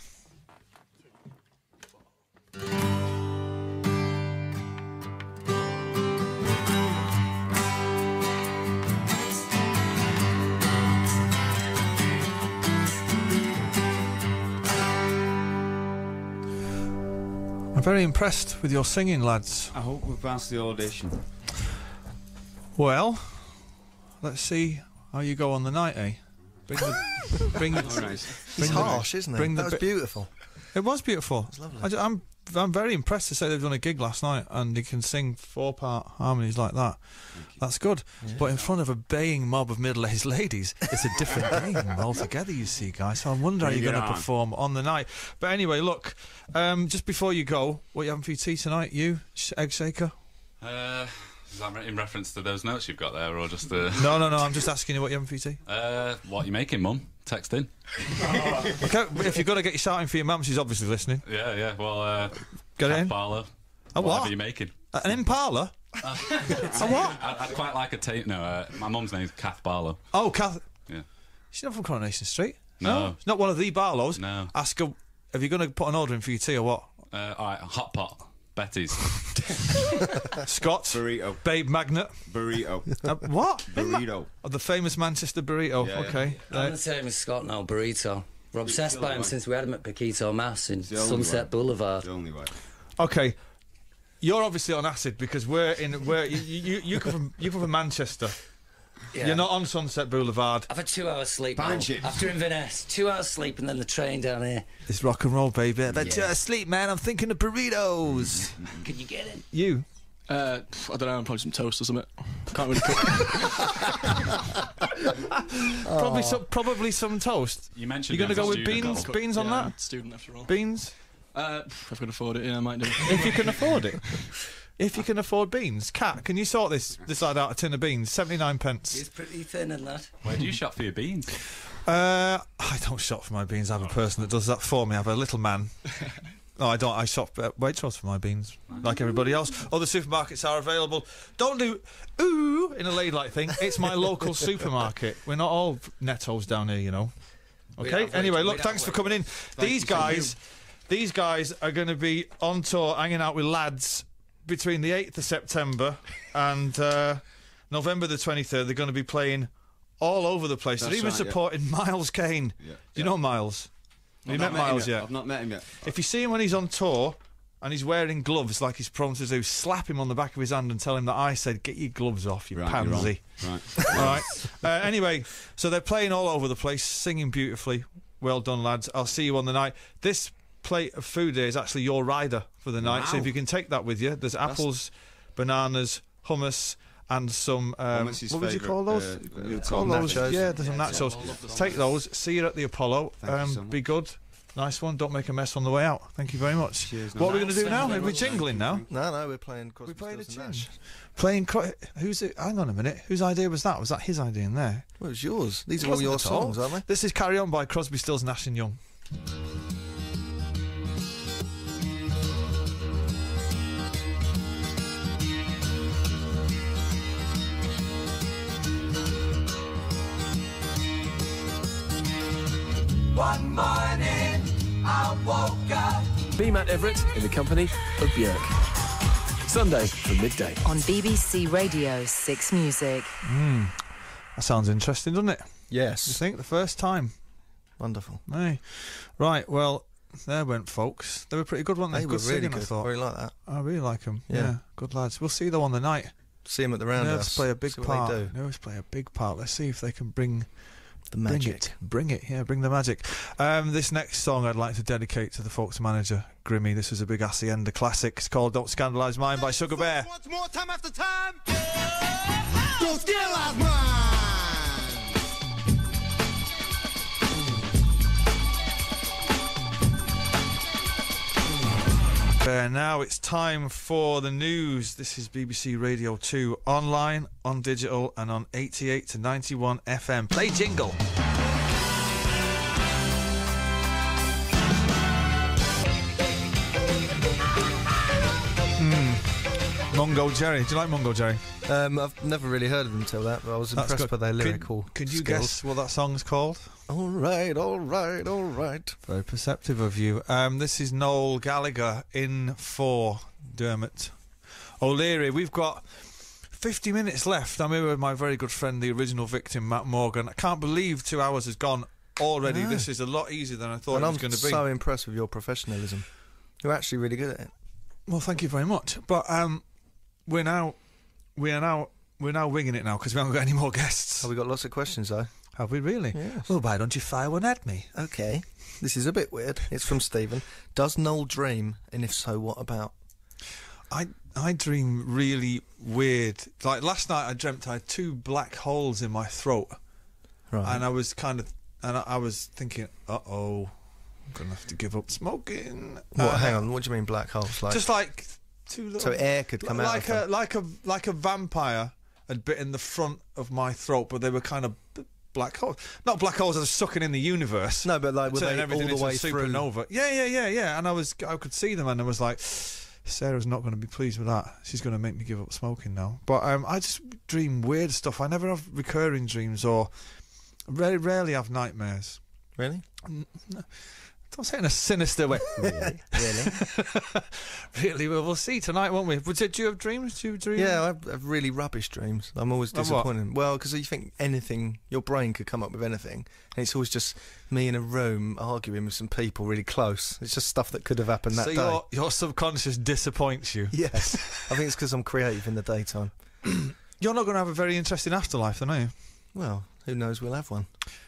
I'm very impressed with your singing, lads. I hope we've passed the audition. Well, let's see how you go on the night, eh? Bring the, bring the, All right. It's bring the- harsh, isn't it? bring the That was bit- beautiful. It was beautiful. It's lovely. I, ju- I'm I'm very impressed to say they've done a gig last night and he can sing four part harmonies like that. That's good. But in front of a baying mob of middle aged ladies, it's a different game altogether, you see, guys. So I wonder how Bring you're it going to on. perform on the night. But anyway, look, um, just before you go, what are you having for your tea tonight? You, Sh- egg shaker? Uh, is that in reference to those notes you've got there, or just uh, No, no, no. I'm just asking you what you're having for your tea. uh, what you making, Mum? Text in. Okay, if you've got to get your shouting for your mum, she's obviously listening. Yeah, yeah. Well, uh, Get it in. Parlour. A Whatever what? you making? Uh, An Impala? A what? I'd, I'd quite like a tape. No, uh, my mum's name's Kath Barlow. Oh, Kath. Yeah. She's not from Coronation Street. No. She's not one of the Barlows. No. Ask her, have you going to put an order in for your tea or what? Uh, all right, hot pot. Betty's. Scott. Burrito. Babe Magnet. Burrito. Uh, what? Burrito. Oh, the famous Manchester burrito. Yeah, yeah. Okay. I'm Uh, the same as Scott now, burrito. We're obsessed by him since we had him at Paquito Mass in the only Sunset way. Boulevard. The only way. okay. You're obviously on acid because we're in. We're, you, you, you come from you come from Manchester. Yeah. You're not on Sunset Boulevard. I've had two hours sleep now. Banshee. After Inverness, two hours sleep and then the train down here. It's rock and roll, baby. But Yeah. uh, sleep, man. I'm thinking of burritos. Can you get it? You. Uh, pff, I don't know, probably some toast or something. Can't really cook. Probably some, probably some toast. You mentioned You're going to being go a with student. beans? Got- Beans on yeah, that? Student after all. Beans? Uh, if I can afford it, yeah, I might do. If you can afford it. If you can afford beans. Kat, can you sort this decide out a tin of beans? seventy-nine pence. It's pretty thin in that. Where do you shop for your beans? Uh, I don't shop for my beans. I have a person that does that for me. I have a little man. No, I don't. I shop at Waitrose for my beans, like everybody else. Other supermarkets are available. Don't do ooh in a ladylike thing. It's my local supermarket. We're not all nettos down here, you know. Okay. Anyway, look, thanks for coming in. These guys, these guys are going to be on tour, hanging out with lads between the eighth of September and uh, November the twenty-third. They're going to be playing all over the place. They're That's even right, yeah. supporting Miles Kane. Yeah. Do you know Miles? Have you I've met not Miles him yet? I've not met him yet. If you see him when he's on tour and he's wearing gloves like he's prone to do, slap him on the back of his hand and tell him that I said, get your gloves off, you Right, you're wrong. pansy. Right. All right. Uh, anyway, so they're playing all over the place, singing beautifully. Well done, lads. I'll see you on the night. This plate of food here is actually your rider for the night, so Wow. if you can take that with you. There's apples, bananas, hummus, and some, um, what's his what would you call favourite, those? uh, You uh, call those? nachos? Yeah, there's some Yeah, nachos. I love those. Take those. See you at the Apollo. Thank you Um, so much. be good. Nice one. Don't make a mess on the way out. Thank you very much. Cheers, What are we Noel. going to do Thank now? you very Are we much. jingling now? No, no, we're playing. We're playing a Stills tune. and Nash. Playing. Cro- who's it? Hang on a minute. Whose idea was that? Was that his idea in there? Well, it was yours. These It are all wasn't your at all. songs, aren't they? This is Carry On by Crosby, Stills, Nash and Young. One morning I woke up. Me, Matt Everett, in the company of Björk. Sunday from midday. On B B C Radio six Music. Mm. That sounds interesting, doesn't it? Yes. You think the first time? Wonderful. Hey. Right, well, there went folks. They were pretty good, weren't they? They were good really singing, I good. thought. I really like that. I really like them. Yeah. Yeah. Good lads. We'll see them on the night. See them at the Nerves Roundhouse. play a big See what part. they do. Nerves play a big part. Let's see if they can bring The bring magic. it. Bring it. Yeah, bring the magic. Um, this next song I'd like to dedicate to the folks manager, Grimmy. This was a big Hacienda classic. It's called Don't Scandalise Mine by Sugar Bear. Once more, time after time. Don't scandalize mine. Bear. Now it's time for the news. This is B B C Radio two, online, on digital, and on eighty-eight to ninety-one F M. Play jingle. Mm. Mungo Jerry. Do you like Mungo Jerry? Um, I've never really heard of them till that, but I was That's impressed good. by their Could- lyrical Could you skills. guess what that song's called? All right, all right, all right. Very perceptive of you. Um, this is Noel Gallagher in for Dermot O'Leary. We've got fifty minutes left. I'm here with my very good friend, the original victim, Matt Morgan. I can't believe two hours has gone already. No. This is a lot easier than I thought And it I'm was going to be. so impressed with your professionalism. You're actually really good at it. Well, thank you very much. But um, we're now, we're now, we're now winging it now because we haven't got any more guests. Have we got lots of questions though? Have we really? Yes. Well, why don't you fire one at me? Okay. This is a bit weird. It's from Stephen. Does Noel dream? And if so, what about? I I dream really weird. Like last night, I dreamt I had two black holes in my throat, Right. and I was kind of, and I, I was thinking, uh oh, I'm gonna have to give up smoking. What? Uh, hang on. What do you mean black holes? Like Just like two little. so air could come out like of a them. like a like a vampire had bitten the front of my throat, but they were kind of b- black holes. Not black holes that are sucking in the universe. No, but like were turning they everything all the into a way through? supernova. Yeah, yeah, yeah, yeah. And I was, I could see them, and I was like, Sarah's not going to be pleased with that. She's going to make me give up smoking now. But um, I just dream weird stuff. I never have recurring dreams, or very rarely have nightmares. Really? N- no. Don't say it in a sinister way. Really? Really? Really? Well, we'll see tonight, won't we? Would you, do you have dreams? Do you dream? Yeah, I have, I have really rubbish dreams. I'm always Like what? disappointed. Well, because you think anything, your brain could come up with anything, and it's always just me in a room arguing with some people really close. It's just stuff that could have happened that so day. your your subconscious disappoints you. Yes, I think it's because I'm creative in the daytime. You're not going to have a very interesting afterlife, then, are you? Well, who knows? We'll have one.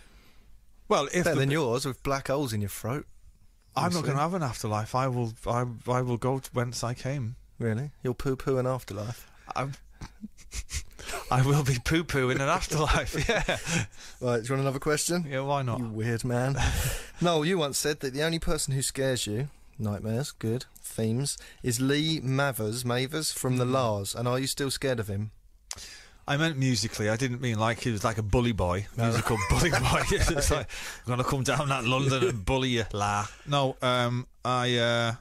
Well, if Better the- than yours with black holes in your throat. I'm not We'll going to see. have an afterlife. I will. I, I will go to whence I came. Really? You'll poo-poo an afterlife? I'm, I will be poo-poo in an afterlife, yeah. Right, do you want another question? Yeah, why not? You weird man. Noel, you once said that the only person who scares you, nightmares, good, themes, is Lee Mavers, Mavers from the Lars, and are you still scared of him? I meant musically. I didn't mean like he was like a bully boy, musical bully boy. It's like, I'm going to come down that London and bully you, la. No, um, I, uh,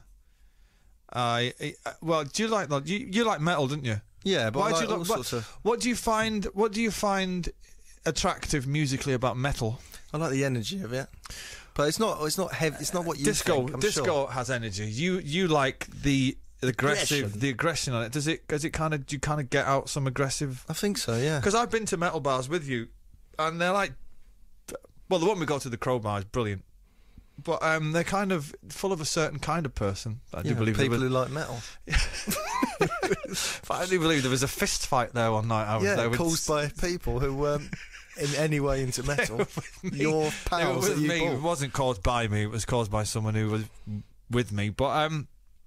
I, I, well, do you like that? You, you like metal, didn't you? Yeah, but Why I like do you all like, sorts what, of... what do you find? What do you find attractive musically about metal? I like the energy of it, but it's not. It's not heavy. It's not what you disco. think, I'm disco sure. has energy. You you like the aggressive, Aggression. the aggression on it. Does it? Does it kind of? Do you kind of get out some aggressive? I think so. Yeah. Because I've been to metal bars with you, and they're like, well, the one we got to the Crowbar is brilliant, but um, they're kind of full of a certain kind of person. I do Yeah, believe people there who was, like metal. but I do believe there was a fist fight there one night. I was Yeah, there with caused by people who weren't in any way into metal. Your pals They were that with you me. bought. It wasn't caused by me. It was caused by someone who was with me. But um,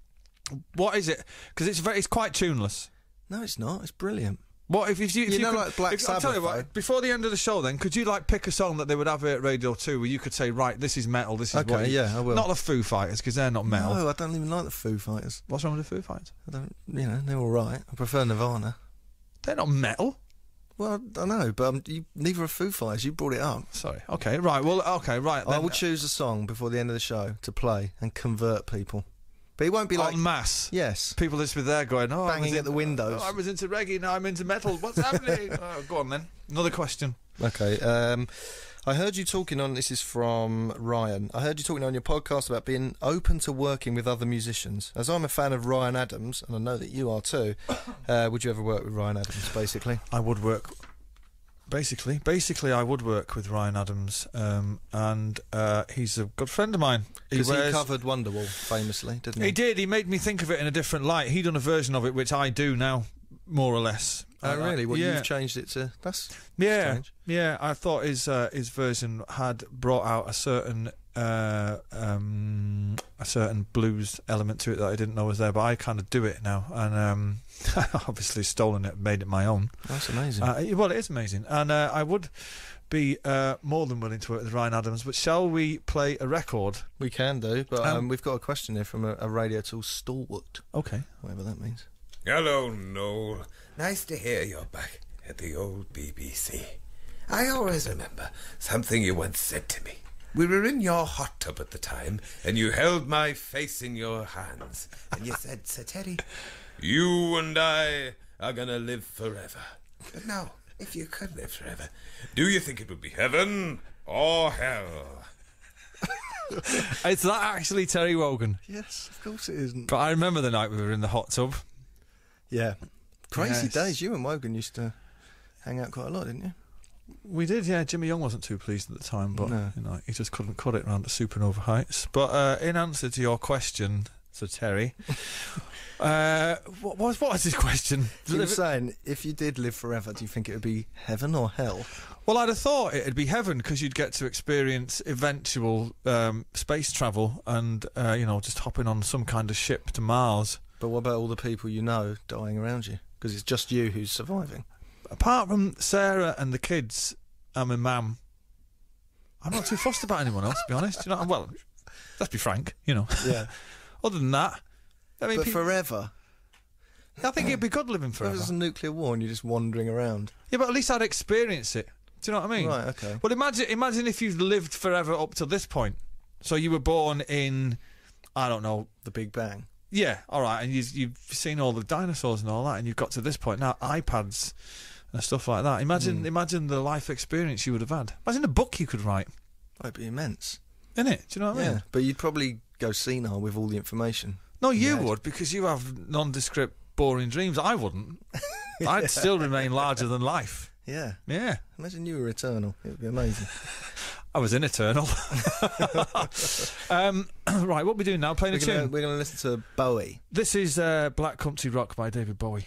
what is it? Because it's very, it's quite tuneless. No, it's not. It's brilliant. What if, if you, if You you know, could, like Black if, I'll tell you Sabbath, what. though? Before the end of the show, then could you like pick a song that they would have here at Radio Two, where you could say, right, this is metal. This is Okay, what. You, yeah, I will. Not the Foo Fighters, because they're not metal. No, I don't even like the Foo Fighters. What's wrong with the Foo Fighters? I don't. You know, they're all right. I prefer Nirvana. They're not metal. Well, I know, but um, you, neither are Foo Fighters. You brought it up. Sorry. Okay. Right. Well. Okay. Right. I Then, will choose a song before the end of the show to play and convert people. But it won't be like en masse. Yes. People just be there going, oh, I was Banging in- at the windows. Oh, I was into reggae. Now I'm into metal. What's happening? Oh, go on then. Another question. Okay. Um, I heard you talking on. This is from Ryan. I heard you talking on your podcast about being open to working with other musicians. As I'm a fan of Ryan Adams, and I know that you are too. Uh, would you ever work with Ryan Adams? Basically, I would work. Basically, basically, I would work with Ryan Adams, um, and uh, he's a good friend of mine. because he, wears- covered Wonderwall famously, didn't he? He did. He made me think of it in a different light. He done a version of it which I do now, more or less. Oh, Uh, really? Well, yeah. you've changed it to that's Yeah, strange. yeah. I thought his uh, his version had brought out a certain uh, um, a certain blues element to it that I didn't know was there, but I kind of do it now, and um, obviously stolen it, made it my own. That's amazing. Uh, well, it is amazing, and uh, I would be uh, more than willing to work with Ryan Adams. But shall we play a record? We can do, but um, Um, we've got a question here from a, a Radio Tool stalwart. Okay, whatever that means. Hello, Noel. Nice to hear you're back at the old B B C. I always remember something you once said to me. We were in your hot tub at the time, and you held my face in your hands, and you said, Sir Teddy, you and I are gonna live forever. But now, if you could live forever, do you think it would be heaven or hell? Is that actually Terry Wogan? Yes, of course it isn't. But I remember the night we were in the hot tub. Yeah. Crazy Yes. days. You and Wogan used to hang out quite a lot, didn't you? We did, yeah. Jimmy Young wasn't too pleased at the time, but No. you know, he just couldn't cut it round to Supernova Heights. But uh, in answer to your question, Sir Terry, uh, what was what was his question? You were saying, if you did live forever, do you think it would be heaven or hell? Well, I'd have thought it'd be heaven because you'd get to experience eventual um, space travel and uh, you know, just hopping on some kind of ship to Mars. But what about all the people you know dying around you? Because it's just you who's surviving. Apart from Sarah and the kids and my mum, I'm not too fussed about anyone else, to be honest. You know, well, let's be frank, you know. Yeah. Other than that, I mean, But people- forever. I think it'd be good living If forever. there's a nuclear war and you're just wandering around. Yeah, but at least I'd experience it. Do you know what I mean? Right, okay. Well, imagine imagine if you've lived forever up to this point. So you were born in, I don't know, the Big Bang. Yeah, all right, and you've, you've seen all the dinosaurs and all that, and you've got to this point now, iPads and stuff like that. Imagine, Mm. imagine the life experience you would have had. Imagine the book you could write. That'd be immense. Isn't it? Do you know what I Yeah, mean? but you'd probably go senile with all the information. No, you Yeah. would, because you have nondescript, boring dreams. I wouldn't. I'd still remain larger than life. Yeah. Yeah. Imagine you were eternal. It would be amazing. I was in Eternal. um, right, what are we doing now? Playing we're a gonna, tune. We're going to listen to Bowie. This is uh, Black Country Rock by David Bowie.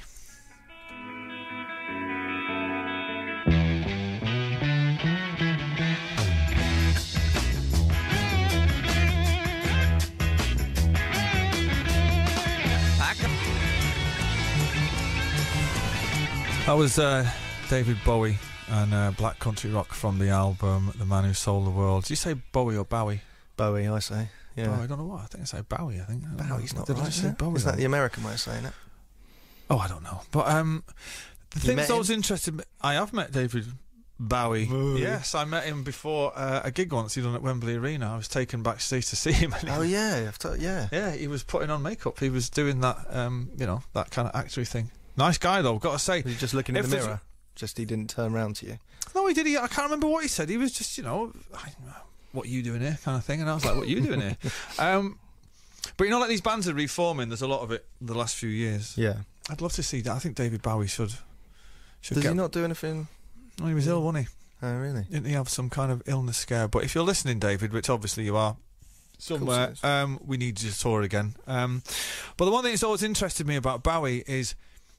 That was uh, David Bowie and uh, Black Country Rock from the album The Man Who Sold the World. Do you say Bowie or Bowie? Bowie, I say. Yeah. Bowie, I don't know what. I think I say Bowie, I think. I don't Bowie's know. not Did right, I just say is it? Bowie? Is that then? the American way of saying it? Oh, I don't know. But um, the You thing met that was him? interesting, I have met David Bowie. Bowie. Yes, I met him before uh, a gig once he done at Wembley Arena. I was taken backstage to see him. And he Oh, yeah. I've t- yeah. Yeah, he was putting on makeup. He was doing that, um, you know, that kind of actory thing. Nice guy, though, got to say. Was he just looking in If the there's- mirror? Just he didn't turn round to you? No, he did. He, I can't remember what he said. He was just, you know, I, what are you doing here kind of thing. And I was like, what are you doing here? Um, but, you know, like these bands are reforming. There's a lot of it the last few years. Yeah. I'd love to see that. I think David Bowie should... should Does get... he not do anything? No, he was ill, wasn't he? Oh, really? Didn't he have some kind of illness scare? But if you're listening, David, which obviously you are, somewhere, is. um, we need you to tour again. Um, but the one thing that's always interested me about Bowie is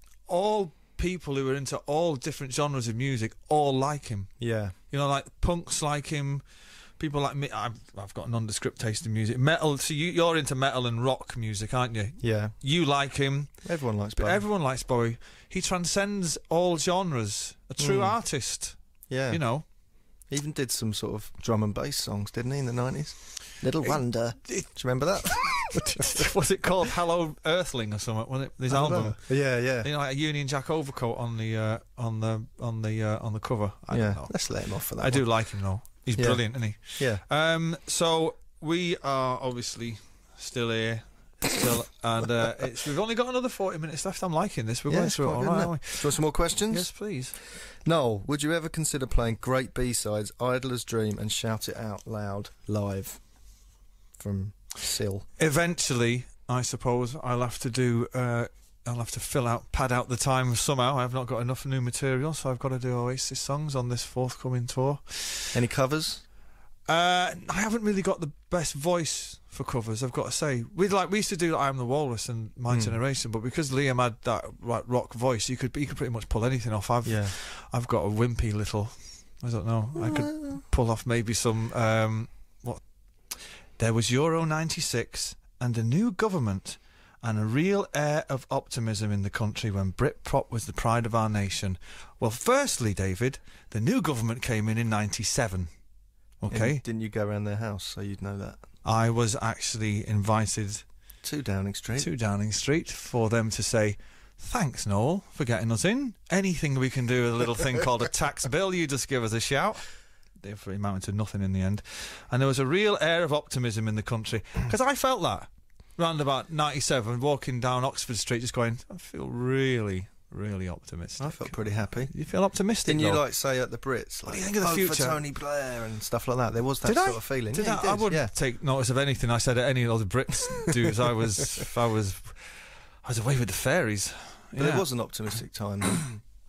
all people who are into all different genres of music all like him. Yeah. You know, like punks like him, people like me. I've, I've got a nondescript taste in music. Metal, so you, you're into metal and rock music, aren't you? Yeah. You like him. Everyone likes But Bowie. everyone likes Bowie. He transcends all genres. A true Mm. artist. Yeah. You know. He even did some sort of drum and bass songs, didn't he, in the nineties? Little Wonder. Do you remember that? Was it called Hello Earthling or something? Was it his I don't album? know. Yeah, yeah. You know, like a Union Jack overcoat on the uh, on the on the uh, on the cover. I yeah. don't know. Let's let him off for that. I do one. like him though. He's Yeah. brilliant, isn't he? Yeah. Um. So we are obviously still here, still, and uh, it's, we've only got another forty minutes left. I'm liking this. We're Yeah, going it's through it quite all good, right, isn't aren't it? Do you want some more questions? Yes, please. Noel, would you ever consider playing great B-sides, Idler's Dream, and Shout It Out Loud live? From Sill. Eventually, I suppose I'll have to do. Uh, I'll have to fill out, pad out the time somehow. I've not got enough new material, so I've got to do Oasis songs on this forthcoming tour. Any covers? Uh, I haven't really got the best voice for covers, I've got to say. We like we used to do like, I Am the Walrus and My Mm. Generation, but because Liam had that like, rock voice, you could you could pretty much pull anything off. I've Yeah. I've got a wimpy little. I don't know. I could pull off maybe some. Um, what? There was Euro ninety-six and a new government and a real air of optimism in the country when Britpop was the pride of our nation. Well, firstly, David, the new government came in in ninety-seven. Okay. And didn't you go around their house so you'd know that? I was actually invited to Downing Street. To Downing Street for them to say, thanks, Noel, for getting us in. Anything we can do with a little thing called a tax bill, you just give us a shout. They amounted to nothing in the end. And there was a real air of optimism in the country. Because I felt that round about ninety-seven, walking down Oxford Street, just going, I feel really, really optimistic. I felt pretty happy. You feel optimistic, Didn't you though? like say at the Brits, like, What do you think of the vote future? for Tony Blair and stuff like that? There was that Did sort I? of feeling. Did yeah, I? you I did, wouldn't yeah. take notice of anything I said at any of the Brits dudes. I was, I was, I was away with the fairies. But Yeah. it was an optimistic time. Though.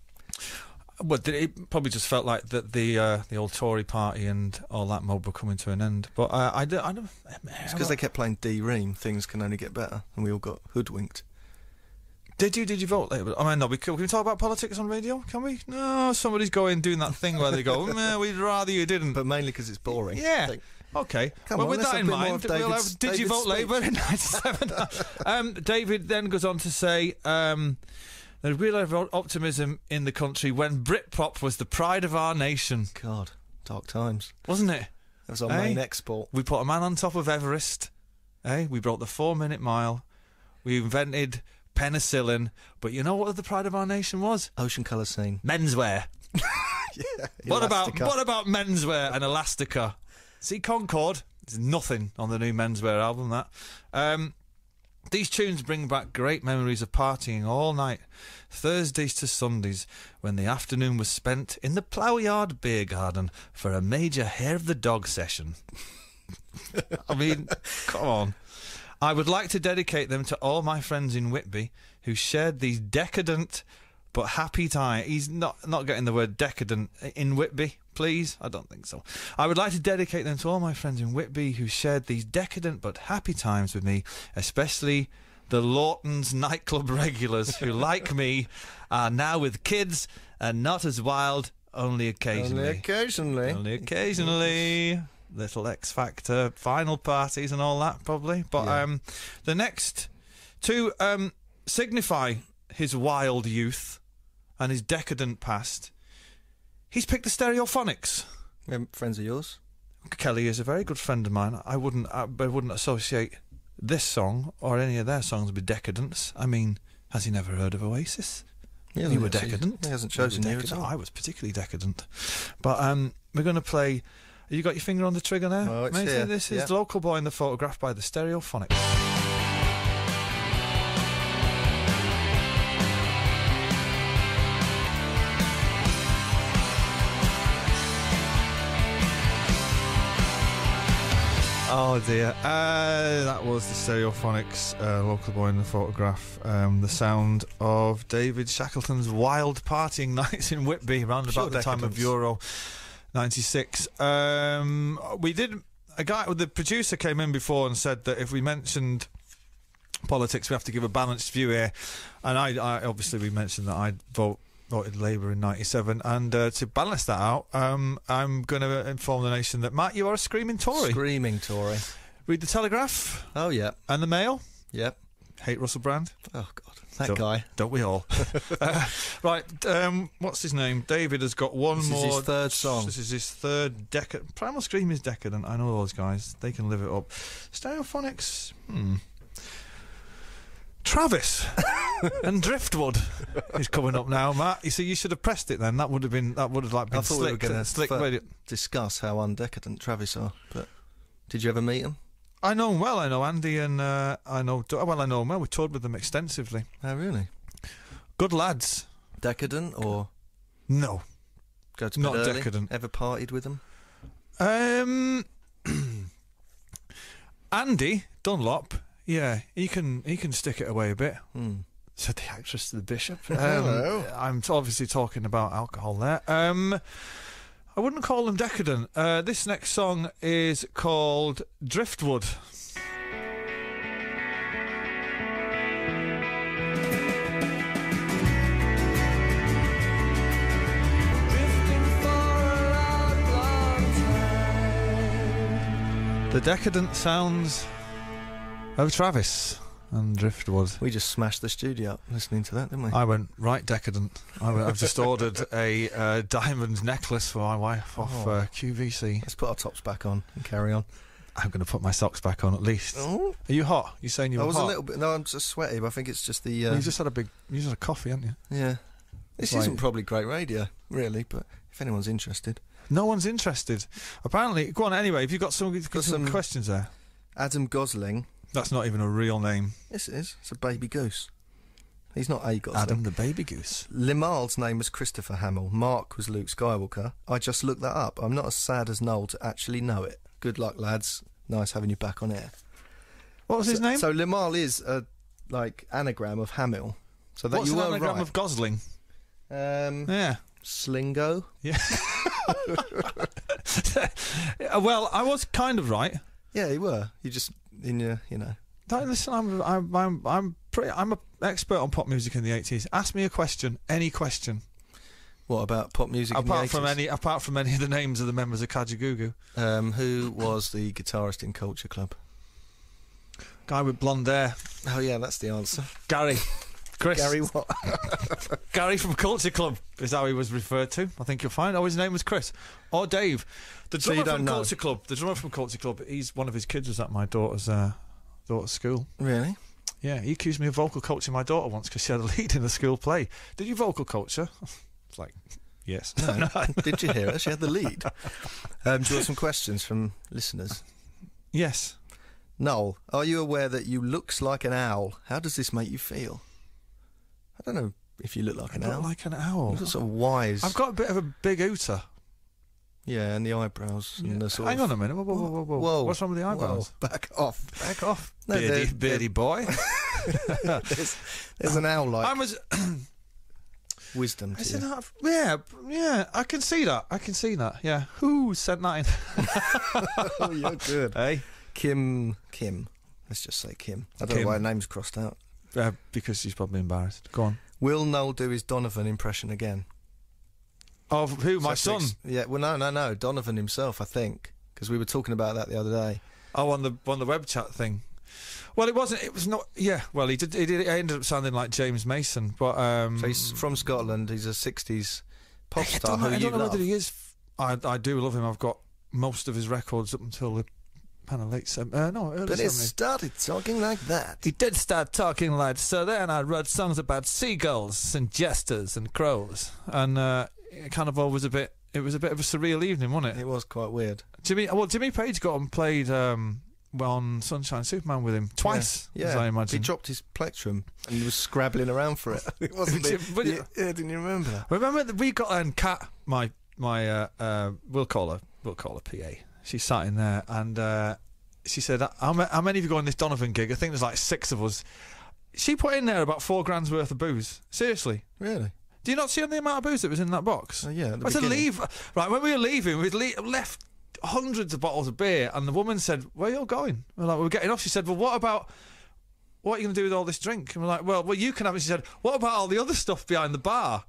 Well, it probably just felt like that the uh, the old Tory party and all that mob were coming to an end. But uh, I, do, I don't. It's because they kept playing D-Ream. Things can only get better, and we all got hoodwinked. Did you? Did you vote later? I mean, no. We can, can we talk about politics on radio? Can we? No. Somebody's going doing that thing where they go, "Meh, we'd rather you didn't." But mainly because it's boring. Yeah. Think, Okay. Come well, on, with let's that have in a bit more mind, of we'll David's- have, did you David's vote Labour in ninety-seven? um, David then goes on to say, um, there's real optimism in the country when Britpop was the pride of our nation. God, dark times. Wasn't it? That was our Eh? main export. We put a man on top of Everest. Eh? We broke the four-minute mile. We invented penicillin. But you know what the pride of our nation was? Ocean colour scene. Menswear. Yeah. What about Elastica. what about menswear and Elastica? See, Concord, there's nothing on the new menswear album. That um, these tunes bring back great memories of partying all night, Thursdays to Sundays, when the afternoon was spent in the Ploughyard Beer Garden for a major hair of the dog session. I mean, come on. I would like to dedicate them to all my friends in Whitby who shared these decadent but happy times. He's not not getting the word decadent in Whitby, please. I don't think so. I would like to dedicate them to all my friends in Whitby who shared these decadent but happy times with me, especially the Lawton's nightclub regulars who, like me, are now with kids and not as wild, only occasionally. Only occasionally. Only occasionally. Little X Factor final parties and all that, probably. But Yeah. um, the next to um, signify his wild youth and his decadent past, He's picked the Stereophonics. Um, friends of yours? Kelly is a very good friend of mine. I wouldn't, I, I wouldn't associate this song or any of their songs with decadence. I mean, has he never heard of Oasis? Yeah, you were actually, decadent. He hasn't chosen You you were at decadent. all. I was particularly decadent. But um, we're going to play. Have you got your finger on the trigger now? Oh, it's Mate, here. This is Yeah. Local Boy in the Photograph by the Stereophonics. Oh dear. Uh, that was the Stereophonics, uh, Local Boy in the Photograph. Um, the sound of David Shackleton's wild partying nights in Whitby around Pure about the time of decadence. Euro ninety-six. Um, we did. A guy, the producer came in before and said that if we mentioned politics, we have to give a balanced view here. And I, I obviously, we mentioned that I'd vote. Voted Labour in ninety-seven, and uh, to balance that out, um, I'm going to inform the nation that, Matt, you are a screaming Tory. Screaming Tory. Read the Telegraph. Oh, yeah. And the Mail. Yep. Hate Russell Brand. Oh, God. That don't, guy. Don't we all? uh, right, um, what's his name? David has got one This more. is his third song. This is his third decade. Primal Scream is decadent. I know those guys. They can live it up. Stereophonics. Hmm. Travis and Driftwood is coming up now, Matt. You see, you should have pressed it then. That would have been. That would have like been I thought slick. we were going to slick radio. discuss how undecadent Travis are, but did you ever meet him? I know him well. I know Andy, and uh, I know. Well, I know him well. We toured with them extensively. Oh, really? Good lads. Decadent or no? Go to Not bed early? decadent. Ever partied with them? Um, Andy Dunlop. Yeah, he can he can stick it away a bit. Hmm. Said the actress to the bishop. Um, Hello. I'm t- obviously talking about alcohol there. Um, I wouldn't call them decadent. Uh, this next song is called Driftwood. The decadent sounds of Travis and Driftwood. We just smashed the studio up listening to that, didn't we? I went right decadent. I went, I've just ordered a uh, diamond necklace for my wife off Oh. uh, Q V C. Let's put our tops back on and carry on. I'm going to put my socks back on at least. Oh. Are you hot? You saying you I were was hot? a little bit. No, I'm just sweaty, but I think it's just the. Uh, Well, you just had a big. You just had a coffee, haven't you? yeah. This Like- isn't probably great radio, really, but if anyone's interested. No one's interested. Apparently, go on anyway. Have you got some, got Got some, some- questions there? Adam Gosling. That's not even a real name. Yes, it is. It's a baby goose. He's not a Gosling. Adam the baby goose. Limal's name was Christopher Hamill. Mark was Luke Skywalker. I just looked that up. I'm not as sad as Noel to actually know it. Good luck, lads. Nice having you back on air. What was so, his name? So Limal is a like anagram of Hamill. So that What's you an were anagram right. of Gosling? Um, Yeah. Slingo. Yeah. Well, I was kind of right. Yeah, you were. You just in your, you know. Don't listen. I'm I'm I'm I'm pretty. I'm an expert on pop music in the eighties. Ask me a question, any question. What about pop music in the Apart eighties? from any, apart from any of the names of the members of Kajagoogoo. Um, who was the guitarist in Culture Club? Guy with blonde hair. Oh yeah, that's the answer. Gary. Chris. Gary what? Gary from Culture Club is how he was referred to. I think you'll find. Oh, his name was Chris. Or Dave. The So you drummer don't from know? Culture Club. The drummer from Culture Club. He's one of his kids was at my daughter's uh, daughter's school. Really? Yeah, he accused me of vocal coaching my daughter once because she had a lead in the school play. Did you vocal coach her? It's like, yes. No. Did you hear her? She had the lead. Um, do you want some questions from listeners? Yes. Noel, are you aware that you looks like an owl? How does this make you feel? I don't know if you look like an I look owl. like an owl. You look sort of wise. I've got a bit of a big hooter. Yeah, and the eyebrows and the sort Hang of... on a minute. Whoa, whoa, whoa, whoa, Whoa. What's wrong with the eyebrows? Whoa. Back off. Back off. No, beardy, they're- beardy they're- boy. there's, there's an owl-like I was. wisdom to Is you. it not? Yeah, yeah. I can see that. I can see that. Yeah. Who sent that in? Oh, you're good. Hey, Kim. Kim. Let's just say Kim. I don't Kim. know why her name's crossed out. uh, because she's probably embarrassed. Go on. Will Noel do his Donovan impression again? Of who? My So son. ex- Yeah, well, no, no, no. Donovan himself, I think. Because we were talking about that the other day. Oh, on the on the web chat thing. Well, it wasn't. It was not. Yeah. Well, he did. He did. It ended up sounding like James Mason, but um, So he's from Scotland. He's a sixties pop I star don't know, who I you don't know love. whether he is. I I do love him. I've got most of his records up until the kind of late seven. Uh, no, early But it seventies. started talking like that. He did start talking like so. Then I wrote songs about seagulls and jesters and crows, and uh, it kind of always a bit. It was a bit of a surreal evening, wasn't it? It was quite weird. Jimmy, well, Jimmy Page got and played um, on Sunshine Superman with him twice. Yeah, as I imagine. he dropped his plectrum and he was scrabbling around for it. It wasn't. it? But- yeah, yeah, didn't you remember that? Remember that we got and Kat, my my uh, uh, we'll call her we'll call her P A. She sat in there and uh, she said, how, ma- "How many of you go on this Donovan gig?" I think there's like six of us. She put in there about four grand's worth of booze. Seriously. Really? Do you not see the amount of booze that was in that box? Uh, yeah. At the I had to beginning. leave. Right, when we were leaving, we'd le- left hundreds of bottles of beer, and the woman said, "Where are you all going?" We're like, "We're getting off." She said, "Well, what about what are you going to do with all this drink?" And we're like, "Well, well, you can have it." She said, "What about all the other stuff behind the bar?"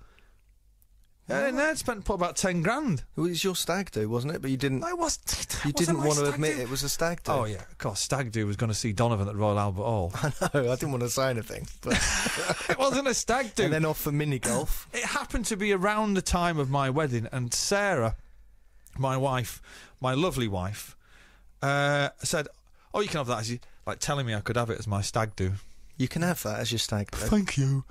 Yeah, and then spent put about ten grand. It was your stag do, wasn't it? But you didn't. I was. You wasn't didn't my want to stag admit do. it was a stag do. Oh yeah, of course. Stag do was going to see Donovan at the Royal Albert Hall. I know. I didn't want to say anything, but It wasn't a stag do. and then off for mini golf. It happened to be around the time of my wedding, and Sarah, my wife, my lovely wife, uh, said, "Oh, you can have that," as you like telling me I could have it as my stag do. You can have that as your stag do. Thank you.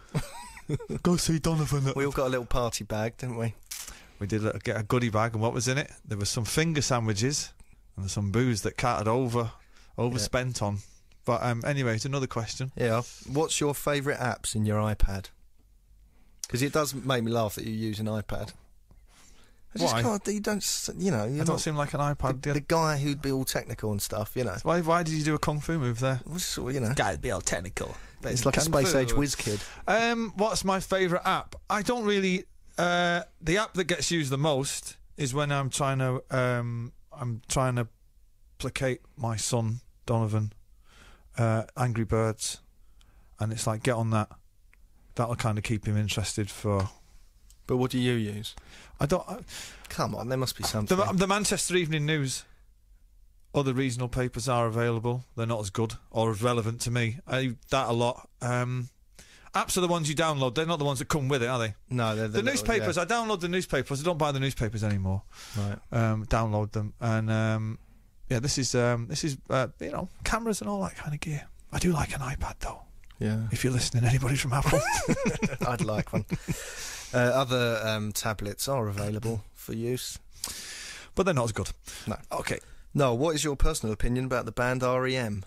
Go see Donovan. At We all got a little party bag, didn't we? We did a, get a goodie bag, and what was in it? There was some finger sandwiches and some booze that Kat had over overspent on. But um, anyway, it's another question. Yeah. What's your favourite apps in your iPad? Because it does make me laugh that you use an iPad. I just Why? can't. You don't. s- You know. I You're don't not seem like an iPad. the, the guy who'd be all technical and stuff. You know. Why? Why did you do a kung fu move there? Well, sort of, you know. Guy'd be all technical. It's like a Kung space fu. age whiz kid. Um, what's my favourite app? I don't really. Uh, the app that gets used the most is when I'm trying to. Um, I'm trying to placate my son Donovan. Uh, Angry Birds, and it's like get on that. That'll kind of keep him interested for. But what do you use? I don't. I, Come on, there must be something. the, the Manchester Evening News. Other regional papers are available. They're not as good or as relevant to me. I use that a lot. Um, apps are the ones you download. They're not the ones that come with it, are they? No, they're The little- newspapers. yeah. I download the newspapers. I don't buy the newspapers anymore. Right. Um, download them, and um, yeah, this is um, this is uh, you know cameras and all that kind of gear. I do like an iPad though. Yeah. If you're listening, anybody from Apple. I'd like one. Uh, other um, tablets are available for use, but they're not as good. No. Okay. No. What is your personal opinion about the band R E M?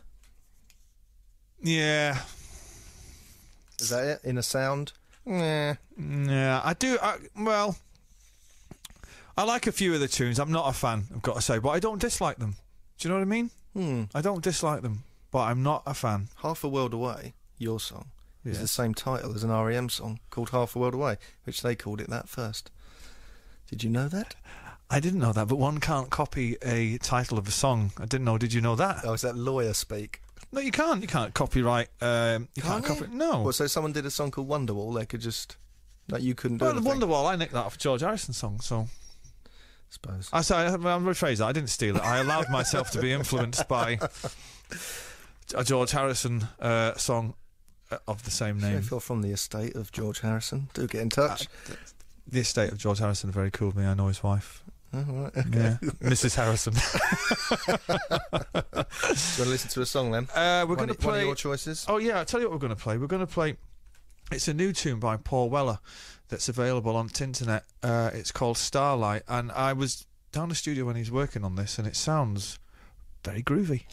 Yeah. Is that it? In a sound? Yeah. Yeah, I do. I, well, I like a few of the tunes. I'm not a fan, I've got to say, but I don't dislike them. Do you know what I mean? Hmm. I don't dislike them, but I'm not a fan. Half a World Away, your song, is Yeah. the same title as an R E M song called Half a World Away, which they called it that first. Did you know that? I didn't know that, but one can't copy a title of a song. I didn't know. Did you know that? Oh, is that lawyer speak? No, you can't. You can't copyright. Um, you can't, Can't you? copy. No. Well, so someone did a song called Wonderwall, they could just... Like, you couldn't do Well, the anything. Wonderwall, I nicked that off a George Harrison song, so. Suppose. I sorry, I'll rephrase that. I didn't steal it. I allowed myself to be influenced by a George Harrison uh, song uh, of the same So name. if you're from the estate of George Harrison, do get in touch. Uh, the estate of George Harrison are very cool with me. I know his wife. Oh, right, okay. Yeah. Missus Harrison. Do you want to listen to a song then? Uh, we're One- going to play. One of your choices? Oh yeah, I'll tell you what we're going to play. We're going to play. It's a new tune by Paul Weller that's available on Tinternet. Uh, it's called Starlight, and I was down the studio when he's working on this, and it sounds very groovy.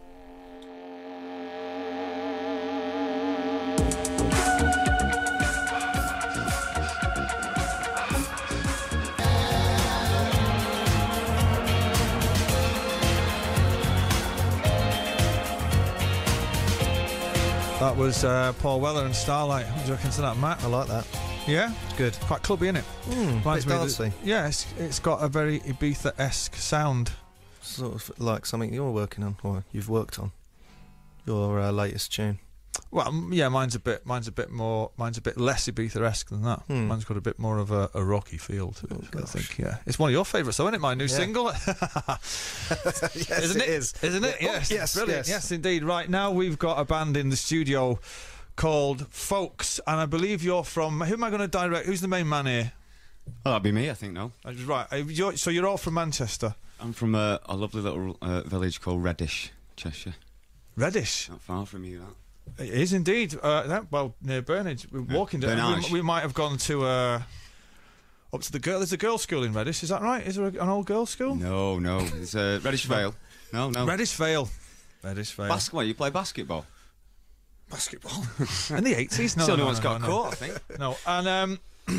That was uh, Paul Weller and Starlight. What do you reckon to that, Matt? I like that. Yeah? It's good. Quite clubby, isn't it? Mm, Reminds bit me of dancey. the- yeah, it's, it's got a very Ibiza-esque sound. Sort of like something you're working on, or you've worked on. Your uh, latest tune. Well, m- yeah, mine's a bit, mine's a bit more, mine's a bit less Ibiza-esque than that. Hmm. Mine's got a bit more of a, a rocky feel to it. Oh, I gosh. think, yeah, it's one of your favourites, though, isn't it? My new Yeah. single, Yes, isn't it it? is. Isn't it? Oh, Yes, yes, brilliant. yes. Yes, indeed. Right now, we've got a band in the studio called Folks, and I believe you're from. Who am I going to direct? Who's the main man here? Oh, that'd be me, I think, no. Right, uh, you're, so you're all from Manchester? I'm from a, a lovely little uh, village called Reddish, Cheshire. Reddish? Not far from you, that. It is indeed. Uh, that, well, near Burnage. We're Yeah. walking down. Burnage. We, we might have gone to uh, up to the girl. There's a girls' school in Reddish. Is that right? Is there a, an old girls' school? No, no. It's uh, Reddish Vale. No, no. Reddish Vale. Reddish Vale. Basketball. You play basketball? Basketball in the eighties. No, It's the only no, one's no, got no, caught, no. I think. No, and um,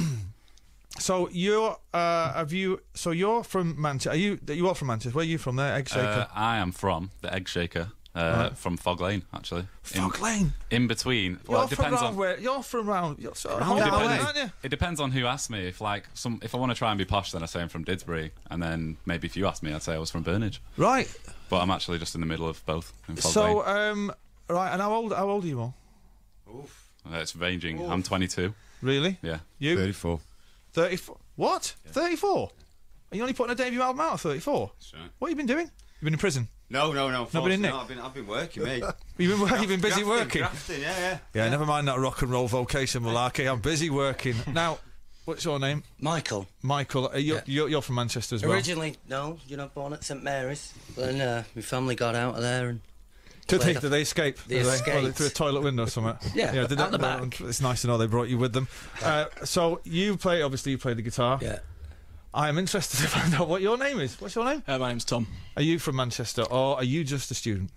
so you're uh, have you? So you're from Manchester. Are you? You are from Manchester. Where are you from? There, Egg Shaker. Uh, I am from the Egg Shaker, uh, Right. from Fog Lane, actually. Fog in, Lane? In between. You're Well, it from depends round on. where? You're from round. You're sort of It that way, depends, aren't you? it depends on who asks me. If like some, if I want to try and be posh, then I say I'm from Didsbury, and then maybe if you ask me, I'd say I was from Burnage. Right. But I'm actually just in the middle of both. In Fog So Lane. um, right. And how old? How old are you all? Uh, it's ranging. I'm twenty-two. Really? Yeah. You? thirty-four. thirty-four. What? thirty-four? Are you only putting a debut album out at thirty-four? That's right. What have you been doing? You've been in prison? No, no, no. Not been in no, Nick? I've been, I've been working, mate. You've been, you've been busy Grafting, working? grafting, yeah, yeah. Yeah, never mind that rock and roll vocation malarkey. I'm busy working. Now, what's your name? Michael. Michael. Are you, Yeah. you're, you're from Manchester as well? Originally, no, you're not born at St Mary's. Then uh, my family got out of there and. Did they, played did they escape? They Did escaped. Well, they through a toilet window or something? Yeah, did out they- the back. It's nice to know they brought you with them. Uh, so you play, obviously you play the guitar. Yeah. I am interested to find out what your name is. What's your name? Uh, my name's Tom. Are you from Manchester or are you just a student?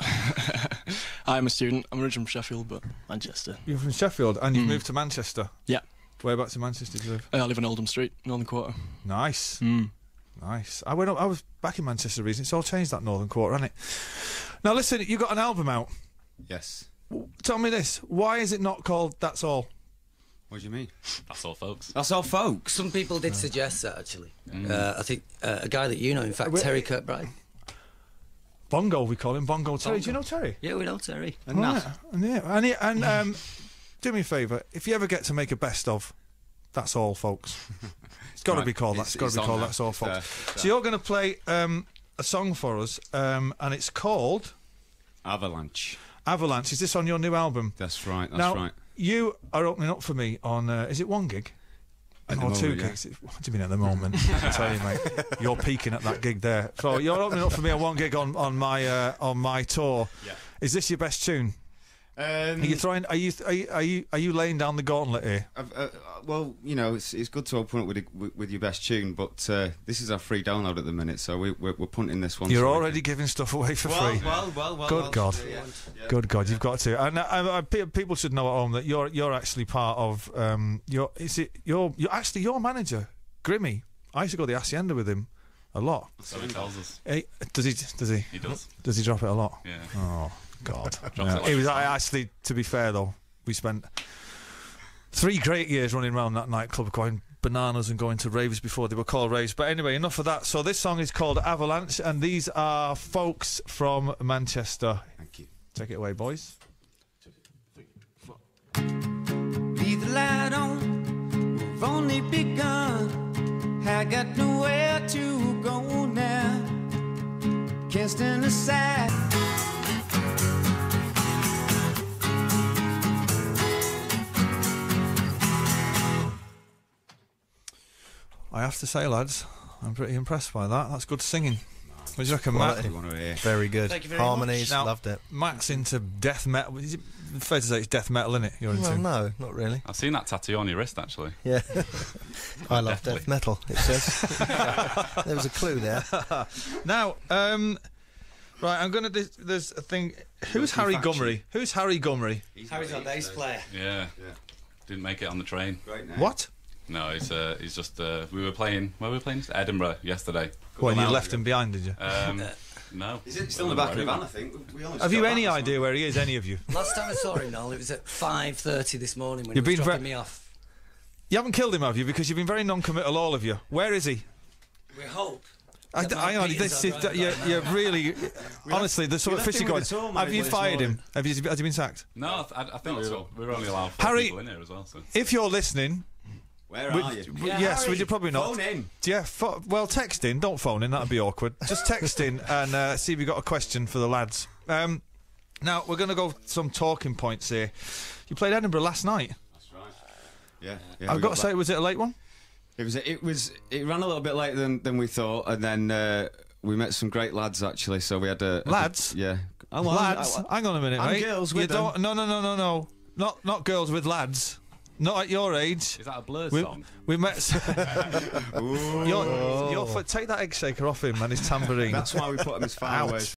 I'm a student. I'm originally from Sheffield, but Manchester. You're from Sheffield and you've Mm. moved to Manchester? Yeah. Whereabouts in Manchester do you live? Uh, I live in Oldham Street, Northern Quarter. Nice. Mm. Nice. I went up, I was back in Manchester recently. It's all changed, that Northern Quarter, hasn't it? Now listen, you got an album out. Yes. Tell me this. Why is it not called That's All? What do you mean? That's all, folks. That's all, folks. Some people did suggest that actually. Mm. Uh, I think uh, a guy that you know, in fact, Wait- Terry Kirkbride. Bongo, we call him. Bongo Terry. Bongo. Do you know Terry? Yeah, we know Terry. And Right. that. And, yeah, and, he- and um, do me a favour. If you ever get to make a best of, That's All, folks. It's got to Right. be called that. It's- It's got to it's be on called now. That's All, It's folks. there. It's So there. you're going to play um, a song for us, um, and it's called Avalanche. Avalanche. Is this on your new album? That's right, that's now, right. you are opening up for me on, uh, is it one gig? At the or two moment, yeah. gigs? What do you mean at the moment? I tell you, mate, you're peaking at that gig there. So you're opening up for me on one gig on, on my uh, on my tour. Yeah. Is this your best tune? Um, Are you throwing? Are you are you are you, are you laying down the gauntlet here? I've, uh, uh, well, you know, it's it's good to open up with, with, with your best tune, but uh, this is our free download at the minute, so we, we're, we're punting this one. You're so we already giving stuff away for Well, free. well, well, well, Good well, God, yeah, yeah. good God, you've got to. And uh, uh, pe- people should know at home that you're you're actually part of. Um, you're is it you're you're actually your manager, Grimmy. I used to go to the Hacienda with him a lot. So he tells us. Hey, does he? Does he? He does. Does he drop it a lot? Yeah. Oh God. Drops Yeah. it like It was a I, fan. actually, to be fair though, we spent three great years running around that nightclub, going bananas and going to raves before they were called raves. But anyway, enough of that. So this song is called Avalanche, and these are folks from Manchester. Thank you. Take it away, boys. Leave the light on, we've only begun. I got nowhere to go now. Can't stand aside. I have to say, lads, I'm pretty impressed by that. That's good singing. What do you reckon, Matt? Quality. Very good. Thank you very Harmonies, Now, loved it. Matt's into death metal. Is it fair to say it's death metal, isn't it? You're into. Well, no, not really. I've seen that tattoo on your wrist, actually. Yeah. I love Definitely. death metal, it says. There was a clue there. Now, um, right, I'm gonna. There's, there's a thing. Who's Harry Gummery? Who's Harry Gummery? Harry's our bass player. Yeah. Yeah. Didn't make it on the train. Great name. What? No, he's uh, he's just. Uh, we were playing. Where were we playing? Edinburgh yesterday. Well, you Couple left hours him behind, did you? ago. Um, no. Is it still in the back of the van, I think? We only Have just you got any back this idea where he is? Any of you? Last time I saw him, Noel, it was at five thirty this morning when You've he was been dropping ve- me off. You haven't killed him, have you? Because you've been very non-committal, all of you. Where is he? We hope. I, That hang Mark on, Peters this our is, driver you're, right you're now. really, honestly, there's something left fishy him going. with a tour, Have mate, you this fired him? morning. Have you, have you been sacked? No, I, I think Not we at were, all. we were only allowed four Harry- people in here as well. So. If you're listening, Where would- are you? w- Yeah, yes, Harry, would you probably not? Phone in. Yeah, pho- well, text in. Don't phone in. That'd be awkward. Just text in and uh, see if you've got a question for the lads. Um, now we're going to go some talking points here. You played Edinburgh last night. That's right. Yeah. yeah I've we got to that. say, was it a late one? It was. It was. It ran a little bit later than, than we thought, and then uh, we met some great lads actually. So we had a, a Lads? yeah. Oh, lads, I, I, hang on a minute, and mate. girls You with them. don't- No, no, no, no, no. Not not girls with lads. Not at your age. Is that a Blur we, song? We met. s- your, your foot. Take that egg shaker off him and his tambourine. That's why we put him as far Out. away